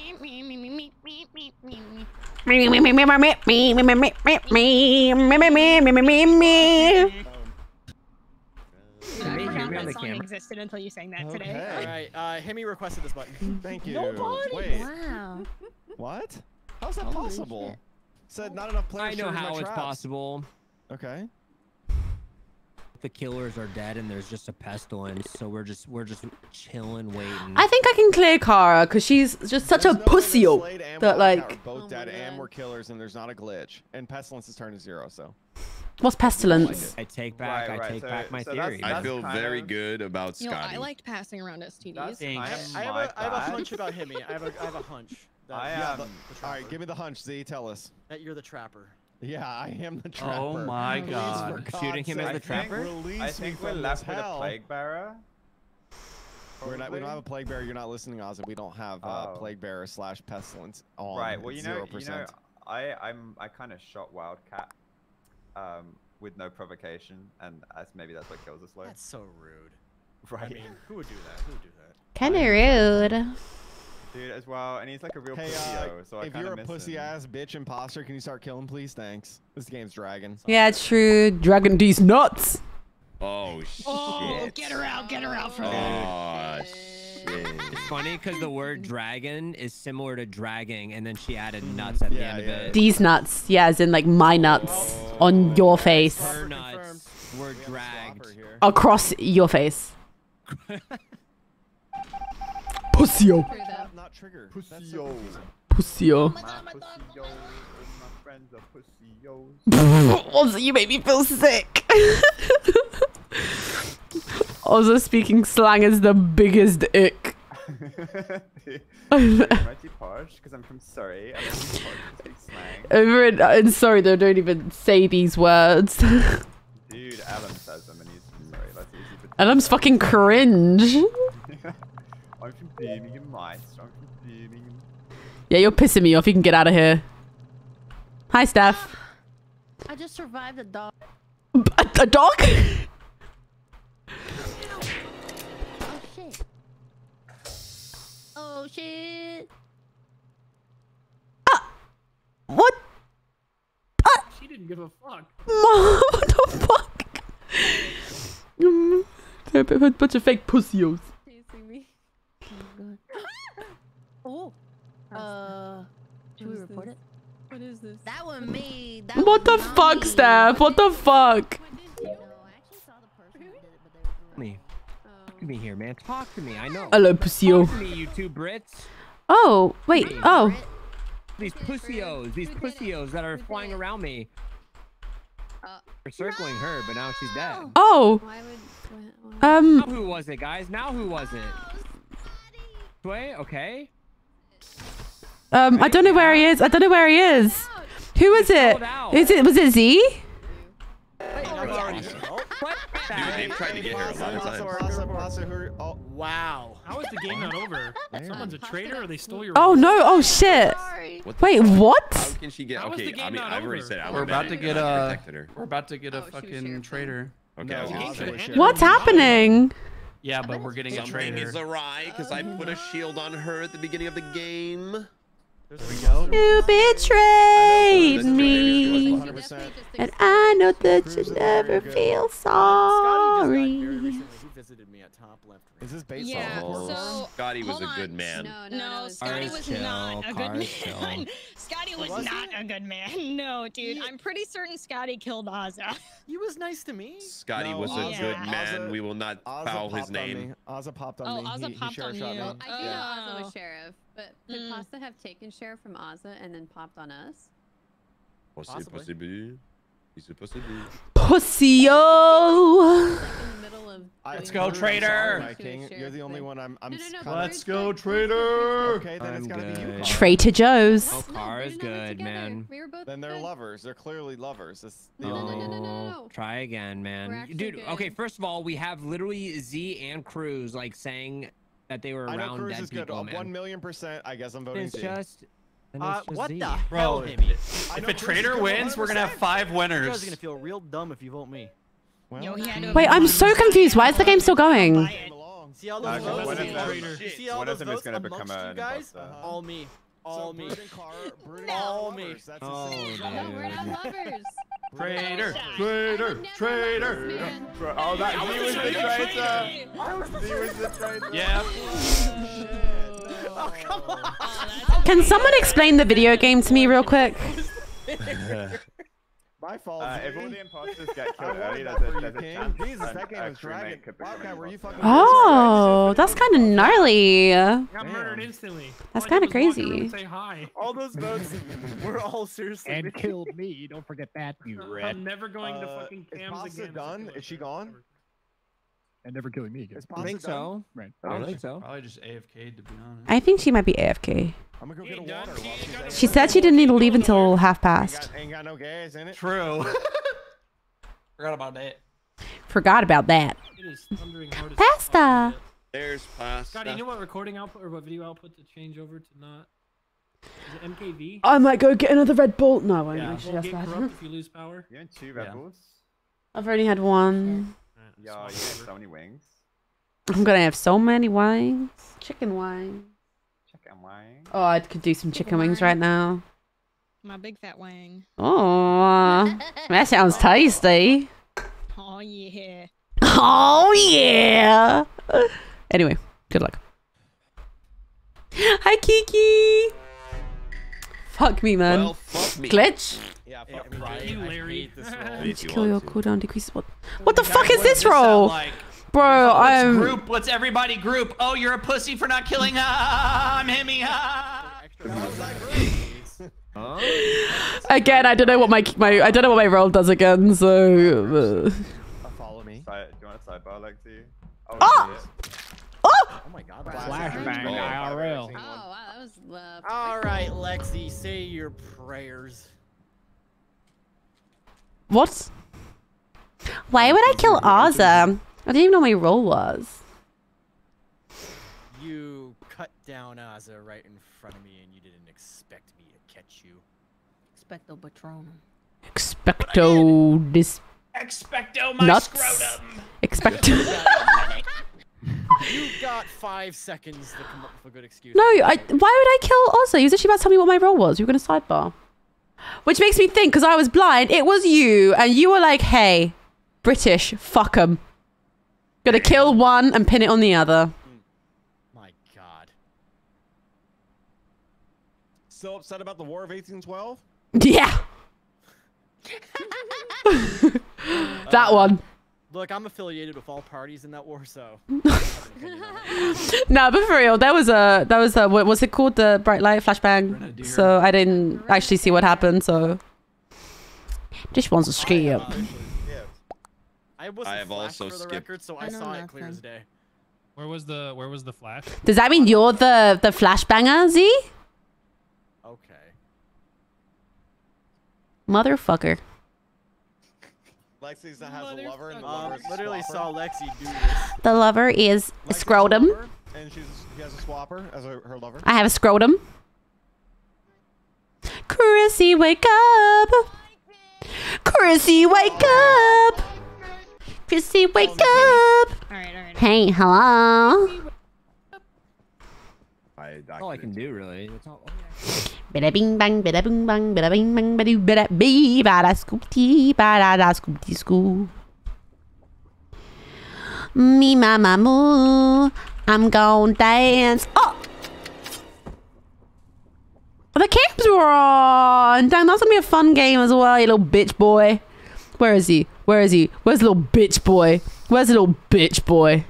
Existed until you sang that Okay. today. All right, uh, Hemi requested this button. Thank you. Nobody? Wait. Wow. What? How's that Holy possible? shit. Said not enough I players. know showed my how it's traps. possible. Okay. The killers are dead and there's just a pestilence, so we're just we're just chilling, waiting. I think I can clear Kara because she's just such There's a no way pussy-o Slade and that Wildcat like. are both Oh dead my and God. we're killers, and there's not a glitch. And pestilence is turned to zero, so. What's pestilence? I take back Right, I right, take so- back my so that's- theory. I that's feel kind very of- good about You know, Scotty. I liked passing around S T Ds. That's Thanks. kind I, of I have my a, I have a bad. hunch about Hemi. I have a, I have a hunch. That, I yeah, am- the, the All right, trapper. give me the hunch, Z. Tell us. That you're the trapper. Yeah, I am the trapper. Oh my Please, God. for Shooting God's him as sake, the trapper? Release I me think we're from left this with a hell. plague bearer. We're not, we don't Probably. have a plague bearer. You're not listening, Ozzy. We don't have uh, Oh. plague bearer slash pestilence on. Right. Well, you know, zero you percent. know, I I'm I kind of shot Wildcat, um, with no provocation, and that's maybe that's what kills us, Slow. That's so rude. Right. I mean, who would do that? Who would do that? Kind of rude. Dude, as well, and he's like a real Hey, pussy, uh, so I if kind you're of a miss pussy him. ass bitch imposter, can you start killing, please? Thanks. This game's dragging. Yeah, it's true. Dragon D's nuts. Oh shit. Oh, get her out, get her out from there. Oh shit. It's funny because the word dragon is similar to dragging, and then she added nuts at the Yeah, end yeah. of it. These nuts. Yeah, as in like my nuts on your face. Her nuts were dragged. Across your face. Pussy-o. True though. Not trigger. Pussy-o. Pussy-o. My pussy-o, and my friends are pussy-os. Also, you make me feel sick. Also, speaking slang is the biggest ick. I'm actually posh because I'm from Surrey. I'm actually posh to speak slang. Over in, in sorry, they don't even say these words. Dude, Alan says them and he's from Surrey. That's easy for And I'm fucking cringe. I'm from Birmingham, mate. I'm from Birmingham. Yeah, you're pissing me off. You can get out of here. Hi, Steph. I just survived a dog. A, a dog? Oh shit. Oh shit. What? She didn't give a fuck. What the fuck? Mm, they're a bunch of fake pussios. Chasing me. Oh. Uh. Should we is report this? it? What is this? That one me. That What the was not fuck, me. Steph? What the fuck? No, I actually saw the person who did it, but they were Me. Talk to me here, man. Talk to me. I know. Hello, pussyo. Talk to me, you two Brits. Oh, wait. Oh. These pussios. These pussios that are flying around me. Uh, They're circling her, but now she's dead. Oh. Why would? Why, Um. Now who was it, guys? Now who was it? Sway? Okay. Um. I don't know where he is. I don't know where he is. Who is it? Is it? Was it Z? Dude, they've tried to get her a lot of times. Oh, wow. How is the game not over? Someone's a traitor or they stole your Oh no! Oh shit! What the Wait, fuck? what? How can she get? How is the Okay, game I mean, not I've already over? said I We're was about to mad get I a. protected her. We're about to get a Oh, she was fucking sheriff traitor. Okay, No, I was gonna Ozzy say. was sheriff. What's happening? Yeah, but we're getting a Something is traitor. awry because I put a shield on her at the beginning of the game. There we go. You betrayed me, one hundred percent. and I know that you never feel Scotty just got very sorry. recently. He visited me at top left. Is this based Yeah, on so Scotty was hold a on. good man. No, no, No, no. Scotty Cars was chill, not a good cars man. chill. Scotty was, Was not he? a good man. No, dude. I'm pretty certain Scotty killed Ozza. He was nice to me. Scotty No, was a Ozzy- good Yeah. man. Ozzy- We will not Ozzy foul his popped on name. me. Ozzy popped on Oh, me. Ozzy he, he popped sheriff on shot you. me. I do know Ozza Oh. was sheriff, but could Mm. Pasta have taken sheriff from Ozza and then popped on us? Possible. Possibly. Possible. He's supposed to be. Pussyo. Like in the middle of. I- Let's doing go, the traitor. sheriff My to a king, you're sheriff the only thing. one I'm. I'm No, no, no, kinda- Let's Bruce, go, like, Bruce, traitor. Okay, then it's I'm gotta be you. good. Carl. Traitor Joe's. Oh, No, car we is didn't have it good, together. man. We were both Then they're good. lovers. They're clearly lovers. It's the No, only. no, no, no, no, Oh, no. Try again, man. actually Dude, good. okay, first of all, we have literally Z and Cruz like saying that they were I know around Cruz dead is good. people, Uh, man. One million percent. I guess I'm voting It's Z. just Uh, what the Bro, hell, Himmy? if a traitor wins, we're gonna have five You guys are winners. gonna feel real dumb if you vote me. Yo, he had to Wait, I'm so confused. Why is the game still going? See all Uh, those one votes? of them- You see all one of those them is votes gonna become amongst an you guys? imposter. All me. All So me. Brood and Cara, Brood and All Cara me. lovers. That's Oh, the same. dude. No, we're not lovers. Traitor, Shot. traitor, traitor. Bro, oh, that he was the traitor. He was the traitor. Yeah. Oh, come on. Can someone explain the video game to me real quick? My fault. Uh, Z. if all the imposters get I killed wanted early, that there's a, for you, there's a King. chance Jesus, an- that game a was crewmate dragging. could become Wildcat, an were you imposter. fucking? Oh, that's kind of gnarly. Got Damn. murdered instantly. That's All I did kinda was walk around crazy. and Say hi. All those votes were all seriously. And killed me. Don't forget that, you rat. I'm never going to Uh, fucking is cams Pasta again. done? Is she gone? And never killing me again. Is I Pasta think done? so. Right. I don't think so. Probably just A F K'd to be honest. I think she might be A F K. I'm gonna go He get a ain't done. water. He while ain't she's got no at She it. said she didn't need to leave until half Ain't past. got, ain't got no gas in it. True. Forgot about that. Forgot about that. It is thundering hard as Pasta. fuck. There's pasta. Scotty, you know what recording output or what video output to change over to not? Is it M K V? I might go get another Red Bull. No, I won't. Yeah. Actually, Will that's get bad. corrupt if you lose power. You own two Red Yeah. Bulls? I've already had one. Yeah, you have so many wings. I'm gonna have so many wings. Chicken wings. Chicken wing. Oh, I could do some chicken wings wing. right now. My big fat wang. Oh, that sounds tasty. Oh yeah. Oh yeah. Anyway, good luck. Hi Kiki. Fuck me, man. Well, fuck me. Glitch. Yeah, Yeah, fuck me. right. You, I Larry. hate this roll. If you Kill your want to. cooldown decreases what? What the fuck is What this does sound roll, like? bro? Let's I'm. group. Let's everybody group. Oh, you're a pussy for not killing. Ah, I'm Himmy. Ah. Huh? Again, I don't know what my my I don't know what my roll does again. So. Uh... Uh, follow me. Side, do you want a sidebar, Lexi? Oh, Ah! shit. Oh! Oh my god. Flashbang Oh, I R L. Oh wow, that was. Uh, All right, Lexi, say your prayers. What? Why would I kill Azza? I didn't even know my role was. You cut down Azza right in front of me, and you didn't expect me to catch you. Expecto Patronum. Expecto dis Expecto my nuts. scrotum. Expecto. You got five seconds to come up with a good excuse. No, I. Why would I kill Azza? You was actually about to tell me what my role was. You were gonna sidebar. Which makes me think, because I was blind, it was you, and you were like, "Hey, British, fuck 'em. Gonna kill one and pin it on the other." My god. Still upset about the War of eighteen twelve? Yeah. That one. Look, I'm affiliated with all parties in that war, so. No, but for real, that was a that was a what was it called, the bright light flashbang? So I didn't actually see what happened. So this one's a scam. I wasn't I have flashed also for the skipped- record, so I, I know saw it clear as nothing. day. Where was the Where was the flash? Does that mean you're the the flashbanger, Z? Okay. Motherfucker. Lexi's that has a lover, and the Um, lover is a literally swapper. saw Lexi do this. The lover is Lexi's a scrotum. lover, and she's she has a swapper as a, her lover. I have a scrotum. Chrissy, wake up. Chrissy, wake up. Chrissy, wake up. All right, all right. Hey, hello. I, That's all I can do, really. That's all. Bada bing bang, bada bing bang, bada bing bang, bada bada bee, bada scoop tea, bada da scoop tea school. Me mama moo, I'm gon' dance. Oh! The cams were on. Damn, that's gonna be a fun game as well, you little bitch boy. Where is he? Where is he? Where's the little bitch boy? Where's the little bitch boy?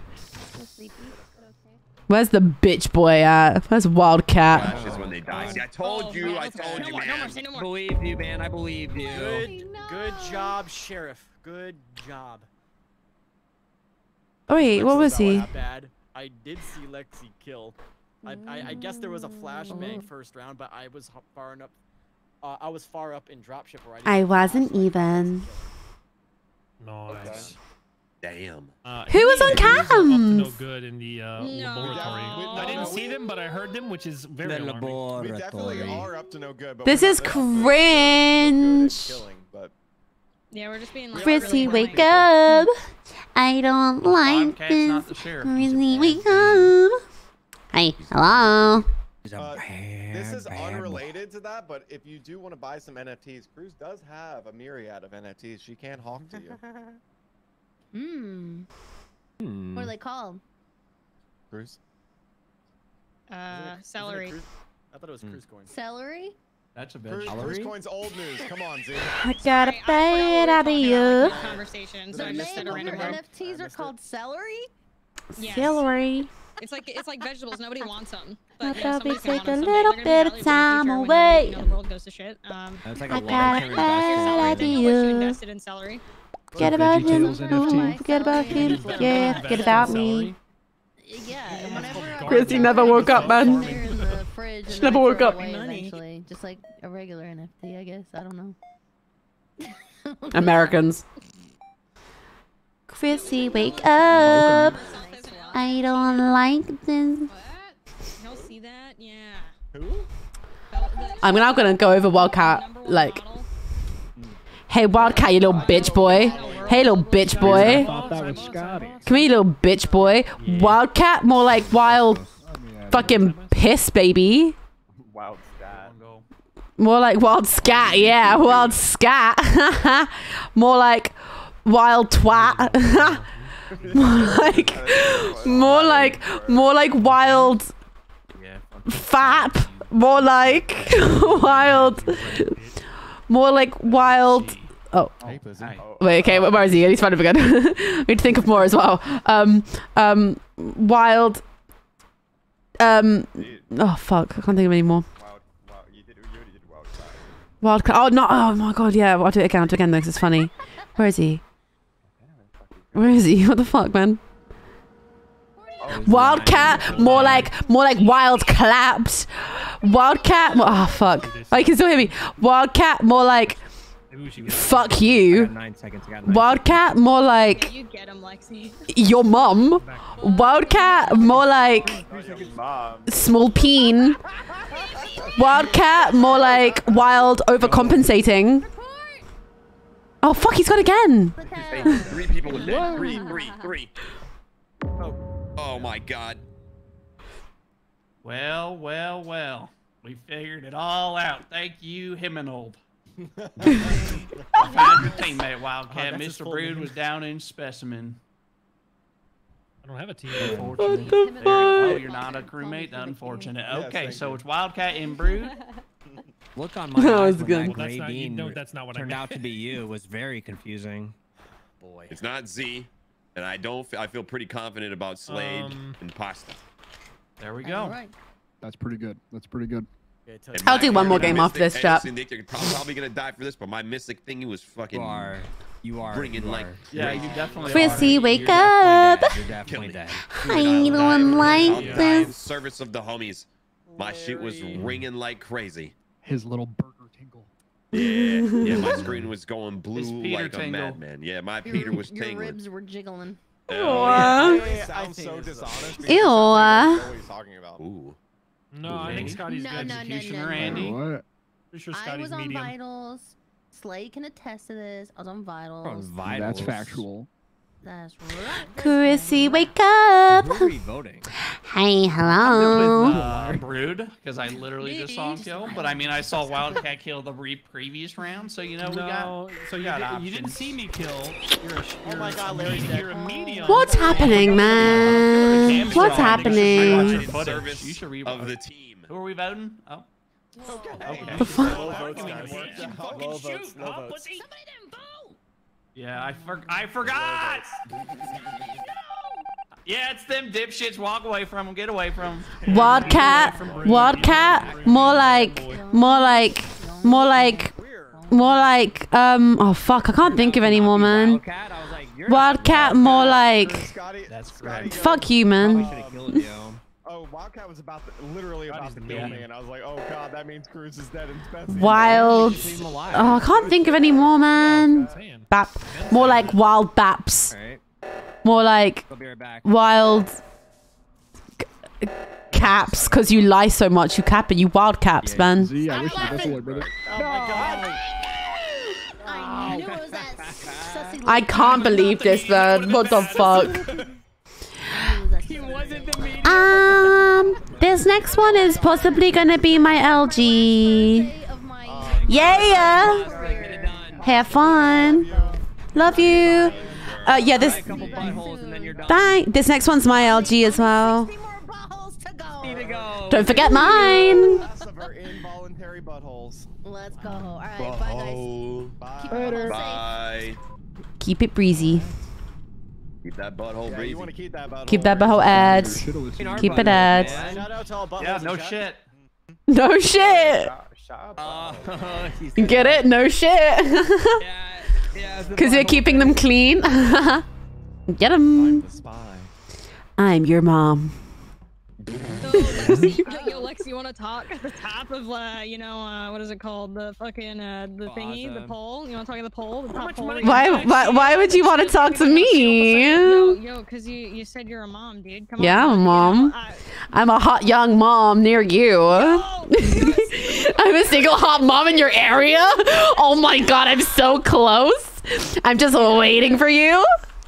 Where's the bitch boy at? Where's Wildcat? Flashes when they die. See, I told you. I told you, man. I believe you, man. I believe you. Good, good job, Sheriff. Good job. Oh wait, what was Lexi he? Not bad. I did see Lexi kill. I, I, I guess there was a flashbang first round, but I was h- far enough. Uh, I was far up in dropship where I. Didn't I see wasn't flashbang. even. Nice. Damn. Uh, Who was on Henny and Bruce are up to No cams? good in the uh, No. laboratory. I didn't see them, but I heard them, which is very The alarming. We definitely laboratory. are up to no good. But This we're is not- they're not good- cringe. Killing, but Yeah, we're just being like. Chrissy, really wake annoying. up. I don't like Bobcat's not the this. sheriff. Chrissy, wake up. Hey, hello. He's a Uh, bad, this is bad boy. unrelated to that. But if you do want to buy some N F Ts, Cruz does have a myriad of N F Ts. She can hawk to you. Hmm. Hmm. What are they called? Cruz. Uh, Isn't it celery. Cruz- I thought it was Cruz coins. Celery? That's a Cruz, vegetable. Cruz coins old news. Come on, Z. I got a Sorry, I forgot bad what we idea. were talking about, like, mid-conversation, so The I just said name a of random your word. N F Ts are called celery? Yes. Celery. It's like it's like vegetables. Nobody wants them. I'll But you know, probably somebody's gonna take want 'em a someday. little They're gonna be bit of valuable in the time future when, away. You know, the world goes to shit. Um, That's like I a got long-term a your bad celery. Daniel wish you idea. invested in celery. Forget about him. VeggieTales N F T. Oh, forget about him. Yeah, forget about me. Yeah, and whenever I Chrissy buy never celery, woke up, I man. put it in the fridge and She then never I woke throw it up. away Money. eventually, just like a regular N F T, I guess. I don't know. Americans. Chrissy, wake up. I don't like this. What? Y'all see that? Yeah. Who? I'm now gonna go over Wildcat. Like, hey, Wildcat, you little bitch boy. Hey, little bitch I boy. thought that was Scotty. Come here, you little bitch boy. Wildcat, more like wild fucking piss, baby. Wild stat. More like wild scat, yeah, wild scat. More like wild twat. More like, more like, more like wild fap. More like wild, more like wild. Oh, wait, okay, where is he? He's fine again. We need to think of more as well. Um, um, wild. Um, oh fuck, I can't think of any more. Wild, wild, you did, you already did wild stat. Wildcat. Oh no! Oh my god! Yeah, I'll do it again. I'll do it again because it's funny. Where is he? Where is he? What the fuck, man? Wildcat. More like, more like wild clapped. Wildcat. More, oh fuck! Oh, you can still hear me. Wildcat. More like. Fuck I you. got nine seconds. I got nine Wildcat. More like You get him, Lexi. your mum. Wildcat. More like Mom. small peen. Wildcat. More like wild overcompensating. Oh fuck! He's gone again. Hey, three people are dead. Three, three, three. Oh, oh my god. Well, well, well. We figured it all out. Thank you, Himenold. I found your teammate, Wildcat. Oh, that's his Mister full Brood name. was down in Specimen. I don't have a team. Unfortunately. What the There- fuck? Oh, you're not a crewmate? Unfortunate. Yes, Okay, thank so you. it's Wildcat and Brood. Look on my That eyes was when good. that Well, that's gray not- you bean know that's not what I turned meant. out to be you. It was very confusing. Boy. It's not Z, and I don't. f- I feel pretty confident about Slade Um, and Pasta. There we All go. right. That's pretty good. That's pretty good. Okay, tell And you- I'll my do one more fucking game after Mystic- this, hey, chat. listen, Nick, you're prob- probably gonna die for this, but my Mystic thingy was fucking. You are. You are. Bringing, you like, are. Yeah, you definitely Chrissy, are. wake You're definitely up. dead. You're definitely me. dead. I don't like I'll die in this. service of the homies. My shit was Larry. ringing like crazy. His little burger tingle. Yeah, yeah, my screen was going blue It's Peter like a tingle. madman. Yeah, my Your- Peter was Your tingling. ribs were jiggling. Oh, Aw. yeah. It I sounds think so it's a- dishonest. because Ew, it sounds like I uh. know what he's talking about. Ooh. No, I think Ooh. Scotty's No, good. no, no, Executioner no, no. Andy. What? Pretty sure I Scotty's was on medium. vitals. Slade can attest to this. I was on vitals. On vitals. That's factual. That's right. Chrissy, wake up. Who are you voting? Hey, With hello. uh, Brood, because I literally just saw him Me. kill. But I mean, I saw Wildcat kill the re previous round, so you know we got. No, so you, got did, you didn't options. see me kill. You're a, Oh you're my a God, Larry's me- dead. You're a medium. What's happening, man? Cam's What's wrong. I think you should rewatch happening? your footage. Service You should of rewatch. the team. Who are we voting? Oh. Okay. The fuck? Low votes, guys. Low votes, low votes. Yeah, I for I forgot. Yeah, it's them dipshits. Walk away from them. Get away from them. Wildcat. Wildcat. More like, more like, more like, more like. Um. Oh fuck! I can't think of any more, man. Wildcat? I was like, you're Wildcat. More like. Scotty, That's Scotty correct. goes, Fuck you, man. Should have killed you. Oh, Wildcat was about to, literally about to Scotty's kill dead. me, and I was like, oh god, that means Cruz is dead and Spencer. Wild. Leave him alive. Oh, I can't think of any more, man. Saying. Bap. More like wild baps. All right. more like I'll be right back. wild c- caps because you lie so much. You cap it. You wild caps, man. Z, I wish you the best of luck, brother. Oh my god. I knew it was that sussy I can't believe this, man. What the fuck? He wasn't the medium. Um, this next one is possibly gonna be my L G. Yeah. Have fun. Love you. Uh, yeah, this. Bye. This next one's my L G as well. Don't forget mine. Involuntary buttholes. Let's go. All right, bye guys. Bye. Bye. Keep it breezy. Keep that butthole Yeah, breezy. you want to keep that butthole. Keep that butthole ads. Keep it ads. Shout out to all buttholes Yeah, in no chat. shit. No shit. Uh, Get it? No shit. yeah, Because you're keeping them clean. Get them. I'm your mom. So, Lexi, yo, Lexi, you want to talk at the top of, uh, you know, uh, what is it called? The fucking, uh, the thingy, the awesome. poll? You want to talk at the poll? The top poll? Why, why, why would you want to talk to Yo, me? yo, because you, you said you're a mom, dude. Come Yeah, on. I'm a mom. I'm a hot young mom near you. I'm a single hot mom in your area? Oh my god, I'm so close. I'm just waiting for you.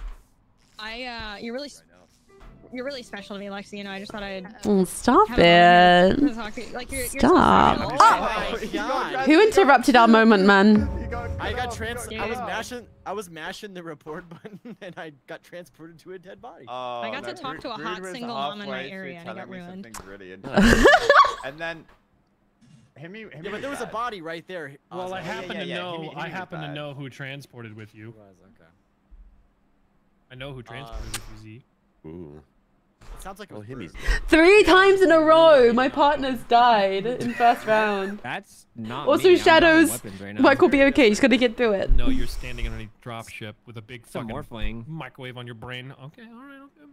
I, uh, you're really, you're really special to me, Lexi. You know, I just thought I'd. Oh, stop have a moment it. to talk to you. Like, you're, you're so Stop. special. Ah! Oh my god. Who interrupted our moment, man? I got trans. I was mashing. I was mashing the report button, and I got transported to a dead body. Oh, I got to no, talk to a Rude hot was single mom in my halfway through area, and I got telling me ruined. something really interesting. and then, him, him Yeah, but there was a body right there. Well, I Ozzy. happen yeah, to yeah, know. he- he I was happen to bad. know who transported with you. Okay. I know who transported with you, Z. Ooh. It sounds like it Well, was him he's Bruce. Three times in a row, my partner's died in first round. That's not Also, me. I'm dropping Shadows. weapons right now. Mike will be okay. He's gonna get through it. No, you're standing underneath dropship with a big It's a fucking morphling. microwave on your brain. Okay, all right, okay.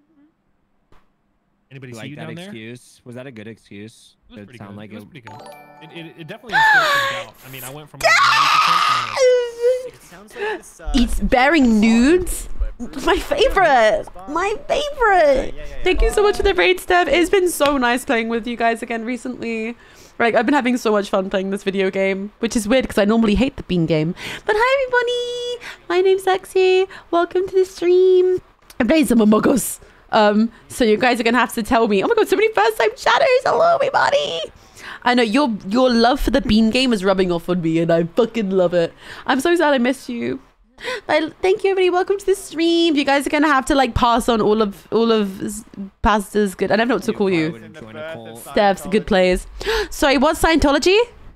Anybody You see like you that down there? excuse? Was that a good excuse? It was Did it pretty sound good. like it was it? pretty good. It, it, it definitely instilled some doubt. I mean, I went from like ninety percent It sounds like this. Uh, Eats bearing nudes. My favorite. My favorite. Thank you so much for the raid, Steph. It's been so nice playing with you guys again recently. Like, I've been having so much fun playing this video game, which is weird because I normally hate the bean game. But hi, everybody. My name's Lexi. Welcome to the stream. I'm playing some Among Us. Um, so you guys are gonna have to tell me. Oh my god, so many first time chatters. Hello, everybody. I know your your love for the bean game is rubbing off on me, and I fucking love it. I'm so sad I missed you. But thank you, everybody. Welcome to the stream. You guys are gonna have to like pass on all of all of Pastor's good. I don't know what to call you. Steph's good plays. Sorry, what's Scientology?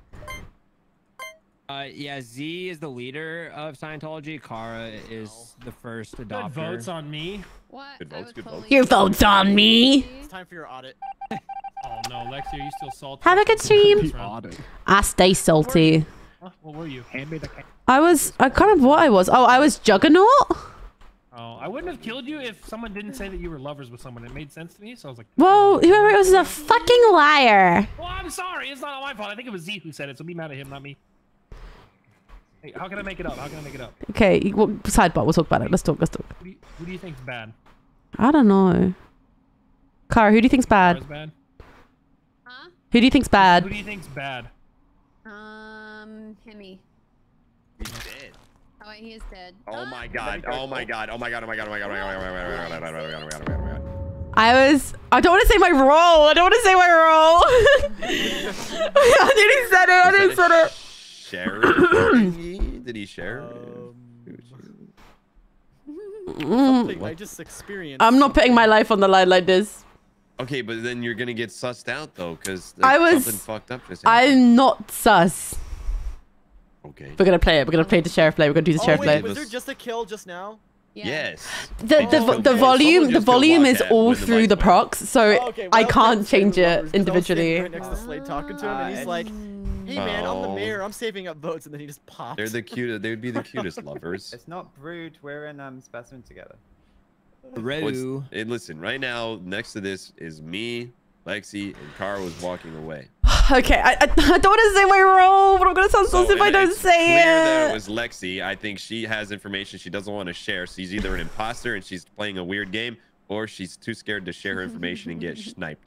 Uh, yeah, Z is the leader of Scientology. Kara is the first Good adopter. votes on me. What? Good I votes, was good totally votes. Your vote's on me. It's time for your audit. Oh no, Lexi, are you still salty? Have a good stream. This round? I stay salty. Huh? What were you? Hand me the ca- I was. I can't remember what I was. Oh, I was Juggernaut. Oh, I wouldn't have killed you if someone didn't say that you were lovers with someone. It made sense to me, so I was like, Well, whoever it was is a fucking liar. well, I'm sorry. It's not my fault. I think it was Z who said it, so be mad at him, not me. Hey, how can I make it up? How can I make it up? Okay, well, sidebar. We'll talk about it. Let's talk. Let's talk. Who do you, who do you think's bad? I don't know. Kara, who do you think's bad? Kara's bad? Huh? Who do you think's bad? Who do you think's bad? Um, Hemi. He's dead. Oh, wait, he is dead. Oh my god. Oh my god. Oh my god. Oh my god. Oh my god. Oh my god. Oh my god. Oh my god. Oh my god. Oh my god. Oh my god. Oh my god. Oh my god. Oh my god. I was. I don't want to say my role. I don't want to say my role. I didn't said it. I didn't said it. Share. Did he share? Something I just experienced. I'm not putting my life on the line like this. Okay, but then you're gonna get sussed out though, because I was- something fucked up just happened. I'm not sus. Okay. We're gonna play it. We're gonna play the sheriff play. We're gonna do the Oh sheriff wait, play. was there just a kill just now? Yes. The the, Oh, the okay. volume Someone the just go volume watch is that all when the through mic the went. procs, so Oh, okay, I well, can't was change saving it votes 'cause I was standing individually. Right next to Slade talking to him, and he's like, "Hey man, I'm the Oh. mayor. I'm saving up votes," and then he just popped. They're the cutest. They would be the cutest lovers. It's not Brood. We're in um specimen together. What's, hey, listen, right now next to this is me, Lexi, and Kara was walking away. Okay, I, I, I don't want to say my role, but I'm gonna sound so if I don't it's say clear that it. it was Lexi. I think she has information she doesn't want to share. So she's either an imposter and she's playing a weird game, or she's too scared to share her information and get sniped.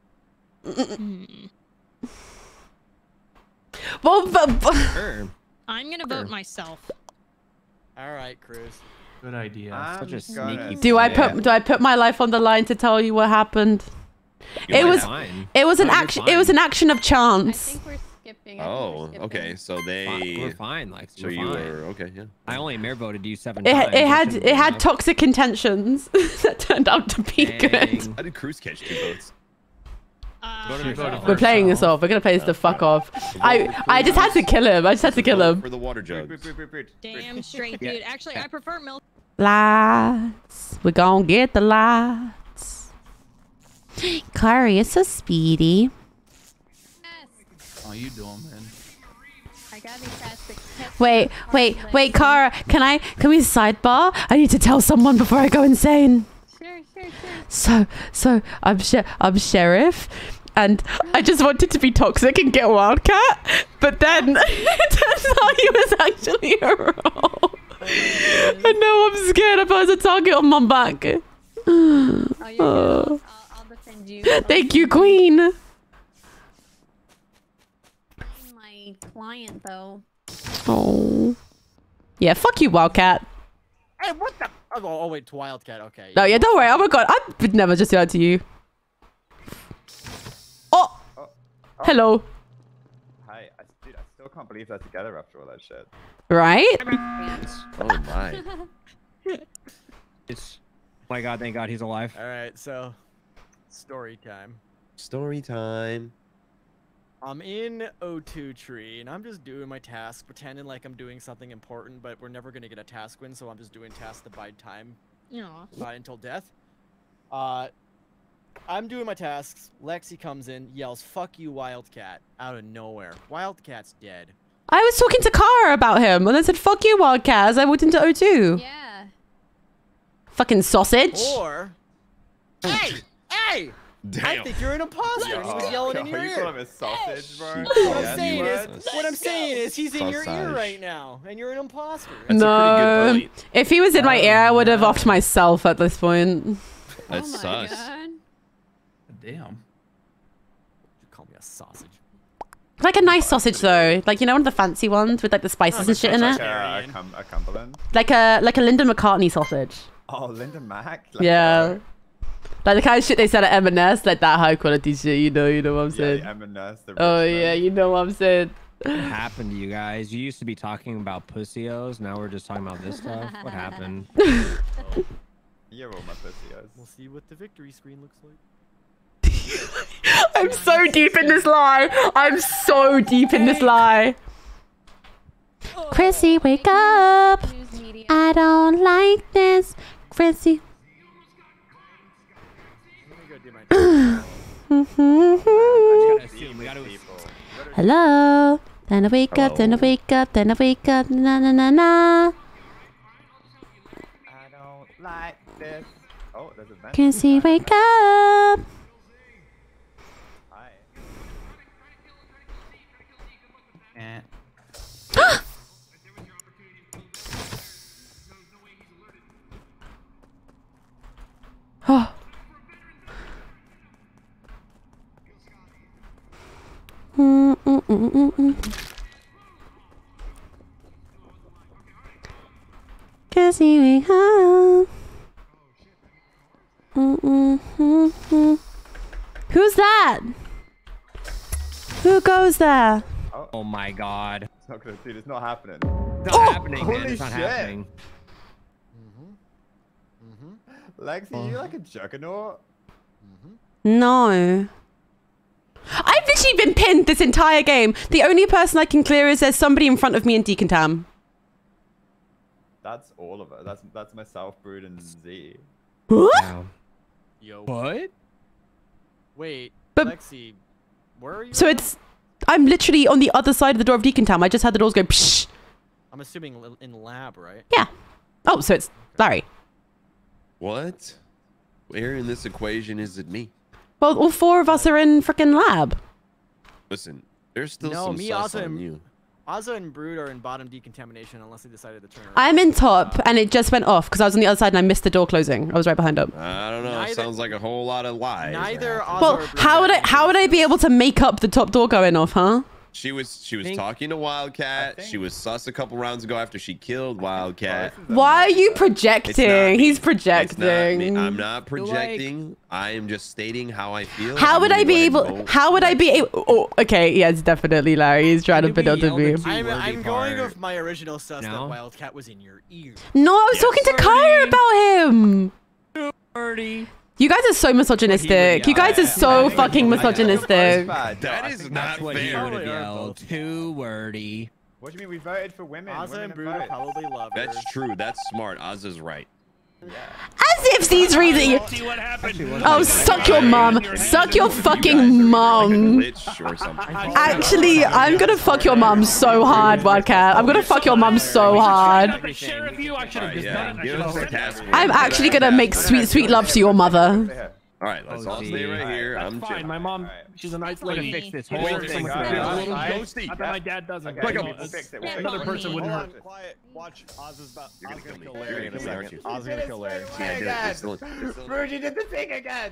Well, but, but Sure. I'm gonna vote myself. All right, Cruz. Good idea. I'm Such a gonna sneaky do I say- put do I put my life on the line to tell you what happened? You It might was have- Fine. it was an No, you're action. It fine. was an action of I chance. think we're skipping. I think we're Oh, skipping. okay. So Fine. they. We're fine, like So we're you fine. were okay. Yeah. I only mirror voted you seven It, times. it That had shouldn't be it had enough. toxic intentions that turned out to be good. Dang. How did Cruz catch two votes? Uh, Voted voted We're playing this herself. off. We're gonna play this the fuck off. I I just had to kill him. I just had to kill Vote him. for the water jug. Brood, brood, brood, brood. Damn straight, Yeah. dude. Actually, I prefer milk. Lights. We're gonna get the lights. Kari is so speedy. Yes. How you doing, man? I gotta be fast. to catch Wait, the wait, conflict. wait, Kara. Can I? Can we sidebar? I need to tell someone before I go insane. Sure, sure, sure. So, so I'm sh- I'm sheriff, and I just wanted to be toxic and get Wildcat, but then it turns out he was actually a role. And now I'm scared if there's a target on my back. Oh, you're good. Uh, I'll, I'll defend you. I'll Thank you, defend Queen. My client, though. Oh, yeah. Fuck you, Wildcat. Hey, what the? Oh, oh wait, it's Wildcat. Okay. No, yeah, don't worry. Oh my god, I would never just do that to you. Oh, Oh, hello. Hi, I, dude, I still can't believe they're together after all that shit. Right? Oh my. It's, oh my god, thank god he's alive. All right, so story time. Story time. I'm in O two tree and I'm just doing my task, pretending like I'm doing something important, but we're never gonna get a task win, so I'm just doing tasks to bide time You know. uh, until death. Uh, I'm doing my tasks. Lexi comes in, yells, "Fuck you, Wildcat!" out of nowhere. Wildcat's dead. I was talking to Kara about him, and I said, "Fuck you, Wildcat." As I walked into O two. Yeah. Fucking sausage. Or, hey, hey! I Damn. think you're an imposter. and he was yelling in your you ear. call him a sausage, bro? What Yes, I'm saying you is, would. what I'm saying is, he's in your ear Sausage. right now, and you're an imposter. That's a no. pretty good point. If he was in my ear, I would have offed myself at this point. That's oh my sus. God. Damn. You call me a sausage. Like a nice sausage though, like you know one of the fancy ones with like the spices and shit in Like it, a, a, cum- a Cumberland. like a like a Linda McCartney sausage. Oh, Linda Mac. Like, Yeah, like the kind of shit they said at M and S, like that high quality shit. You know, you know what I'm Yeah, saying? the M and S, the Oh Richmond. yeah, you know what I'm saying. What happened to you guys? You used to be talking about pussios. Now we're just talking about this stuff. What happened? You're all my pussios. We'll see what the victory screen looks like. I'm so deep in this lie. I'm so deep in this lie. Chrissy, wake up. News media. I don't like this. Chrissy. I'm gonna go do my gotta assume, we gotta People. Hello. Then I wake up, then I wake up, then I wake up, na na na na. I don't like this. Oh, there's a vent. Chrissy, wake up. Hi. Eh. Oh. Mm, mm, mm, mm, mm. Chrissy, wake up. Mm, mm, mm, mm. Who's that? Who goes there? Oh my god. It's not gonna, dude, it's not happening. It's not happening, man. holy It's not shit. happening. Lexi, you like a juggernaut? No. I've literally been pinned this entire game. The only person I can clear is there's somebody in front of me in Deacon Tam. That's all of it. That's that's myself, Brood, and Z. What? Wow. Yo. What? Wait, But- Lexi, where are you? So at? it's... I'm literally on the other side of the door of Deacon Tam. I just had the doors go psh. I'm assuming li- in lab, right? Yeah. Oh, so it's Larry. What? Where in this equation is it me? Well, all four of us are in freaking lab. Listen, there's still No, some me, sauce Ozza, on and you. Ozza and Brood are in bottom decontamination unless they decided to turn around. I'm in top, and it just went off because I was on the other side and I missed the door closing. I was right behind him. I don't know. Neither- it sounds like a whole lot of lies. Neither Ozza Well, or Brood how would I got how would I be able to make up the top door going off, huh? She was she was Think- talking to Wildcat. She was sus a couple rounds ago after she killed Wildcat. Why are you It's not projecting? me. He's It's not me. projecting. I'm not projecting. I am just stating how I feel. How I'm would gonna I go be ahead and able? vote. How would I be able? Oh, okay, yeah, it's definitely Larry. He's trying to Did put we out the yell the beam. two I'm, wordy I'm going part? with my original sus that No? Wildcat was in your ear. No, I was Yes, talking to Birdie. Kara about him. Birdie. You guys are so misogynistic. You guys are so fucking misogynistic. That is not That's what he fair. would have Probably are yelled. Too wordy. What do you mean? We voted for women. Ozza women and Brood vote. probably love her. That's true. That's smart. Ozza's right. As if these reasons. See what happened. Oh, suck your mum. Suck your fucking mum. Glitch or something. Actually, I'm gonna fuck your mum so hard, Wildcat. I'm gonna fuck your mum so hard. The sheriff, you. I should have Alright, just yeah. done it. I Give should us a have task force. I'm actually gonna make sweet, sweet love to your mother. All right, let's all stay right here. That's I'm fine. chilling. My mom, she's a nice We're gonna lady. fix this She whole works thing. so for much. us. A little Alright. ghosty. Not that my dad doesn't. Okay, but we'll you know, fix it. it's- We'll Another fix it. person wouldn't Hold hurt. on, quiet. Watch. Oz's about. You're gonna Oz's kill gonna me. kill You're Larry in gonna a kill me, aren't second. you? Oz's gonna kill Larry. Yeah, I did it. It's still- it's still- Brood, you did the thing again.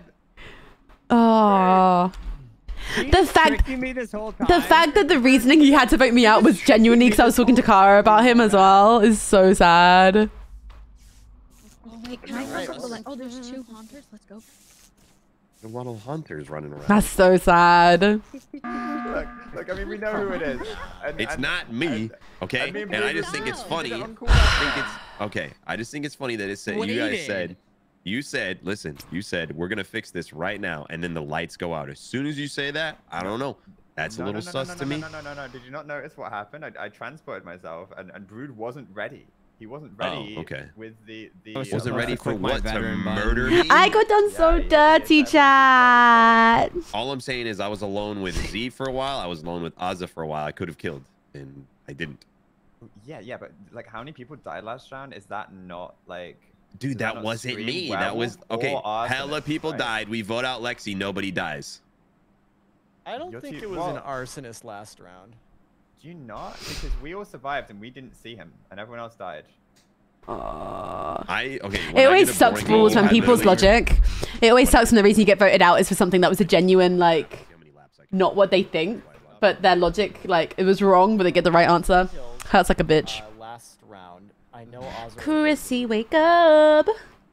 Oh. The fact, Tricking me this whole time. the fact that the reasoning he had to vote me out was genuinely because I was talking to Kara about him as well is so sad. Oh wait, can I go for the like? Oh, there's two haunters. Let's go. A lot of hunters running around. That's so sad. Look, look, I mean, we know who it is. And, It's and- not me, and- okay? I mean, And I Brood just think it's is funny. I uncool. think it's okay. I just think it's funny that it said you guys Waited. said, you said, listen, you said we're gonna fix this right now, and then the lights go out. As soon as you say that, I don't know. That's a No, little no, no, sus no, to no, me. No, no, no, no. Did you not notice what happened? I, I transported myself, and, and Brood wasn't ready. He wasn't ready. Oh, okay. With the the. I was Wasn't supposed ready to for click my what? To veteran button. murder me? I got done so Yeah, yeah, dirty, yeah, chat. All I'm saying is I was alone with Z for a while. I was alone with Ozza for a while. I could have killed, and I didn't. Yeah, yeah, but like, how many people died last round? Is that not like? Dude, Does that not wasn't scream me. That was werewolf okay. or arsonist, Hella people right? died. We vote out Lexi. Nobody dies. I don't Your think team- it was well- an arsonist last round. Do you not? Because we all survived and we didn't see him, and everyone else died. Uh, I okay. when it I always get a sucks boring balls game, when I people's literally- logic. It always sucks when the reason you get voted out is for something that was a genuine, like, not what they think, but their logic, like, it was wrong, but they get the right answer. Hurts like a bitch. Uh, last round, I know Ozzy. Chrissy, wake up.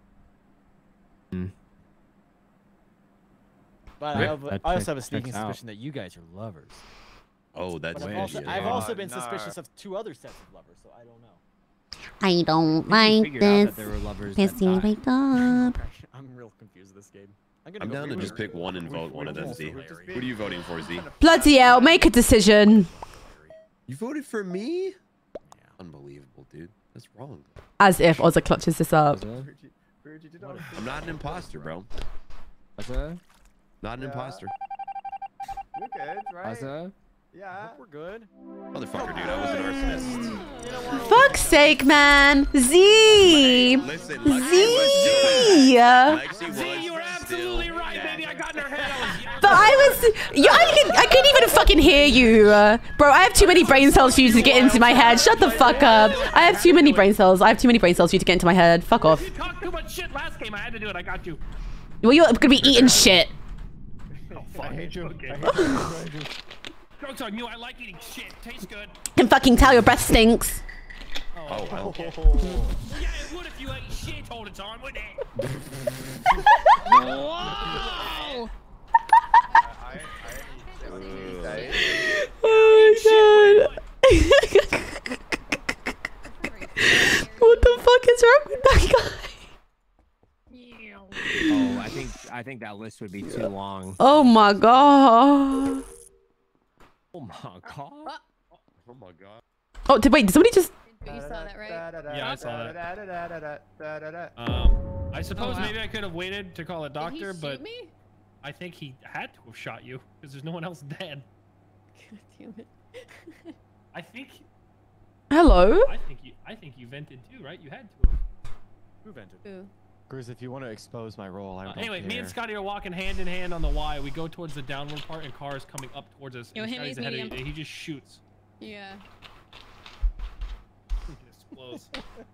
But I, Yeah, have, that I also check- have a sneaking checks out. suspicion that you guys are lovers. Oh, that's But I've weird. also, Yeah. I've also been no. suspicious of two other sets of lovers, so I don't know. I don't I think like we figured out this. that there were lovers that Chrissy, died. wake up. I'm real confused with this game. I'm, gonna I'm go down to for just Brood. pick one and vote one of them, We've Z. just What been- are you voting for, Z? Bloody hell, make a decision. You voted for me? Unbelievable, dude. That's wrong. As if Ozza clutches this up. Brood, you- Brood, you did all- I'm not an imposter, bro. Ozza? Not an Yeah. imposter. You're good, right? Ozza? Yeah. We're good. Motherfucker, dude. I was an arsonist. Fuck's sake, man. Z. Listen, Z. Lexi was See, you were absolutely still right, dead. baby. I got in her head. I was yelling. But I was, yeah, I can, I couldn't even fucking hear you, uh, bro. I have too many brain cells for you to get into my head. Shut the fuck up. I have too many brain cells. I have too many brain cells for you to get into my head. Fuck off. You talked too much shit last game. I had to do it. I got you. Well, you're gonna be eating shit. Oh, fuck. I hate you. Okay. I hate you. I hate you. Joke's on you. I like eating shit. Tastes good. Can fucking tell your breath stinks. Oh, well. Yeah, it would if you ate shit all the time, wouldn't it? Whoa! I, I, I, Oh my god. What the fuck is wrong with that guy? Oh, I think I think that list would be too long. Oh my god. Oh my god. Oh my god. Oh, did, wait, did somebody just... You saw that, right? Yeah, I saw that. that. Um, I suppose Oh, wow. maybe I could have waited to call a Did he doctor, shoot but me? I think he had to have shot you because there's no one else dead. God damn it. I think. Hello? I think you. I think you vented too, right? You had to. Have. Who vented? Ooh. Grizz, if you want to expose my role, I Uh, don't anyway, care. me and Scotty are walking hand in hand on the Y. We go towards the downward part, and Car is coming up towards us. Yo, and him Scotty's is ahead of medium. you, and he just shoots. Yeah. He explodes.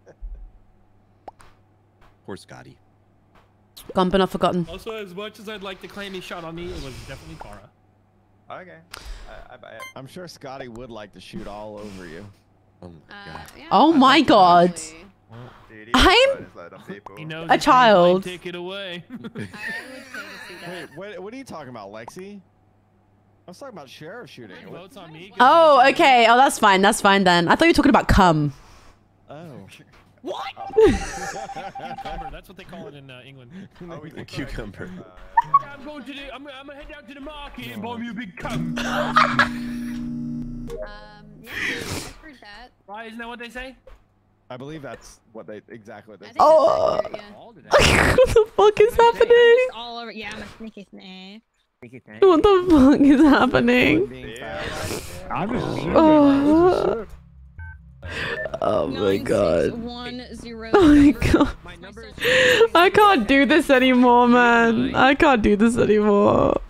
Poor Scotty. Gone but not forgotten. Also, as much as I'd like to claim he shot on me, it was definitely Kara. Okay. I, I buy it. I'm sure Scotty would like to shoot all over you. Oh my Uh, yeah, Oh my god. actually. Dude, he I'm knows load on people. He knows a it's child. Take it away. I would pay to see that. Wait, what, what are you talking about, Lexi? I was talking about sheriff shooting. What- Votes on me. Oh, okay. Oh, that's fine. That's fine then. I thought you were talking about cum. Oh. What? Cucumber. That's what they call it in uh, England. Oh, we A cucumber. I'm going to the. I'm, I'm gonna head down to the market and buy me a big cum. Um, yeah, I've heard that. Why isn't that what they say? I believe that's what they exactly what they I said. think Oh. that's accurate, yeah. What the fuck is happening? All over. Yeah, I'm a sneaky snake. What the fuck is happening? Being fat. I'm just Oh, oh my Nine, six, god. one, zero, Oh my number. god. My number is I can't do this anymore, man. I can't do this anymore.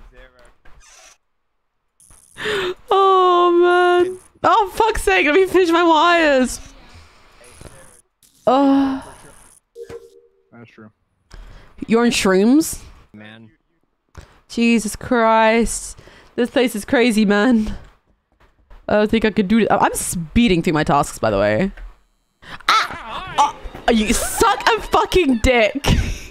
Oh man. Oh fuck's sake, let me finish my wires. Oh. That's true. You're on shrooms? Man. Jesus Christ. This place is crazy, man. I don't think I could do it. I'm speeding through my tasks, by the way. Ah! Oh, you suck a fucking dick.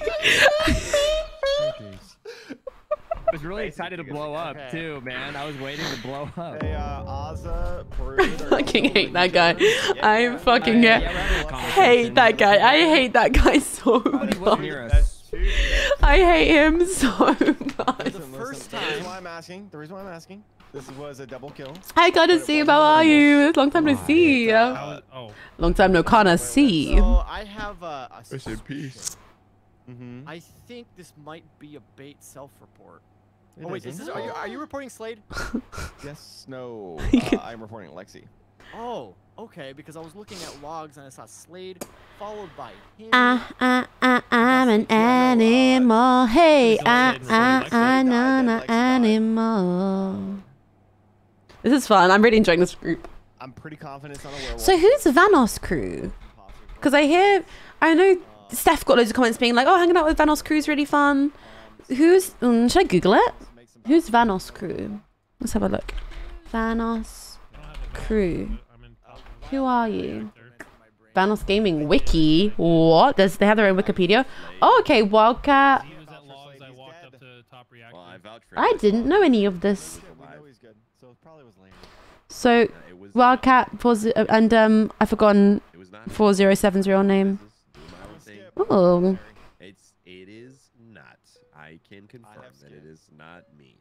I was really excited to blow up too, man. I was waiting to blow up. Hey, uh, Ozza, Peru, I fucking hate that guy. I fucking yeah, hate, yeah, we're having a hate that guy. I hate that guy so much. Near us. I hate him so much. Listen, listen, the reason why I'm asking, the reason why I'm asking, this was a double kill. Hi, gotta see. How are you? Long time no see. How- oh. Long time no kinda see. So I have a. a Rest in peace. Mm-hmm. I think this might be a bait self-report. It Oh wait, is isn't. this? Are you are you reporting Slade? Yes, no. Uh, I'm reporting Lexi. Oh, okay. Because I was looking at logs and I saw Slade followed by him. I, I, I, I'm an animal. Hey, I, I, I, I'm an animal. This is fun. I'm really enjoying this group. I'm pretty confident it's not a werewolf. So who's Vanos crew? Because I hear, I know Steph got loads of comments being like, oh, hanging out with Vanos crew is really fun. Who's, um, should I Google it? Who's Vanos crew? Let's have a look. Vanos crew. Who are you? Vanos Gaming Wiki. What? Does they have their own Wikipedia? Oh, okay. Wildcat. He was at logs. I walked up to top reactor. Well, I vouch for I it. didn't know any of this. We know he's good, so it probably was later. So It was Wildcat four ze- and um I've forgotten It was not. four zero seven's real name. Do my own thing. Oh. It's it is not. I can confirm that it is not me.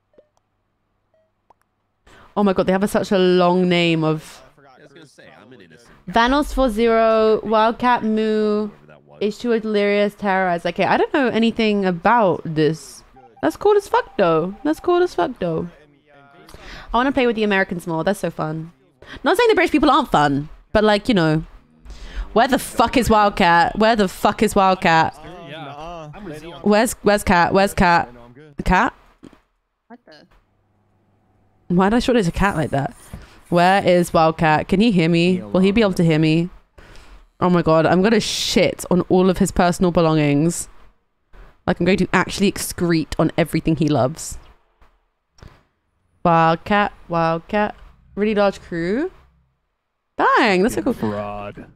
Oh my god, they have a, such a long name of I was gonna say I'm an innocent. Vanos four zero, Wildcat Moo, Whoever that was. H two Delirious, Terrorize. Okay, I don't know anything about this. That's cool as fuck though. That's cool as fuck though. I want to play with the Americans more. That's so fun. Not saying the British people aren't fun, but like, you know. Where the fuck is Wildcat? Where the fuck is Wildcat? Yeah. Nuh-uh. I'm with you on Where's where's Cat? Where's Cat? No, I'm good. Cat? What the? Why did I short it to Cat like that? Where is Wildcat? Can he hear me? Will he be able to hear me? Oh my god, I'm gonna shit on all of his personal belongings. Like I'm going to actually excrete on everything he loves. Wildcat, Wildcat. Really large crew. Bang, that's a cool. Fraud.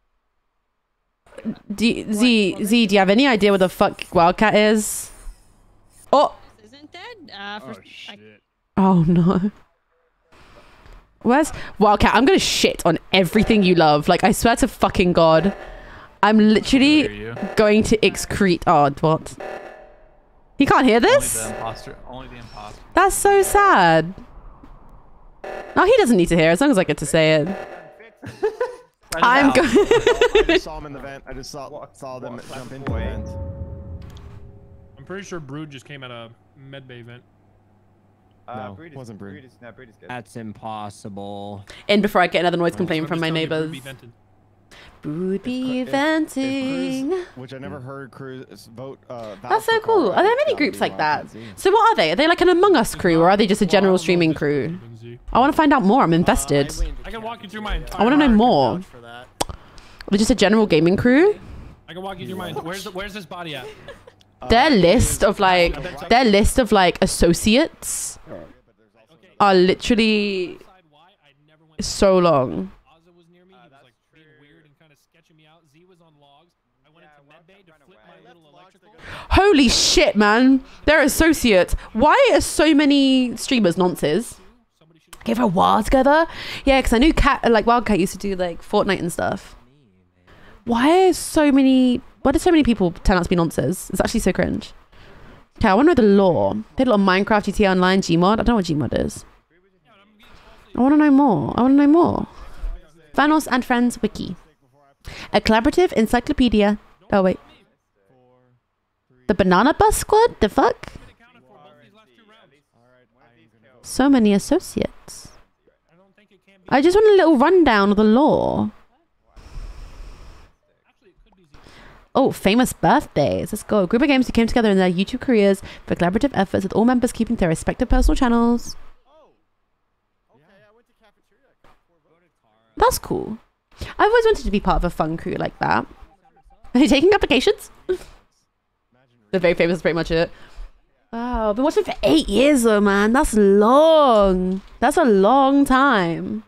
D Z, Z, do you have any idea what the fuck Wildcat is? Oh! This isn't dead. Uh, for, Oh shit. Oh no. Where's Wildcat? I'm gonna shit on everything you love. Like, I swear to fucking God. I'm Hear literally you. going to excrete. Oh, what? He can't hear Only this? the imposter. Only the imposter. That's so sad. Oh, he doesn't need to hear as long as I get to say it. I'm going. I just saw him in the vent. I just saw saw them jump into the vent. I'm pretty sure Brood just came at a medbay event. Uh, No, Brood is, wasn't Brood. Brood is, no, Brood is good. That's impossible. In before I get another noise complaint I'm from just my telling you, Brood neighbors. be vented. Would be If- if venting. Cruz- which I never heard Cruz vote. Uh, vouch That's so for cool. Cara, Are there it's many gotta groups be like that? Rocket Z. So what are they? Are they like an Among Us crew, or are they just a general streaming crew? I want to find out more. I'm invested. I can walk you through my entire. I want to know arc. more. For that. They're just a general gaming crew. I can walk you through my. Where's the, where's this body at? Their list of like their list of like associates are literally so long. Ozza was near me. He was like being weird and kind of sketching me out. Z was on logs. I went into medbay to flip my little electrical. Holy shit, man! They're associates. Why are so many streamers nonces? Okay, for a while together. Yeah, because I knew Cat like Wildcat used to do like Fortnite and stuff. Why are so many? Why do so many people turn out to be nonces? It's actually so cringe. Okay, I want to know the lore. They did a lot of Minecraft, G T A Online, Gmod. I don't know what Gmod is. I want to know more. I want to know more. Vanos and Friends Wiki. A collaborative encyclopedia. Oh, wait. The Banana Bus Squad? The fuck? So many associates. I just want a little rundown of the lore. Oh, famous birthdays. Let's go. A group of games who came together in their YouTube careers for collaborative efforts with all members keeping their respective personal channels. That's cool. I've always wanted to be part of a fun crew like that. Are you taking applications? They're very famous, that's pretty much it. Wow, I've been watching for eight years though, man. That's long. That's a long time.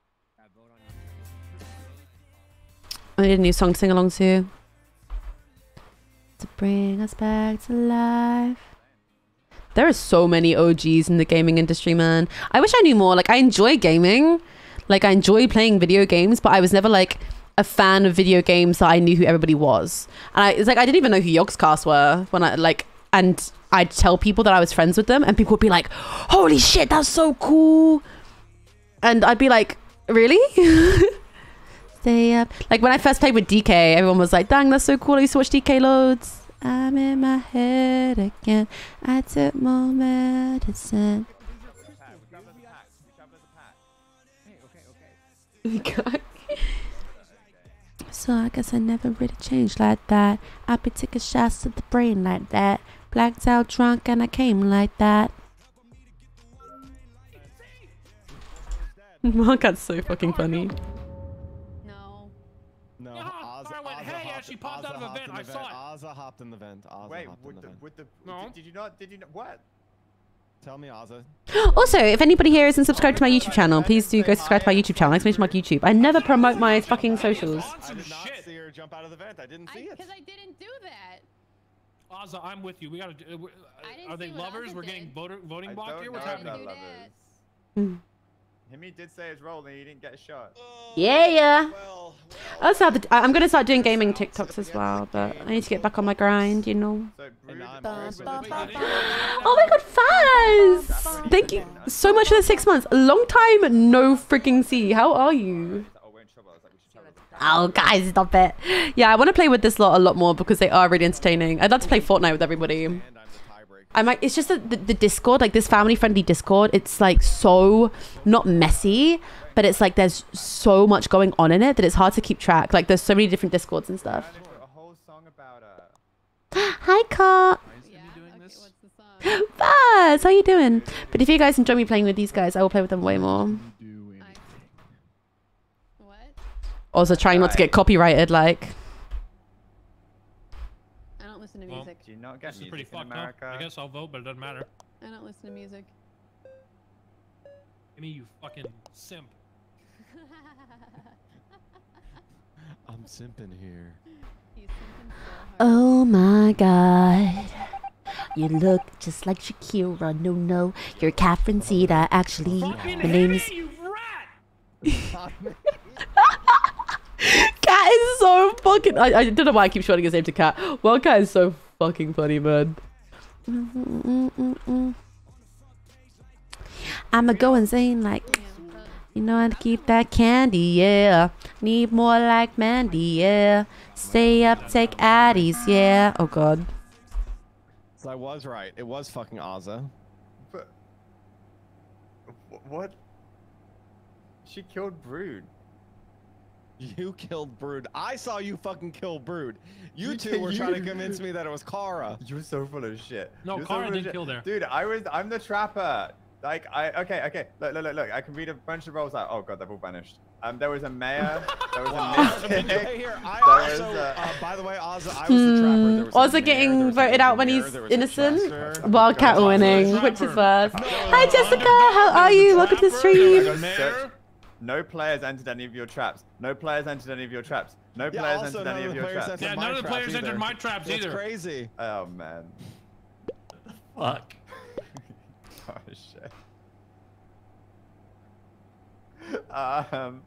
I need a new song to sing along to. To bring us back to life. There are so many O Gs in the gaming industry, man. I wish I knew more. Like, I enjoy gaming. Like, I enjoy playing video games, but I was never, like, a fan of video games that I knew who everybody was. And I, it's like, I didn't even know who Yogscast were when I, like, and I'd tell people that I was friends with them, and people would be like, holy shit, that's so cool. And I'd be like, really? Stay up. Like, when I first played with D K, everyone was like, dang, that's so cool. I used to watch D K loads. I'm in my head again. I took more medicine. So I guess I never really changed like that. I be taking shots to the brain like that. Blacked out drunk and I came like that. Mark, that's so fucking funny. No. No, Yeah, Ozza, Cara went, Ozza hey, hopped- she popped out Ozza of a hopped vent. in I the saw vent. it. Ozza hopped in the vent. Ozza Wait, hopped in with the the, vent. with the, No. did, did you not, did you not, what? Tell me, Ozza. Also, if anybody here isn't subscribed to my YouTube channel, please do go subscribe to my YouTube channel. Exclamation mark YouTube. I never promote my fucking socials. I did not see her jump out of the vent. I didn't see it. Because I didn't do that. Ozza, I'm with you. We gotta. do- Uh, I didn't are they see what lovers? Ozza We're getting did. voter, voting I blocked don't here. know What's happening? about Do lovers. that. Him, he did say his role and he didn't get a shot. Yeah, yeah. I'll start the, I- I'm gonna start doing gaming TikToks as well, but I need to get back on my grind, you know. So, Brood, Oh my god, Faz! Thank you so much for the six months. Long time no freaking see. How are you? Oh, guys, stop it. Yeah, I want to play with this lot a lot more because they are really entertaining. I'd love to play Fortnite with everybody. I might. It's just that the, the Discord, like this family-friendly Discord, it's like so not messy, but it's like there's so much going on in it that it's hard to keep track. Like there's so many different Discords and stuff. a whole song about uh Hi, Car. Buzz, how you doing? But if you guys enjoy me playing with these guys, I will play with them way more. What? Also trying not to get copyrighted, like. I don't listen to Well, music. Do you not get This is music pretty in fucked up. America? I guess I'll vote, but it doesn't matter. I don't listen to music. Give me you fucking simp. I'm simping here. He's thinking so hard. Oh my god. You look just like Shakira. No, no. You're Catherine Zeta. Actually, my name's. Cat is so fucking. I, I don't know why I keep shorting his name to Cat. Well, Cat is so fucking funny, man. I'ma go insane, like. You know how to keep that candy, yeah. Need more like Mandy, yeah. Stay up, take Addies, yeah. Oh god. So I was right. It was fucking Ozza. But wh- what? She killed Brood. You killed Brood. I saw you fucking kill Brood. You, You two did- were you- trying to convince me that it was Kara. You're so full of shit. No, You're so Kara full of did shit. kill there. Dude, I was. I'm the trapper. Like I. Okay. Okay. Look. Look. Look. Look. I can read a bunch of roles out. Oh god, they've all vanished. Um. There was a mayor. There was Wow. a Hey, mystic. here, I there was also, a- uh, by the way, Ozza, I was the trapper. Hmm. There was a Ozza mayor, getting there was an voted out when engineer, he's there was a innocent. jester. Wildcat Ozza's winning. the Which is trapper. worse? Hi Jessica, how are you? Welcome to the I stream. got searched. No players entered any of your traps. No players entered any of your traps. No Yeah, players also entered none any of of the your players traps. entered Yeah, my none of the traps players either. entered my traps That's either. crazy. Oh man. Fuck. Oh shit. um.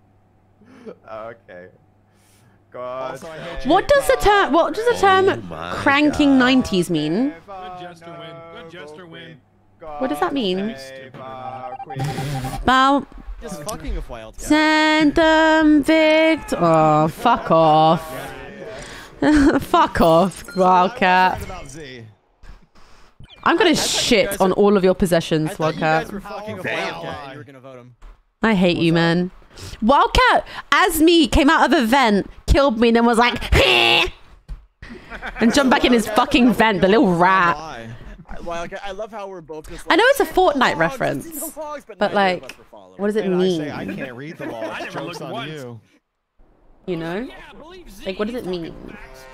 Okay. God. Also, I hate you. What does the term? What does the term Oh my cranking nineties mean? Good jester win. Good jester win. What does that mean? Save our queen. About Just fucking with Wildcat. send them Victor. Oh, fuck off. Fuck off, Wildcat. Right about Z. I'm gonna I thought you shit guys on were- all of your possessions, I thought you guys Wildcat. were fucking with Damn. Wildcat and you were gonna vote him. I hate you, man. Wildcat, as me, came out of a vent, killed me, and then was like, "Heh," and jumped back in his fucking vent, the little rat. Why? I- Wildcat, I love how we're both just. I Like, know it's a "Sing Fortnite along, reference, sing along," but, but neither of like, us were following. what does it And I say I mean? can't read the laws. I never Joke's looked on once. you. You know? Yeah, I believe Z. Like, what does He it mean? fucking backs.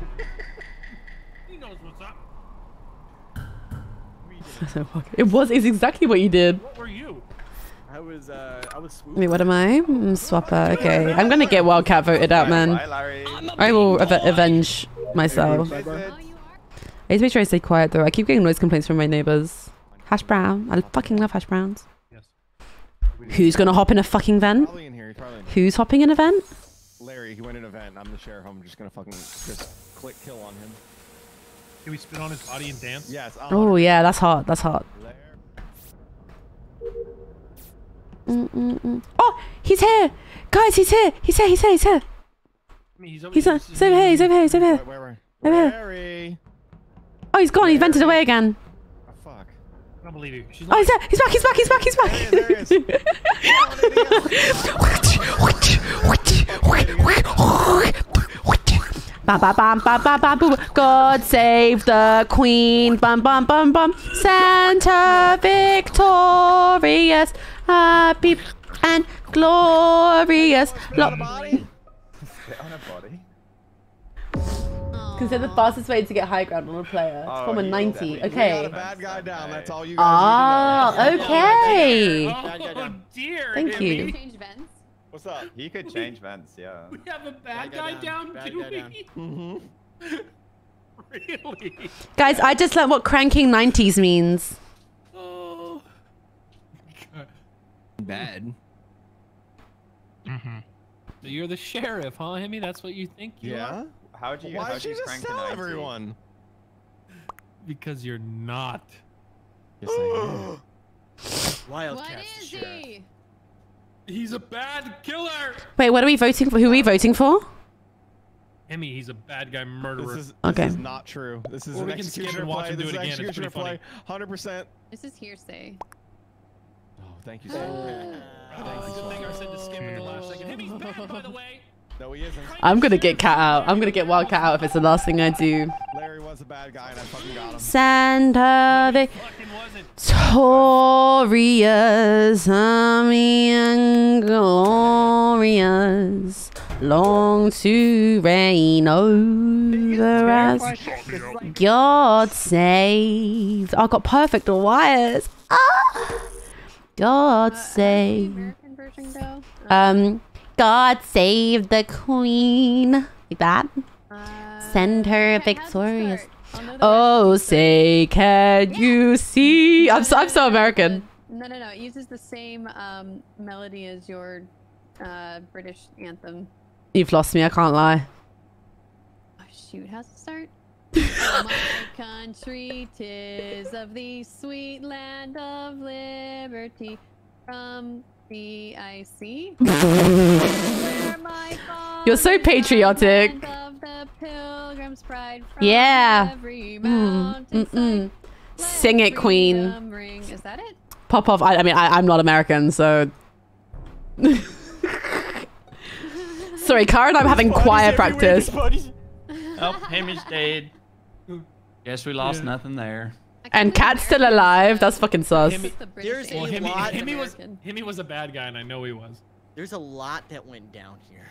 He knows what's up. It was, it's exactly what you did. What were you? I was, uh, I was swooped. Wait, what am I? Mm, Swapper, okay. I'm gonna get Wildcat voted out, man. Bye, Larry. I will av avenge myself. Lizard. Oh, you are? I need to make sure I stay quiet though. I keep getting noise complaints from my neighbors. Hash brown. I fucking love hash browns. Yes. Who's gonna hop in a fucking vent? Probably in here. He's probably in here. Who's hopping in a vent? Larry, he went in an event. I'm the sheriff. I'm just gonna fucking just click kill on him. Can we spit on his body and dance? Yes. I'm Oh yeah, that's hot. That's hot. Larry. Mm -mm -mm. Oh, he's here, guys. He's here. He's here. He's here. He's here. I mean, he's over, He's, uh, he's- he's over here. He's over here. He's over here. Wait, where, where, Over here. Larry. Oh, he's gone. He's vented away again. Oh, fuck. I don't believe you. She's Oh, he's there. He's back. He's back. He's back. He's back. There he is, there Bam, bam, bam, bam, bam, bam, boom. God save the Queen. Bum, bum, bum, bum. Santa victorious, happy and glorious. Lo- Spit on a body. Consider the fastest way to get high ground on a player. It's Oh, from a you ninety. definitely- We got Okay. a bad guy down. That's all you guys Oh, need to know. okay. Oh, Bad guy down. dear. Thank Himmy. you. Change vents. What's up? He could change vents, yeah. We have a bad, Bad guy guy, down. down, Bad do guy down. we? Mm-hmm. Really? Guys, I just learned what cranking nineties means. Oh. Bad. Mm-hmm. So you're the sheriff, huh, Himmy? That's what you think you Yeah. are? How do you? Why how did do you you just crank tell an I T? everyone? Because you're not. Yes, I Wildcat. What is he? He's a bad killer. Wait, what are we voting for? Who are we voting for? Himmy, he's a bad guy am. murderer. This is, this Okay. is not true. This is Or an we can skip executioner and watch play. him do This it is again. It's executioner pretty funny. play. one hundred percent. This is hearsay. Oh, thank you so much. Oh, good thing I said to skip in the last second. Himmy's bad, by the way. No, he isn't. I'm gonna get Cat out. I'm gonna get Wildcat out if it's the last thing I do. Larry was a bad guy and I fucking got him. Santa Fucking wasn't. victorious, happy and glorious, long to reign over us. God save. I got perfect wires. Ah! God Uh, how does the save. American version go? Um, God save the Queen. Like that. Uh, Send her okay, how's it victorious. start? I'll know the Oh, rest. say, can you see? I'm so, I'm so American. No, no, no. It uses the same um, melody as your uh, British anthem. You've lost me, I can't lie. Oh, shoot. How's it start? Oh, my country, 'tis of the sweet land of liberty. From the I C. You're so patriotic. Of the pilgrim's pride from Yeah. every Mm, mountain mm-mm. side. Sing it, Queen. Freedom ring. Is that it? Pop off. I, I mean, I, I'm not American, so. Sorry, Cara and I'm having choir practice. Oh, him is dead. Guess we lost Yeah. nothing there. And Cat's still alive. That's fucking sus. Himmy, There's a well, Himmy, lot. Himmy was Himmy was a bad guy, and I know he was. There's a lot that went down here.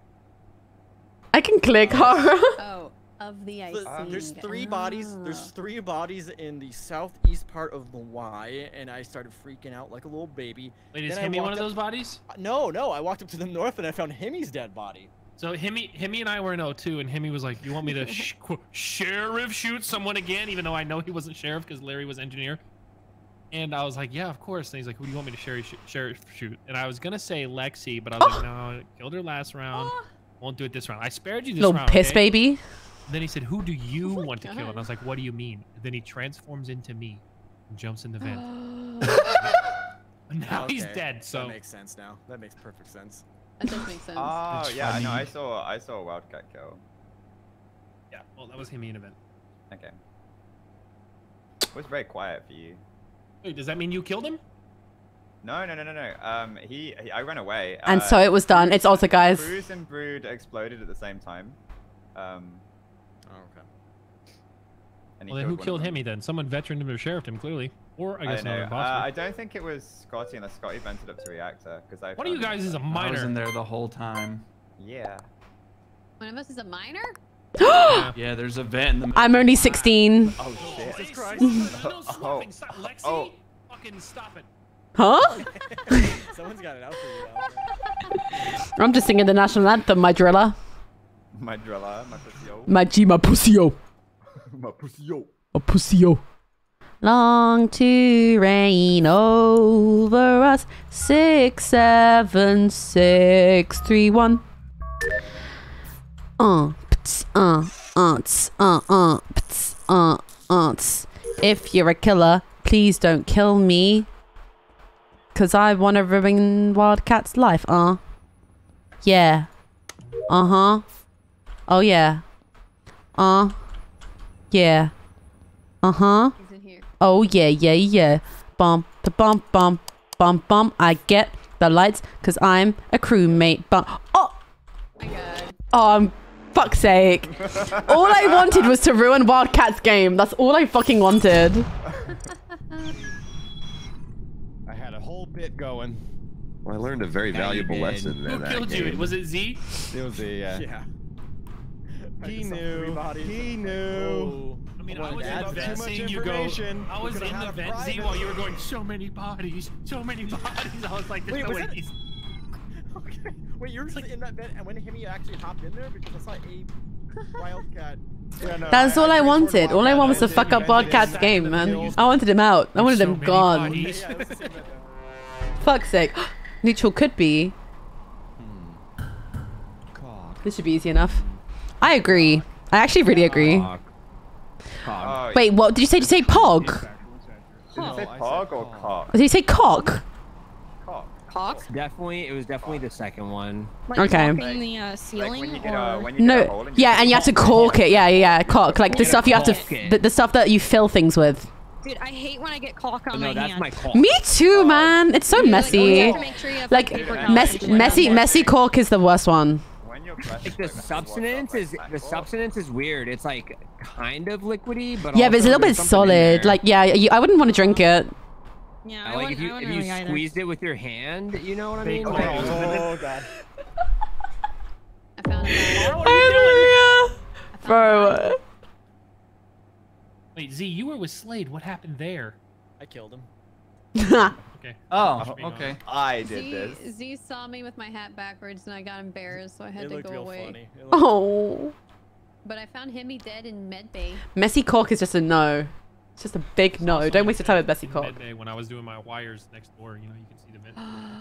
I can click Cara. Oh, of the I The- C. there's three bodies. There's Ah. three bodies in the southeast part of the Y, and I started freaking out like a little baby. Wait, is Then I Himmy one walked of up- those bodies? No, no. I walked up to the north and I found Himmy's dead body. So Himmy, Himmy and I were in O two, and Himmy was like, "You want me to sh qu- sheriff shoot someone again?" Even though I know he wasn't sheriff because Larry was engineer. And I was like, "Yeah, of course." And he's like, "Who do you want me to sheriff sh sheriff shoot?" And I was gonna say Lexi, but I was like, "No, I killed her last round. Won't do it this round. I spared you this Little round." piss okay?" baby. And then he said, "Who do you Oh my want to kill?" God. And I was like, "What do you mean?" And then he transforms into me and jumps in the vent. And now he's Okay, dead. So that makes sense now. That makes perfect sense. That does make sense. Oh It's yeah, I know. I funny. saw I saw a wildcat kill. yeah, well, that was Himmy in a vent. Okay. It was very quiet for you. Wait, does that mean you killed him? No, no, no, no, no. Um, he, he I ran away. And uh, so it was done. It's also, guys. Cruz and Brood exploded at the same time. Um. Oh, okay. And he Well, then who one of killed them. Himmy then? Someone veteran him or sheriffed him, clearly. Or I I guess don't know. another Uh, imposter. I don't think it was Scotty unless Scotty vented up to reactor because I. One of you found guys him. is a I was minor. in there the whole time. Yeah. One of us is a minor? Yeah, there's a vent in the middle. I'm only sixteen. Oh shit. Jesus Christ. No swapping. Stop, Lexi. Oh. Fucking stop it. Huh? Someone's got it out for you out there. I'm just singing the national anthem, my driller. My driller, my pussy-o. My G, my pussy-o. My pussy-o. A pussy-o. Long to reign over us. Six, seven, six, three, one. Uh, pts, uh, uh, tss, uh, uh, pts, uh, uh, tss. If you're a killer, please don't kill me. Cause I wanna ruin Wildcat's life, uh. Yeah. Uh-huh. Oh yeah. Uh. Yeah. Uh-huh. He's in here. Oh yeah, yeah, yeah. Bum, ba bum, bum, bum, bum. I get the lights cause I'm a crewmate. But oh, My God. oh, um, fuck's sake. All I wanted was to ruin Wildcat's game. That's all I fucking wanted. I had a whole bit going. Well, I learned a very Yeah, you valuable did. lesson in Who that killed you? game. Was it Z? It was the uh, Yeah. I He just saw three knew. bodies. He knew. Oh. I mean, I Well, was in that's the too vent much seeing you go. information. I We was could've in had the a vent Z private- while you were going, so many bodies, so many bodies. I was like, there's Wait, no was way that- he's... Okay. Wait, you're just in that bed, and when Himmy actually hopped in there because I saw a wildcat. Yeah, no, That's all I I wanted. All I want was to fuck up Wildcat's Wildcat game, did man. kills. I wanted him out. I wanted So him many gone. bodies. Yeah, it was the same bed though. Fuck's sake. Neutral could be. This should be easy enough. I agree. I actually really agree. Cock. Cock. Oh, Wait, what did you say? Did you say pog? Did you say pog or cock? Did you say cock? Cock. Cock? Definitely, it was definitely the second one. Like Okay. blocking the uh, Like ceiling when you get or... a when you get a hole No. in your Yeah, and you have to cork it. Yeah, yeah, yeah. Cock. Like the Yeah, stuff you have to, cork it. the, the stuff that you fill things with. Dude, I hate when I get caulk on no, my that's hand. my cock. Me too, man. It's so Dude, like, messy. you have to make sure you have, Like paper Dude, towels mess, and shit messy, on messy cork is the worst one. When you're pressing Like the like, substance is the substance is weird. It's like kind of liquidy, but Yeah, but it's a also little bit there's something in solid. there. Like, yeah, you, I wouldn't want to drink it. Yeah, And, I like wouldn't, if you I if wouldn't you really either. squeezed it with your hand, you know what I Fake mean? cock. Like, Oh god. I found a body. What are you doing? I found a Bro. body. Wait, Z, you were with Slade. What happened there? I killed him. Okay. Oh, Being okay. I did Z, this. Z saw me with my hat backwards and I got embarrassed, so I had It to looked go real away. funny. It looked- Oh. But I found Himmy dead in medbay. Messy cork is just a no. It's just a big no. Don't waste your time with messy In cork. Medbay when I was doing my wires next door, you know, you can see the vent.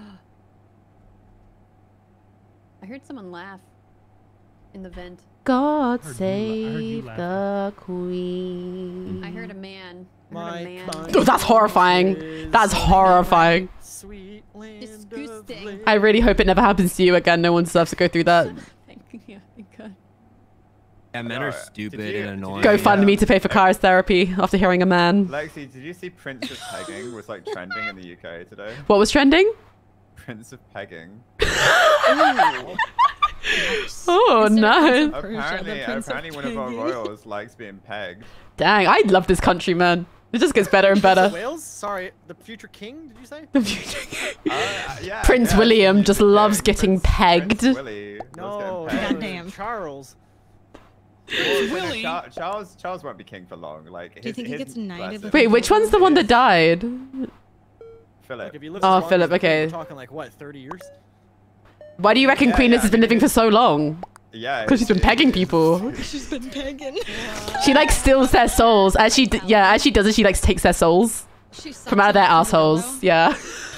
I heard someone laugh in the vent. God I heard you- I heard save you the queen. I heard a man. I heard My a man. kind Oh, that's horrifying. That's horrifying. Sweet land of Disgusting. light. I really hope it never happens to you again. No one deserves to go through that. Thank you. Thank God. yeah, men are Alright, stupid did you- and did you- annoying. Go Yeah. fund me to pay for Kara's therapy after hearing a man. Lexi, did you see Prince of Pegging was like trending in the U K today? What was trending? Prince of Pegging. Oh, nice. Apparently, apparently one of our royals likes being pegged. Dang, I love this country, man. It just gets better and better. Wales? Sorry, the future king, did you say? The future king. Uh, yeah, Prince yeah, William just loves getting pegged. Prince Willie No, loves getting pegged. Goddamn. Charles. Well, no, Willie. Char- Charles Charles won't be king for long. Like, his, Do you think he his gets knighted blessing- Wait, which one's the one that died? Philip. Like, if he lives Oh, as long Philip, as- okay. We're talking like what, thirty years? Why do you reckon Yeah, Queen yeah, Liz has I been mean, living for so long? Yeah. Because she's been pegging people. She's been pegging. She like steals their souls. As she, d- yeah, as she does it, she like takes their souls from out of their assholes. Yeah.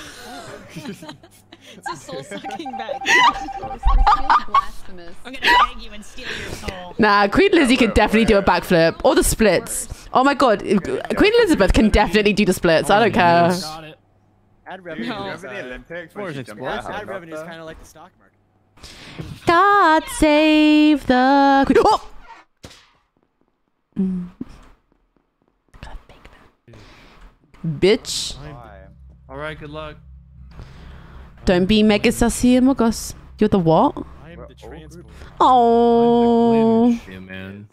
It's a soul sucking back. Blasphemous. I'm gonna peg you and steal your soul. Nah, Queen Lizzie could definitely do a backflip or the splits. Oh my god, Queen Elizabeth can definitely do the splits. I don't care. Got it. Ad Dude, revenue. remember is, the uh, Olympics Force when she jumped explosive. out of ad revenue is helicopter? kind of like the stock market. God save the Queen. Oh! Mm. God, big man. Bitch, Why? All right, good luck. don't be mega sassy, Mogos. You're the what? I am the transport. Oh, Yeah, man.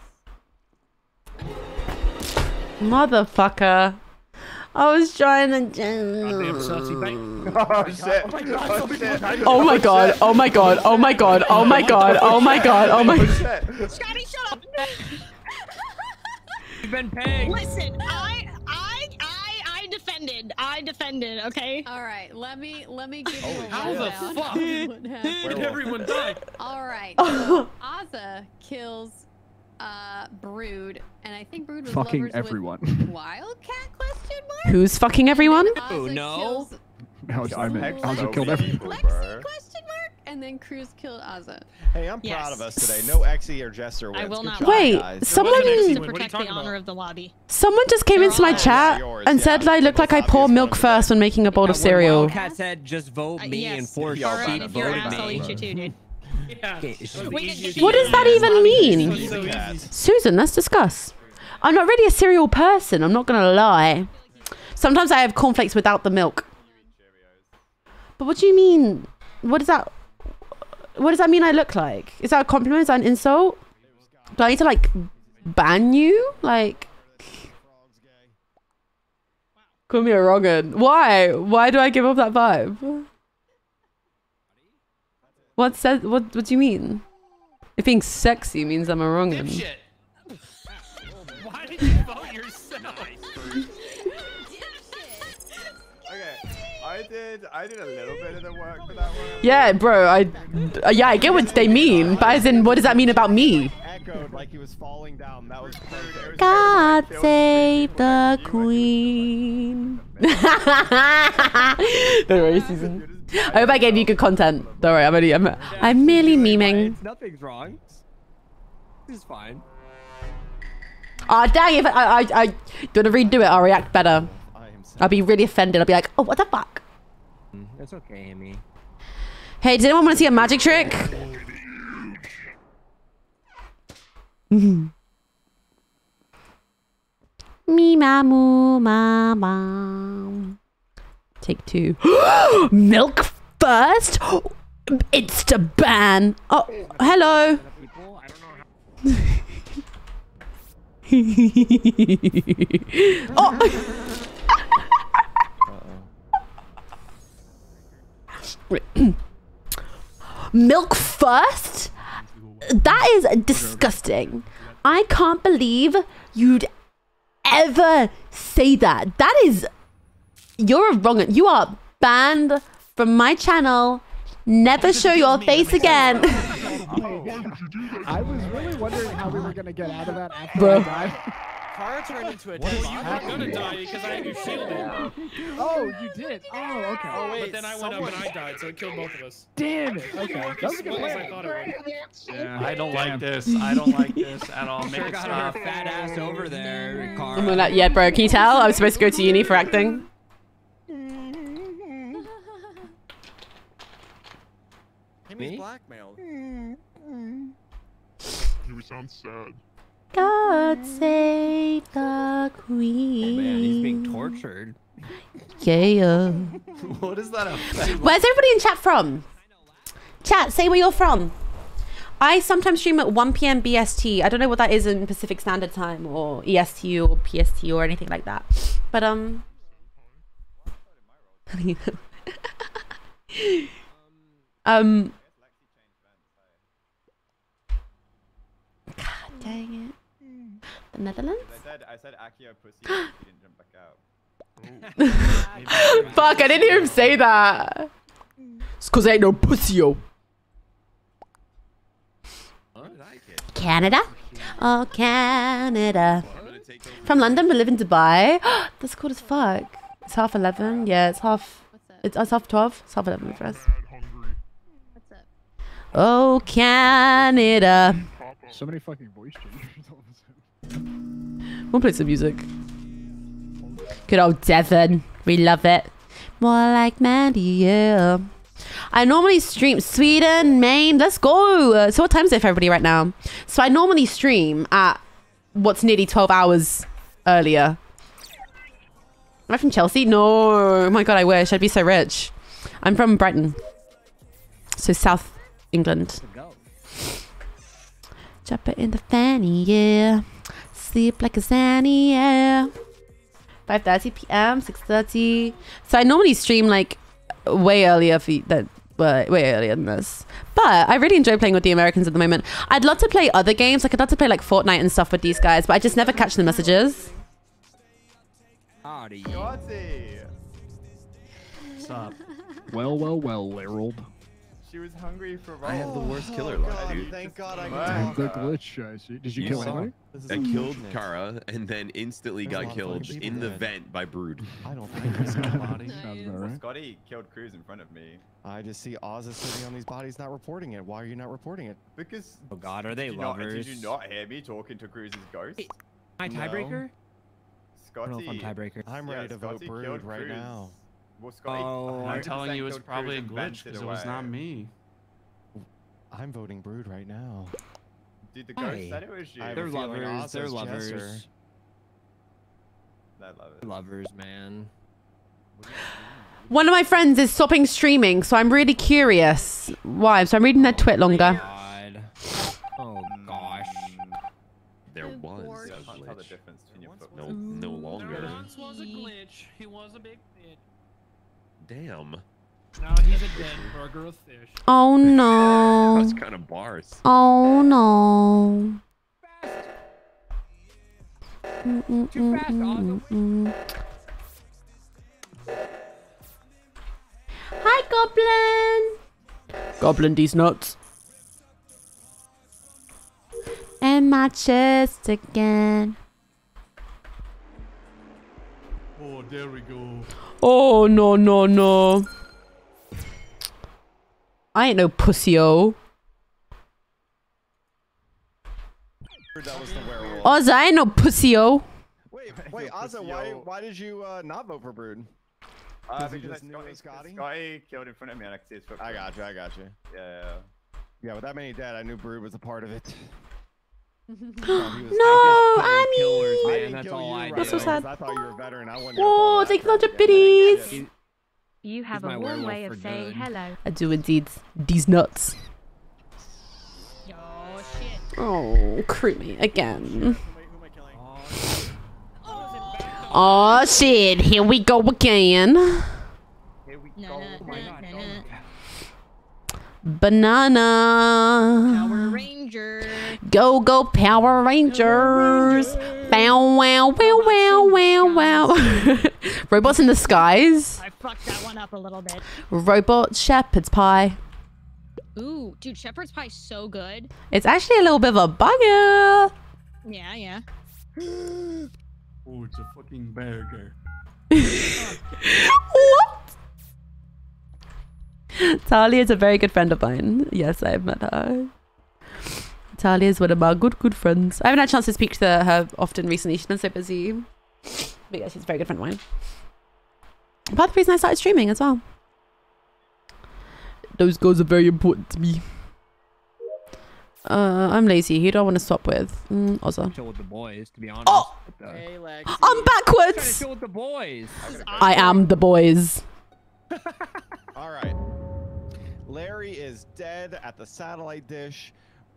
motherfucker. I was trying to. Goddamn sussy bait. Oh shit! Oh shit! Oh my god, oh my god, oh my god, oh my god, oh my god, oh my god. Scotty, shut up! You've been pegged. Listen, I, I, I, I defended. I defended. Okay. All right, let me let me give you a How the rundown fuck of what happened. did everyone die? All right, so Azza kills uh Brood, and I think Brood was Fucking lovers everyone. with Wildcat question mark. Who's fucking everyone? Azza no. kills No, I meant Pegged Ozzy so killed many everyone. people, bro. Lexi question mark, and then Cruz killed Azza. Hey, I'm Yes. proud of us today. No Exy or Jester wins. I will Good not job, Wait, guys. someone wasn't any- To What are you protect the talking honor about? of the lobby. someone just came into my all chat yours, and yeah. said I look like I Most pour obvious milk one first when making a bowl of When cereal. Wildcat said, just vote Uh, me yes. and force Y'all All right, better if you're vote ass, I'll me. eat you too, dude. Yeah. Okay, that was so- the Wait, easiest What shit does that ever. even mean? Easy, so easy. Susan, let's discuss. I'm not really a cereal person, I'm not gonna lie. Sometimes I have cornflakes without the milk. But what do you mean? What does that what does that mean I look like? Is that a compliment? Is that an insult? Do I need to like ban you? Like call me a wrong'un. Why? Why do I give off that vibe? What says what what do you mean? If being sexy means I'm a wrong'un. Dipshit. Why did you vote yourself? Okay, I did. I did a little bit of the work for that one. Yeah, bro, I uh, yeah, I get what they mean, but as in what does that mean about me? Echoed like he was falling down. That was perfect. God save the queen. Don't worry, Susan. I hope I gave you good content. Don't worry, I'm only I'm, I'm merely memeing. It's nothing's wrong. This is fine. Ah, dang! If I I I do you want to redo it, I'll react better. I'll be really offended. I'll be like, oh, what the fuck? That's okay, Amy. Hey, does anyone want to see a magic trick? Me ma moo ma ma. Take two. Milk first. Insta ban. Oh, hello. People, I don't know how. oh. Milk first? That is disgusting. I can't believe you'd ever say that. That is... You're a wrong... You are banned from my channel. Never show your face again. I was really wondering how we were gonna get out of that after Bro. I died. Kara turned into a Well, you dead were gonna die because I had you shielded. Oh, you did. Oh, okay. Oh, wait, But then I went up and I died, so it killed both of us. Damn it. Okay. That was a good Well, as I plan. thought it would. Yeah. I don't Damn. like this. I don't like this at all. Make Sure it got stop. her fat ass over there, I'm Cara. like, yeah, bro. Can you tell? I was supposed to go to uni for acting. Amy's Me? blackmailed. You sound sad. God save the queen. Man, he's being tortured. Yeah. What is that? Effect? Where's everybody in chat from? Chat, say where you're from. I sometimes stream at one p m B S T. I don't know what that is in Pacific Standard Time or E S T or P S T or anything like that. But um um God dang it. The Netherlands? I said, I said Akio pussy. He didn't jump back out. Fuck, I didn't hear him say that. It's cause I ain't no pussy, yo. Canada? Oh, Canada. From London, but live in Dubai. That's cool as fuck. It's half eleven. Yeah, it's half. It's, it's half twelve. It's half eleven for us. What's up? Oh, Canada. So many fucking voice changers all of a sudden. We'll play some music. Good old Devon. We love it. More like Mandy, yeah. I normally stream Sweden, Maine. Let's go. Uh, so what time is it for everybody right now? So I normally stream at what's nearly twelve hours earlier. Am I from Chelsea? No. Oh my God, I wish. I'd be so rich. I'm from Brighton. So South England. Chop it in the fanny, yeah. Sleep like a zanny, yeah. five thirty p m, six thirty. So I normally stream like way earlier for that, well, way earlier than this. But I really enjoy playing with the Americans at the moment. I'd love to play other games. Like I'd love to play like Fortnite and stuff with these guys, but I just never catch the messages. Howdy. What's up? Well, well, well, Harold. She was hungry for I have the worst killer Oh, luck, God, dude. Thank God I And can the talk. glitch, I see. Did you, You kill saw. anybody? I killed Kara and then instantly There's a got lot of killed fucking people in the dead. vent by Brood. I don't think there's nobody. Sounds about Well, right. Scotty killed Cruz in front of me. I just see Ozza sitting on these bodies not reporting it. Why are you not reporting it? Because. Oh God, are they did you not, lovers? Did you not hear me talking to Cruz's ghost? My No. tiebreaker? I don't know if I'm Scotty. tiebreaker. I'm Yeah, ready to vote Scotty Brood killed right Cruz. now. Well, Scotty. Oh, one I'm hundred telling you, percent it's killed Cruz probably a and glitch vented because it was away. not me. I'm voting Brood right now. Dude, the ghost Why? said it was you. I have They're a feeling lovers, they're Ozza's lovers. Jester. I love it. Lovers, man. One of my friends is stopping streaming, so I'm really curious why. So I'm reading their twit longer. God. Oh gosh. There Good was lord. a I can't tell the glitch. difference between your foot. No, no There longer. once was a glitch. He was a big fish. Damn. Now he's a dead burger of fish. Oh no. That's kind of bars. Oh no. Mm, mm, Too mm, fast, mm, Ozzy. mm. Hi, Goblin. Goblin, these nuts. And my chest again. Oh, there we go. Oh no no no. I ain't no pussy-o. That was the werewolf. Ozza, I ain't no pussy-o. Wait, wait, Ozza, why, why did you uh, not vote for Brood? Uh, Because he because just knew it Scotty, was Scotty? Scotty killed in front of me and I could see his foot. I got you, I got you. Yeah, yeah, Yeah, with that many dead, I knew Brood was a part of it. No, I killers, Annie. I man. didn't That's kill all you, I right, do. That's so sad. I thought you were a veteran. I wouldn't have Whoa, followed thank that you for the crap. biddies. He- You have my a warm werewolf way for of saying good. hello. I do indeed. These nuts. Oh shit. Oh, crew me again. Who am I, who am I killing? Oh shit, here we go again. Here we No, go. no, Oh my no, God. no, Oh no. my God. Banana. Power Ranger. Go, go, Power Rangers. Bow, wow, wow, wow, wow, wow. Robots in the skies. I fucked that one up a little bit. Robot shepherd's pie. Ooh, dude, shepherd's pie so good. It's actually a little bit of a bugger. Yeah, yeah. Oh, it's a fucking burger. What? Talia is a very good friend of mine. Yes, I've met her. Talia is one of my good, good friends. I haven't had a chance to speak to her often recently. She's been so busy. But yeah, she's a very good friend of mine. Part of the reason I started streaming as well. Those goals are very important to me. Uh, I'm lazy. Who do I want to swap with? Mm, Ozza. Chill with the boys, to be honest. Oh! But, uh, Hey, Lexi. I'm trying to backwards! chill with the boys. I am the boys. All right. Larry is dead at the satellite dish.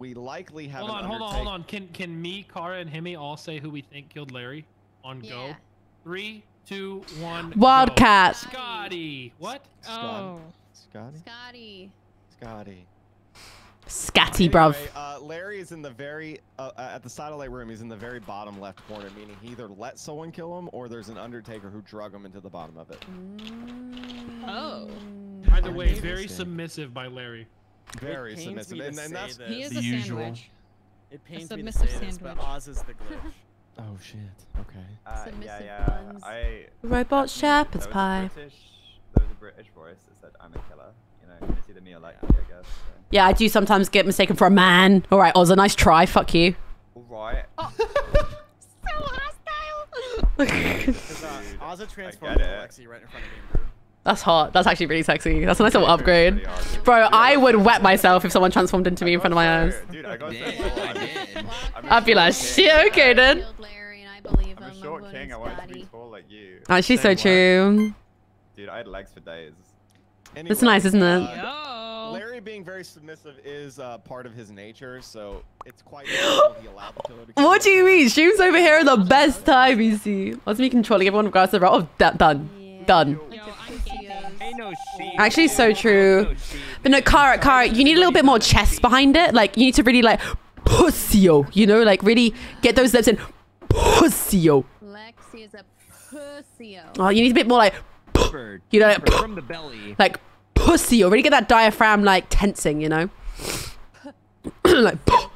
we likely have. Hold an on, hold on, undertake- hold on. Can can me, Kara, and Hemi all say who we think killed Larry on go? Yeah. Three, two, one. Wildcat. Go. Scotty. What? Oh. Scotty. Scotty. Scotty. Scatty, bruv. Anyway, uh, Larry is in the very uh, uh, at the satellite room. He's in the very bottom left corner, meaning he either let someone kill him or there's an Undertaker who drug him into the bottom of it. Oh. Either way, very submissive by Larry. Very It pains submissive, me to and, and say that's this. He is The a usual. sandwich. It pains me to submissive say this, but sandwich. Oz is the glitch. oh shit. Okay. Uh, yeah, Submissive yeah. buns. I. Robot that- shepherd's there was a pie. British, there was a British voice that said, "I'm a killer." You know, it's either me or Lexi, I guess. So. Yeah, I do sometimes get mistaken for a man. All right, Oz, a nice try. Fuck you. All right. So hostile. Because uh, Oz transformed get Alexi right in front of me, bro. That's hot. That's actually really sexy. That's a nice little upgrade. Pretty hard, dude. Bro, Dude, I got would so- wet myself if someone transformed into me in front of my eyes. Dude, I got so did, full. I I'm- did. I'm a I'd be like, short shit, king. okay then. Killed Larry and I believe I'm a him. I'm short voting king. I want to be Scotty. tall like you. Oh, she's so Say what? true. Dude, I had legs for days. Anyway, That's nice, isn't it? uh, Yo. Larry being very submissive is uh, part of his nature, so it's quite natural he allowed the killer to kill What do him. you mean? Streams over here are the best time, you see. What's me controlling everyone regards to the oh, da- done. Yeah. Done. Yo, I'm gaping. Ain't no sheep. Actually, so true. No sheep. But no, Kara, Kara, you need a little bit more chest behind it. Like, you need to really, like, pussy-o, you know? Like, really get those lips in. Pussy-o. Lexi is a pussy-o. Oh, you need a bit more, like, Bird. you know, like, Bird from the belly. like pussy-o. Really get that diaphragm, like, tensing, you know? Like,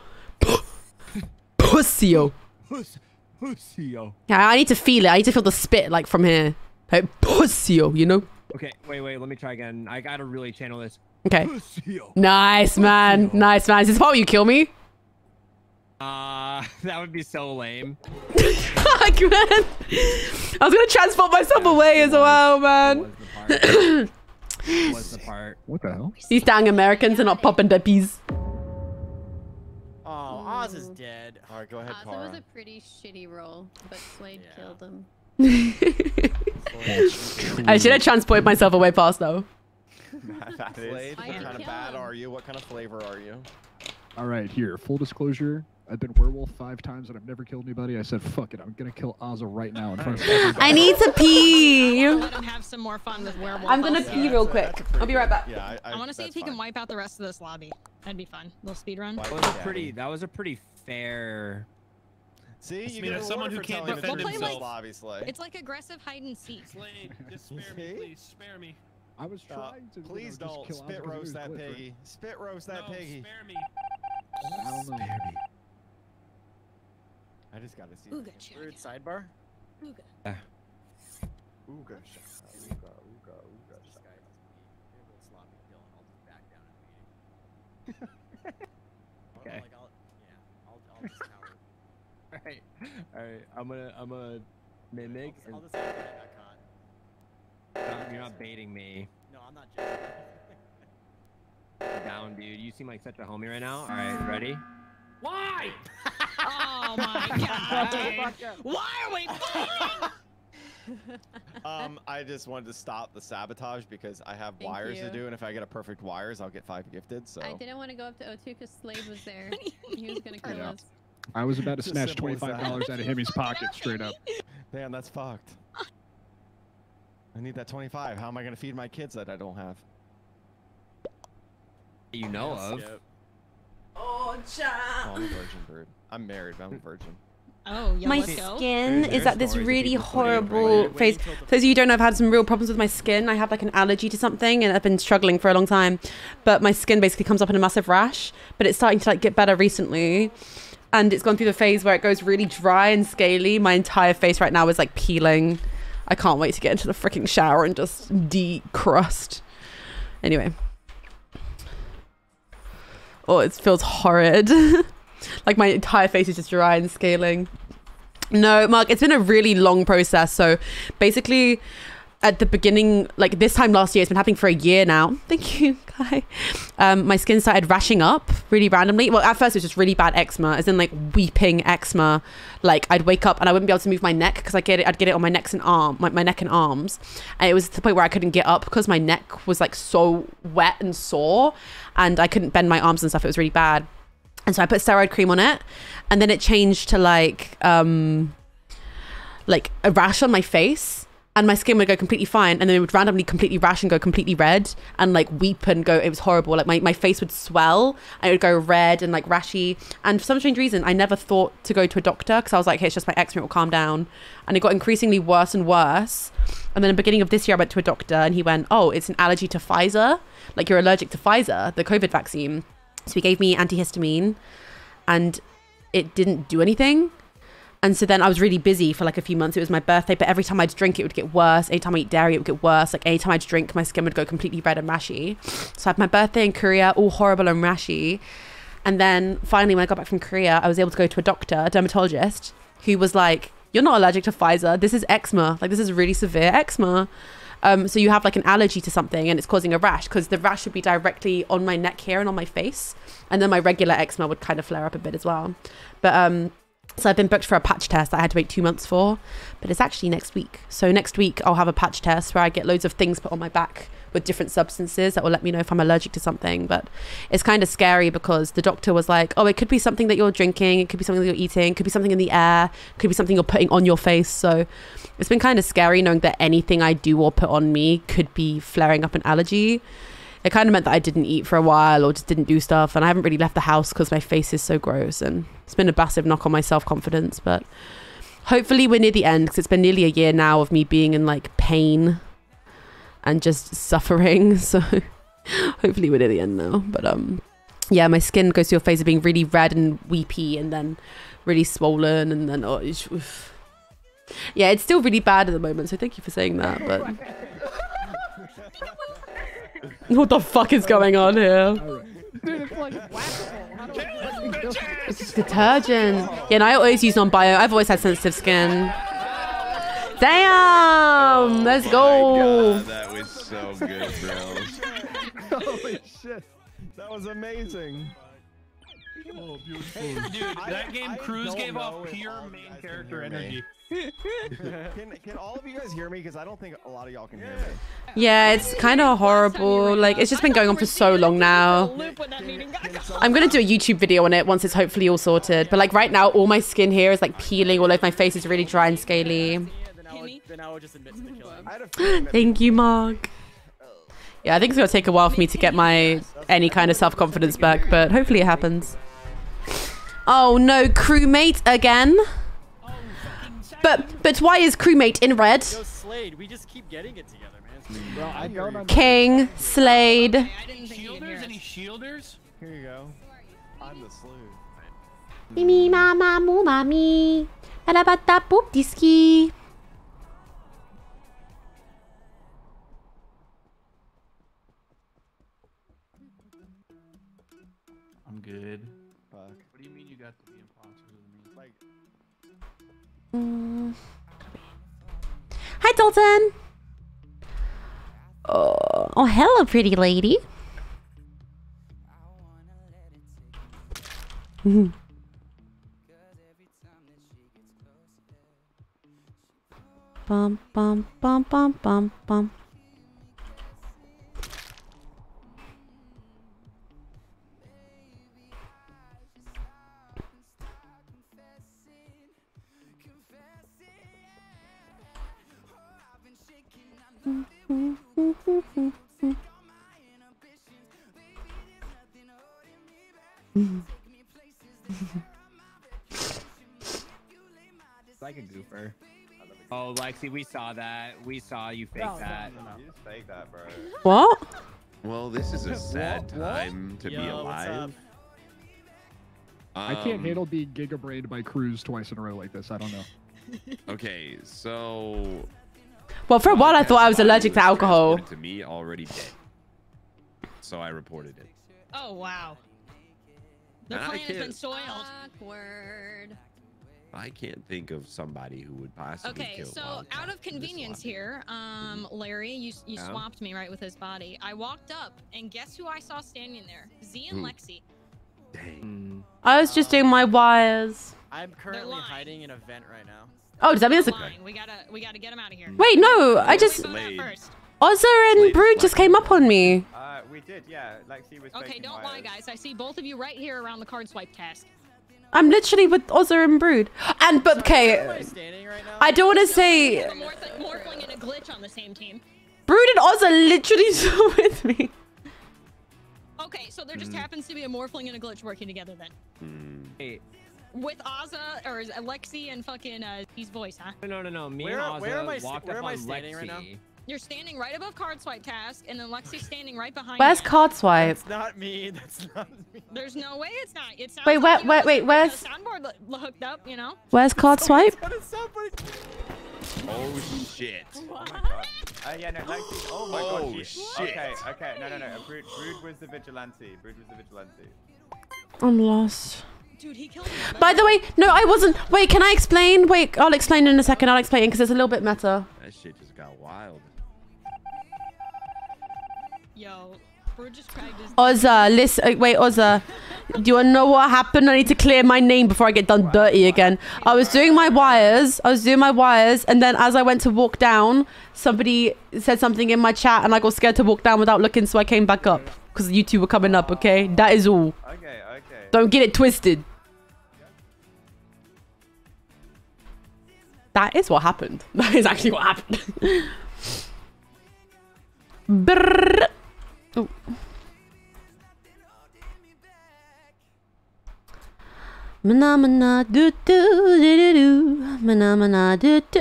pussy-o. Puss, pussy-o. Yeah, I need to feel it. I need to feel the spit, like, from here. Like, pussy-o, you know? Okay, wait, wait. Let me try again. I gotta really channel this. Okay. Pussy-o. Nice, man. Nice, man. Is this the part where you kill me? Uh, that would be so lame. Fuck, man. I was gonna transport myself away as well, man. Was the part. Was the part. What the hell? These dang Americans are not popping their peas. Oh, Oz is dead. All right, go ahead, Ozzy was Kara. a pretty shitty roll, but Slade Yeah. killed him. I should have transported myself away past though. That is. Slade, I what can kind of kill bad him. are you? What kind of flavor are you? All right, here. Full disclosure. I've been werewolf five times and I've never killed anybody. I said, fuck it. I'm gonna kill Ozza right now in front of everybody. I need to pee. Let him have some more fun with werewolf. I'm gonna also. pee real quick. I'll be right back. Yeah, I, I, I want to see if that's he can fine. wipe out the rest of this lobby. That'd be fun. Little speed run. Wipe That was a it, pretty. Daddy. that was a pretty fair. See, I you mean, get as a someone reward who for can't telling the defend truth, himself- obviously. It's like aggressive hide and seek. Slade, just spare me, See? please. Spare me. I was Uh, trying to. you know, please just don't kill Ozzy spit because he roast was that glitch, right? piggy. Spit roast that no, piggy. spare me. I don't know. I just gotta see. Ooga the- chugga. Weird sidebar. Ooga. Ooga, shaka, ooga, ooga, ooga, This shaka. guy must be a little sloppy Dylan. I'll just back down in the meeting. Okay. Like, I'll, yeah, I'll, I'll just cower. All right, all right. I'm gonna, I'm gonna mimic. I'll And just, I'll just act like I got caught. not- you're not baiting me. No, I'm not joking. Down, dude. You seem like such a homie right now. All right, ready? Why? Oh my god. dude. Why are we fighting? Um, I just wanted to stop the sabotage because I have Thank wires you. to do, and if I get a perfect wires, I'll get five gifted. So I didn't want to go up to O two because Slade was there. He was gonna kill know. us. I was about to It's as snatch simple as that. twenty-five dollars out of Hemi's pocket straight up. damn, that's fucked. I need that twenty-five. How am I gonna feed my kids that I don't have? You know Yes, of. yep. Oh, Oh, I'm a virgin bird. I'm married, but I'm a virgin. Oh, yeah, My let's go. skin There's is at this stories of really people putting it right horrible away. phase. For those of you who don't know, I've had some real problems with my skin. I have like an allergy to something and I've been struggling for a long time. But my skin basically comes up in a massive rash. But it's starting to like get better recently. And it's gone through the phase where it goes really dry and scaly. My entire face right now is like peeling. I can't wait to get into the freaking shower and just decrust. Anyway. Oh, it feels horrid. Like my entire face is just dry and scaling. No, Mark, it's been a really long process. So basically at the beginning, like this time last year, it's been happening for a year now. Thank you, Kai. Um, my skin started rashing up really randomly. Well, at first it was just really bad eczema, as in like weeping eczema. Like I'd wake up and I wouldn't be able to move my neck because I get it. I'd get it on my necks and arm, my, my neck and arms, and it was to the point where I couldn't get up because my neck was like so wet and sore, and I couldn't bend my arms and stuff. It was really bad. And so I put steroid cream on it, and then it changed to like um like a rash on my face, and my skin would go completely fine, and then it would randomly completely rash and go completely red and like weep and go. It was horrible. Like my, my face would swell and it would go red and like rashy. And for some strange reason, I never thought to go to a doctor because I was like, hey, it's just my eczema, it will calm down. And it got increasingly worse and worse. And then at the beginning of this year, I went to a doctor and he went, oh, it's an allergy to Pfizer. Like you're allergic to Pfizer, the COVID vaccine. So he gave me antihistamine and it didn't do anything. And so then I was really busy for like a few months. It was my birthday, but every time I'd drink, it would get worse. Anytime I eat dairy, it would get worse. Like anytime I'd drink, my skin would go completely red and rashy. So I had my birthday in Korea, all horrible and rashy. And then finally, when I got back from Korea, I was able to go to a doctor, a dermatologist, who was like, you're not allergic to Pfizer. This is eczema. Like this is really severe eczema. Um, so you have like an allergy to something and it's causing a rash, because the rash would be directly on my neck here and on my face. And then my regular eczema would kind of flare up a bit as well. But um, so I've been booked for a patch test that I had to wait two months for, but it's actually next week. So next week I'll have a patch test where I get loads of things put on my back with different substances that will let me know if I'm allergic to something. But it's kind of scary because the doctor was like, oh, it could be something that you're drinking. It could be something that you're eating. It could be something in the air. It could be something you're putting on your face. So it's been kind of scary knowing that anything I do or put on me could be flaring up an allergy. It kind of meant that I didn't eat for a while or just didn't do stuff. And I haven't really left the house because my face is so gross. And it's been a massive knock on my self-confidence. But hopefully we're near the end, because it's been nearly a year now of me being in like pain and just suffering. So hopefully we're near the end now. But um, yeah, my skin goes through a phase of being really red and weepy and then really swollen. And then, oh, it's, oof. Yeah, it's still really bad at the moment. So thank you for saying that. But what the fuck is going on here? Dude, it's like waxable. How do I It's detergent. Yeah, and I always use non-bio. I've always had sensitive skin. Damn! Let's go. God, that was so good, bro. Holy shit. That was amazing. Oh, beautiful. Dude, that game I Cruz don't gave know off if pure all of you main guys can character hear me. energy. can, can all of you guys hear me? Because I don't think a lot of y'all can hear me. Yeah, it's kind of horrible. Like, it's just been going on for so long now. I'm going to do a YouTube video on it once it's hopefully all sorted. But like right now, all my skin here is like peeling all over my face. Is really dry and scaly. Then I would just admit to the killing. Thank you, Mark. Yeah, I think it's going to take a while for me to get my any kind of self-confidence back, but hopefully it happens. Oh no, crewmate again? But but why is crewmate in red? Yo, Slade, we just keep getting it together, man. Bro, I don't understand. King, Slade. Any shielders? Any shielders? Here you go. I'm the sleuth. Mimi mama mu mami. Arabata poop diski. I'm good. Fuck. What do you mean you got to be imposters with me? Like, Mm. Hi, Dalton. Oh, oh, hello, pretty lady. Mhm. Bum bum bum bum bum bum. It's like a goofer. Oh, Lexi, we saw that. We saw you fake No, that. No, no, no. You just fake that, bro. What? Well, this is a sad time to be Yo, what's alive. I can't Um, handle being gigabrained by Cruz twice in a row like this. I don't know. Okay, so Well, for a while I thought I was allergic to alcohol. to me already dead, so I reported it. Oh wow. The And I plan has been can't- soiled. Awkward. I can't think of somebody who would possibly Okay, kill so Wildcat out of in this convenience lobby. here, um, Larry, you you Yeah? swapped me right with his body. I walked up, and guess who I saw standing there? Z and Who? Lexi. Dang. I was just doing my wires. I'm currently lying. hiding in a vent right now. Oh, does that mean it's a... Lying. We gotta we gotta get him out of here. Wait, no, I just... Wait, Slade. first. Ozza and Brood just came up on me. Uh, we did, yeah. Lexi was. Okay, faking don't lie, wires. guys. I see both of you right here around the card swipe task. I'm literally with Ozza and Brood. And but okay, I don't want to say A morph- morphling and a glitch on the same team. Brood and Ozza literally still with me. Okay, so there just Mm. happens to be a morphling and a glitch working together then. Hmm. Hey, With Ozza or Alexi and fucking uh, his voice, huh? no, no, no. Me Where- and Ozza where am I sta- walked where up am I on standing right now? Lexi. You're standing right above card swipe task, and then Lexi's standing right behind Where's you. card swipe? That's not me. That's not me. There's no way it's not. It sounds Wait, like where- you wait, guys wait, have where's- the soundboard lo- hooked up, you know? Where's card swipe? Oh shit. Oh my god. Uh, yeah, no, Lexi. Oh my Oh, god. she- shit. Okay, okay. No, no, no. Brood, Brood was the vigilante. Brood was the vigilante. I'm lost. Dude, he killed me. By the way, no, I wasn't. Wait, can I explain? Wait, I'll explain in a second. I'll explain because it's a little bit meta. That shit just got wild. Yo, bro just cracked his... Ozza, listen. uh, Wait, Ozza. Do you want to know what happened? I need to clear my name before I get done dirty again. I was doing my wires. I was doing my wires. And then as I went to walk down, somebody said something in my chat and I got scared to walk down without looking. So I came back up because you two were coming up, okay? That is all. Okay, okay. Don't get it twisted. That is what happened. That is actually what happened. Brrr. Oh. Mana mana do do do do do. Mana mana do do.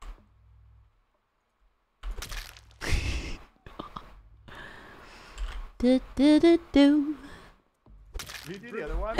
Do do do do. You did the other one?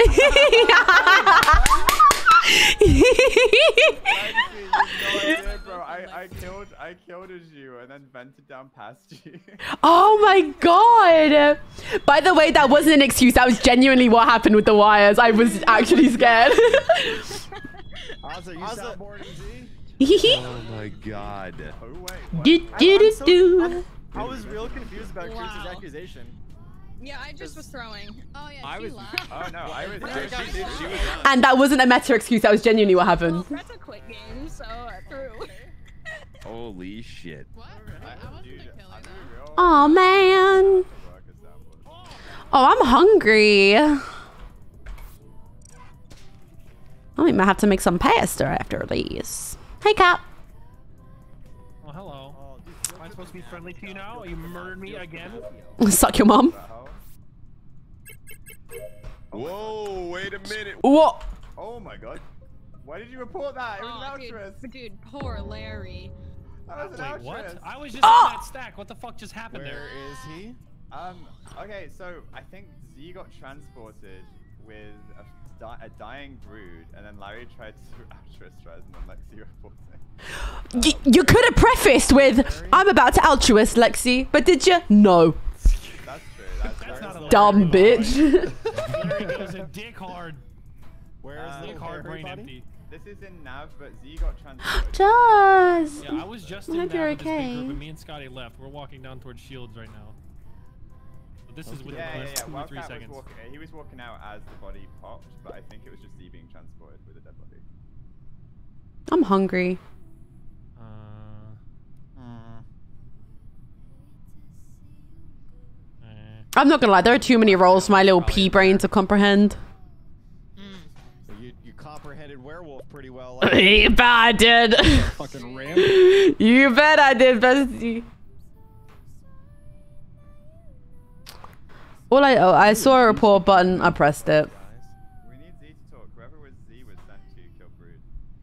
Bro, I, I killed I killed as you and then vented down past you. Oh my god! By the way, that wasn't an excuse. That was genuinely what happened with the wires. I was actually scared. Ozza, you Ozza- soundboarding Z? Oh my god. Oh wait. Do do do do. I was real confused about Wow. Cruz's accusation. Yeah, I just was throwing. Oh yeah, I she was- lied. Oh no, I was Dude, she, she was done. And that wasn't a meta excuse. That was genuinely what Well, happened. that's a quick game, so I threw. Holy shit. What? I wasn't Dude, a killer I'm though. real- Oh man. Oh, I'm hungry. I might have to make some pasta after these. Hey, Cap. Oh, hello. Am I supposed to be friendly to you now? You murdered me again? Suck your mom. Whoa, wait a minute. What? Oh my god. Why did you report that? It was Oh, an dude, altruist. dude, poor Larry. That was an Wait, what? altruist. I was just Oh! on that stack. What the fuck just happened Where there? is he? Um, okay, so I think Z got transported with a, di a dying Brood, and then Larry tried to altruistrize, and then Lexi reported. Y you could have prefaced with, I'm about to altruist, Lexi. But did you? No. That's true. That's, That's very not a Dumb bitch. Larry goes a dick hard. Where is Uh, the Dick hard, brain empty. This is in Nav, but Z got transported. Just. Yeah, I was just I in hope that you're with this big okay. group, and me and Scotty left. We're walking down towards Shields right now. But this is within Yeah, the yeah, last yeah. two or Wildcat three was seconds. walking, he was walking out as the body popped, but I think it was just Z being transported with a dead body. I'm hungry. Uh, eh. I'm not gonna lie, there are too many roles for my little pea brain to comprehend. You, you comprehended werewolf pretty well. You bet I did. Fucking ram. You bet I did, bestie. All I oh, I saw a report button. I pressed it. We need Z to talk. Whoever was Z was sent to kill Brood.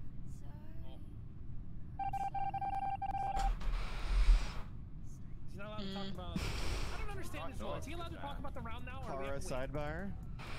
He's not allowed to talk about. I don't understand this rule. Is he allowed to talk about the round now, or we Kara have to wait? sidebar.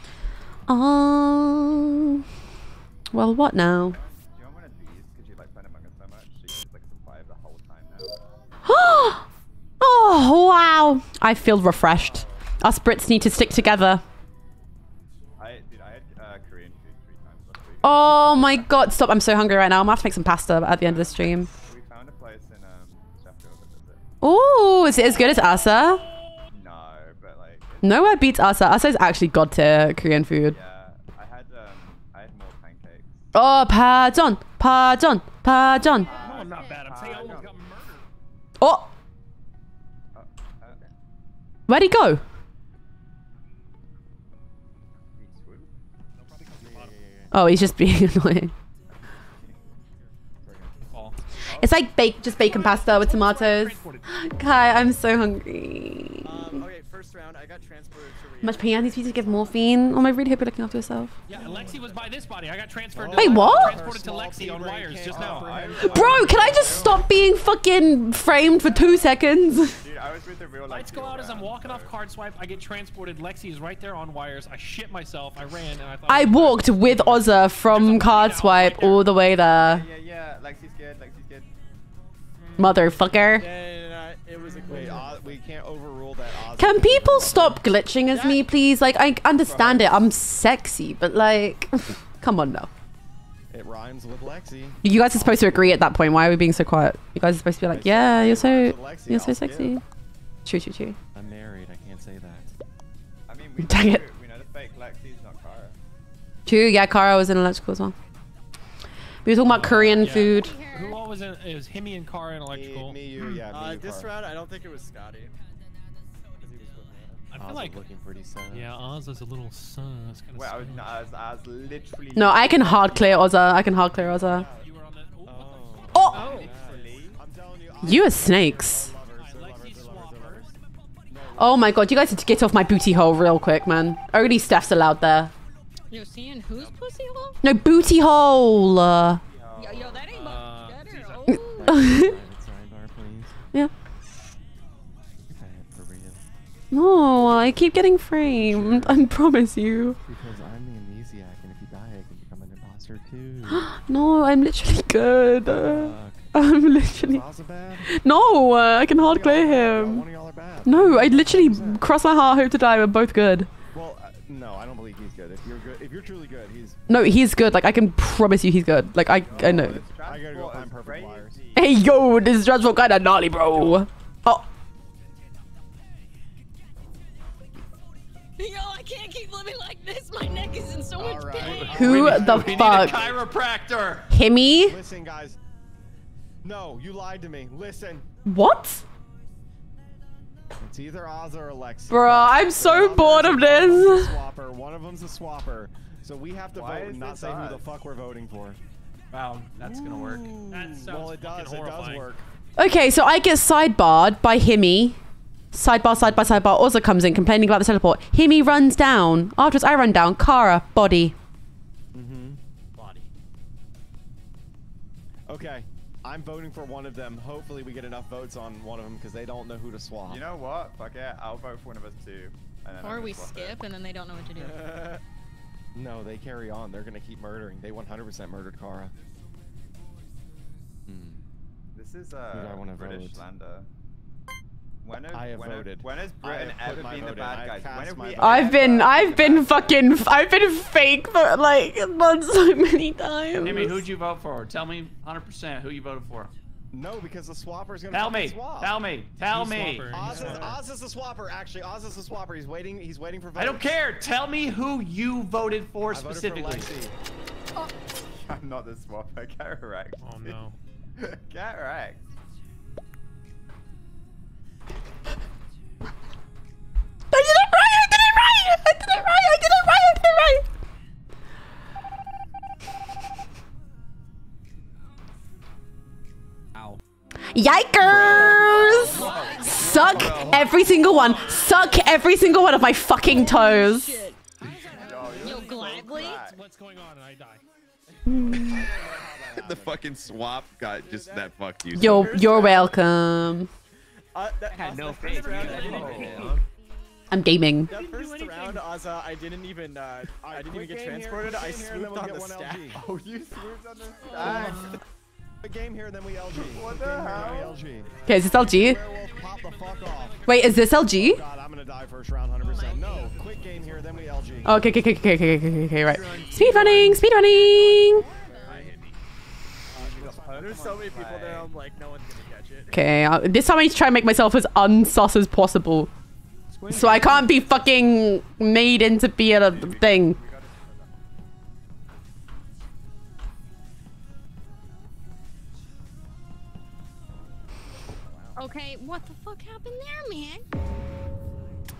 Um. Well, what now? Do you want one of these? Because you like playing Among Us so much, so you just like survive the whole time now. Oh wow! I feel refreshed. Us Brits need to stick together. I, dude, I had uh, Korean food three times last week. Oh my god! Stop! I'm so hungry right now. I'm gonna have to make some pasta at the end of the stream. We found a place in um, Sheffield that does it. Ooh, is it as good as Asa? No, but like. It's, Nowhere beats Asa. Asa is actually god tier Korean food. yeah, I had um, I had more pancakes. Oh, pardon, pardon, pardon. No, I'm not bad. I'm saying I almost got murdered. Oh, Where'd he go? Oh, he's just being annoying. It's like bake, just bacon pasta with tomatoes. Kai, I'm so hungry. Um, okay, first round, I got transported to How much pain needs to give morphine? Oh, my really hope you're looking after yourself. Yeah, Lexi was by this body. I got transferred. Wait, to, what? Transported to Lexi on wires just now. Bro, can I just stop being fucking framed for two seconds? Dude, I was with the real Lights go out as I'm walking off card swipe. I get transported. Lexi is right there on wires. I shit myself. I ran and I thought. I walked with Ozza from card swipe all the way there. Yeah, yeah. Lexi's good. Lexi's good. Motherfucker. Yeah, it was a Wait, Oz, we can't overrule that. Oz Can people stop glitching as me, please? Like, I understand it. I'm sexy, but like, come on now. It rhymes with Lexi. You guys are supposed to agree at that point. Why are we being so quiet? You guys are supposed to be like, yeah, you're so, you're so sexy. True, true, true. I'm married. I can't say that. I mean, we Dang know, it. we know the fake Lexi's not Kara. True, yeah, Kara was in electrical as well. We were talking about Korean Yeah. food. Who all was in? It was Himmy and Kara in electrical. Me, you, yeah. Uh, this round, I don't think it was Scotty. I feel Oz like is looking pretty sus. Yeah, Oz is a little sus. Kind Wait, I was, no, I was, I was literally. No, I can hard clear Ozza. I can hard clear Ozza. Oh. You are snakes. Oh my god, you guys need to get off my booty hole real quick, man. Only Steph's allowed there. You're seeing whose pussy hole? No, booty hole. Uh, Yo, yo, that ain't Uh, better. Oh. yeah. No, I keep getting framed. I promise you. Because I'm the amnesiac, and if you die, I can become an imposter too. No, I'm literally good. Uh, I'm literally. Oz bad? No, uh, I can hard clear him. One of y'all are bad. No, I literally cross my heart, hope to die. We're both good. Well, uh, no, I don't believe he's good. If you're good, if you're truly good, he's. No, he's good. Like I can promise you, he's good. Like I, I know. I gotta go find perfect wires. Hey yo, this is dreadful kind of gnarly, bro. Oh. Yo, I can't keep living like this. My neck is in so much pain. Who We need- the we need a fuck? chiropractor. Himmy? Listen, guys. No, you lied to me. Listen. What? It's either Oz or Alexi. Bro, I'm so bored of One of them's this. a swapper. One of them's a swapper. So we have to Why vote is and not this say who the Oz? fuck we're voting for. Wow, that's gonna work. That sounds Well, it does. fucking It does horrifying. work. Okay, so I get sidebarred by Himmy. Sidebar, sidebar, sidebar. Ozza comes in complaining about the teleport. Himmy runs down. Afterwards, I run down. Kara, body. Mm-hmm. Body. Okay. I'm voting for one of them. Hopefully we get enough votes on one of them because they don't know who to swap. You know what? Fuck it. I'll vote for one of us too. And then Or I'm we gonna swap skip and then they don't know what to do. No, they carry on. They're gonna keep murdering. They one hundred percent murdered Kara. it. This is Who do I uh wanna British vote? lander. When have, I have when voted. Have, when has I Britain have put ever my been the vote in. bad I have guys? When cast have my we vote. ever I've been, been I've the been bad guys? fucking, I've been fake for like months so many times. Timmy, who'd you vote for? Tell me one hundred percent who you voted for. No, because the swapper's gonna Tell fucking me. swap. Tell me. Tell He's me. swapper. Oz is, Oz is the swapper. Actually, Oz is the swapper. He's waiting. He's waiting for votes. I don't care. Tell me who you voted for I voted for specifically. Lexi. I'm not the swapper. Get wrecked. Oh no. Get wrecked. I did it right! I did it right! I did it right! I did it right! I did it right! Ow. Yikers! Suck every single one. Suck every single one of my fucking toes. Yo, gladly. What's going on? And I die. The fucking swap got just that fucked you. You're you're welcome. Uh, that, I had Oz, no that faith. first round, I either. didn't, I'm gaming. that first round, Ozza, I didn't even, uh, I didn't even quick get game here, transported. quick I game here, and then swooped we'll on get the one stack. L G. Oh, you swooped on the stack. A game here, then we L G. What Quick the game here, then we hell? L G. Okay, is this L G? Werewolf, pop the fuck off. Wait, is this L G? God, I'm gonna die first round, one hundred percent. No, quick game here, then we L G. Okay, okay, okay, okay, okay, okay, okay, right. Speed running, speed running. There's so many people there, I'm like, no one's gonna catch it. Okay, uh, this time I need to try and make myself as unsus as possible. So I can't be fucking made into be a thing. Okay, what the fuck happened there, man?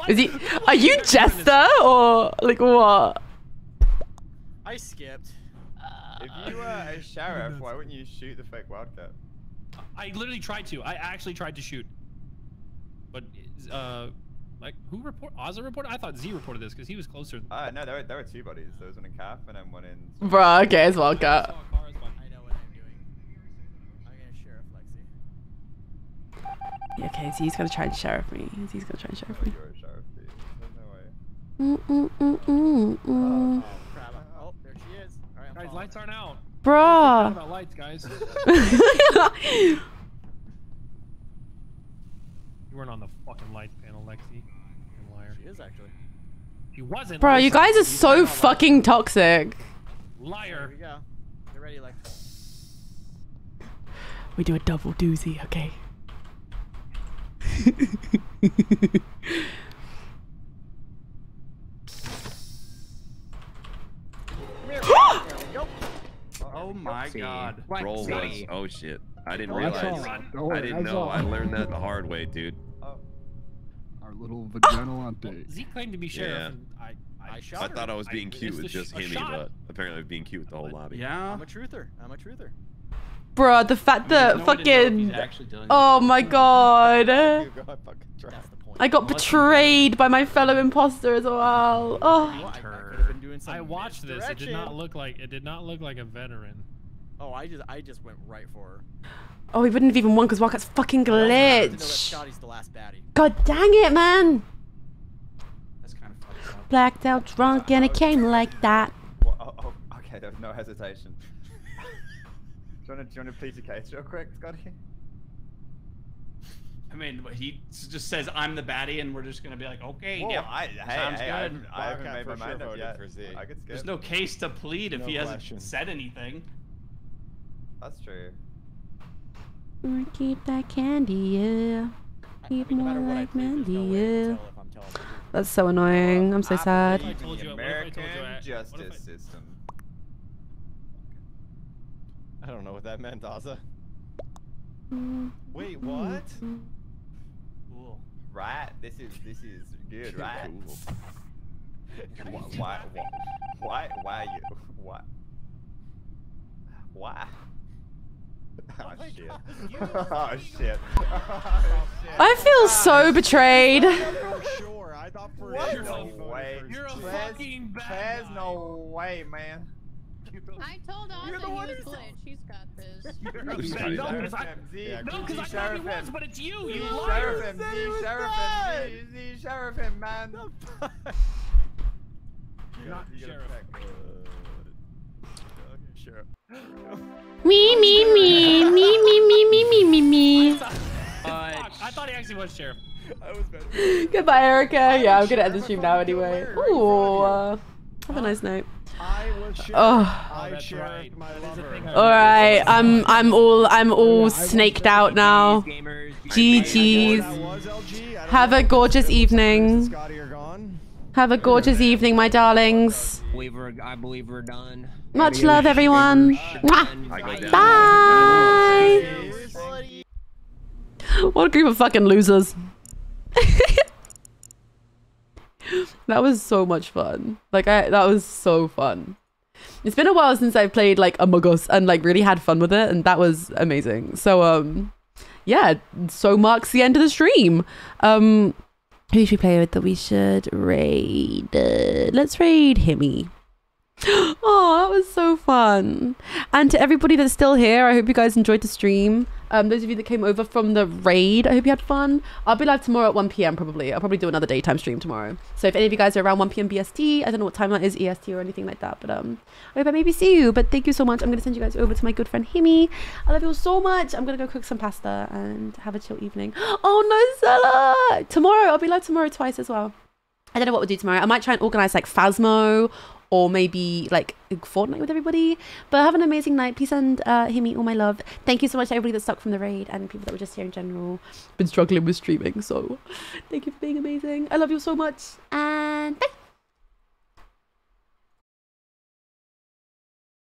Is he? Are you Jester or like what? I skipped. If you were a sheriff, why wouldn't you shoot the fake wildcat? I literally tried to. I actually tried to shoot. But, uh, like, who report? Ozza reported? I thought Z reported this because he was closer. Uh, no, there were, there were two bodies. There was one in Calf and then one in... Bruh, okay, it's Wildcat. I know what I'm doing. I'm gonna sheriff Lexi. Yeah, okay, Z's gonna try and sheriff me. Z's gonna try and sheriff me. You're a sheriff, dude. There's no way. Mm mm mm mm mm. Oh, crap. Oh, there she is. All right, I'm Guys, following. lights aren't out. Bruh. About lights, guys. You weren't on the fucking lights panel, Lexi. You liar. She is actually. She wasn't. Bro, you guys are You so said fucking toxic. Here liar. we go. Get ready, Lex. We do a double doozy, okay? Oh my See. god. Roll Lexi. was. Oh shit. I didn't That's all. realize. Don't worry, I didn't that's know. all. I learned that the hard way, dude. Our little vaginalante. Z claimed to be sheriff. Yeah. And I, I, I shot I her. thought I was being I cute missed with a just sh- a Hemi, shot. but apparently I was being cute with the whole lobby. Yeah. I'm a truther. I'm a truther. Bruh, the fact that No way to know if he's fucking. actually telling Oh my god. You got fucking trapped. That's the point. I got betrayed by my fellow imposter as well. Oh. Well, I, I could have been doing some I watched this. It did misdirection. not look like it did not look like a veteran. Oh, I just I just went right for her. Oh, we wouldn't have even won because Wildcat's fucking I also have to know that glitch. Scotty's the last baddie. God dang it, man. That's kind of fucked up. Blacked out drunk and it came like that. Well, oh, oh, okay, there's no hesitation. do, you want to, do you want to plead your case real quick, Scotty? I mean, he s- just says I'm the baddie, and we're just gonna be like, okay, Well, yeah, I, hey, sounds hey, I good. haven't, I haven't Wildcat made my for sure mind up voted yet. for Z. I could skip. There's no case to plead if No he hasn't question. said anything. That's true. Keep that candy, yeah. I Keep mean, no more matter what I like plead, there's Mandy, no way to yeah. tell if I'm telling the truth. That's so annoying. I'm so I sad. believe What if I told in you- the what if I told you American I- what justice if I- system. I don't know what that meant, Ozza. Wait, what? Cool. Right, this is this is good, right? Why, why, why, why, why you, why, why? Oh shit! Oh shit! Oh shit! I feel so betrayed. For sure. I thought for What? sure No he voted way. for You're a Z. There's- fucking bad There's guy. no way, man. I told Ozzy You're the he one was who said- glitch. He's got this. You said Scotty, no, that- because I, Sheriff M, Z, Yeah, no, Z, because I thought he Sheriff was, M. but it's you, Z, you Sheriff liar. him, Z, Said he was Sheriff dead. him, Z, Z, Sheriff him, man. You're not You gotta sheriff. check. Uh, okay, sheriff. Me, me, me, me, me, me, me, me, me, me. Fuck, I thought he actually was sheriff. I was better. Goodbye, Erica. Yeah, I'm gonna end the stream now anyway. Ooh, uh, have a nice night. I was sheriff. Oh. I that's sheriffed right. my That is a lover. thing I All right, I'm I'm all I'm all snaked out now. Gamers, G G's. That was L G. I don't Have know a if gorgeous Scotty evening. Scotty are gone. Have a gorgeous evening, my darlings. I believe we're, I believe we're done. Much love, everyone. Mwah. I go down. Bye. What a group of fucking losers. That was so much fun. Like I, that was so fun. It's been a while since I've played like Among Us and like really had fun with it, and that was amazing. So um, yeah. So marks the end of the stream. Um, who should we play with that we should raid? Uh, let's raid Himmy. Oh, that was so fun. And to everybody that's still here, I hope you guys enjoyed the stream. Um, those of you that came over from the raid, I hope you had fun. I'll be live tomorrow at one p m probably. I'll probably do another daytime stream tomorrow. So if any of you guys are around one p m B S T, I don't know what time that is, E S T or anything like that, but um, I hope I maybe see you. But thank you so much. I'm going to send you guys over to my good friend Himi. I love you all so much. I'm going to go cook some pasta and have a chill evening. Oh no, Zella! Tomorrow, I'll be live tomorrow twice as well. I don't know what we'll do tomorrow. I might try and organize like Phasmo or maybe like Fortnite with everybody. But have an amazing night. Please send uh, Himi all my love. Thank you so much to everybody that stuck from the raid and people that were just here in general. Been struggling with streaming, so thank you for being amazing. I love you so much. And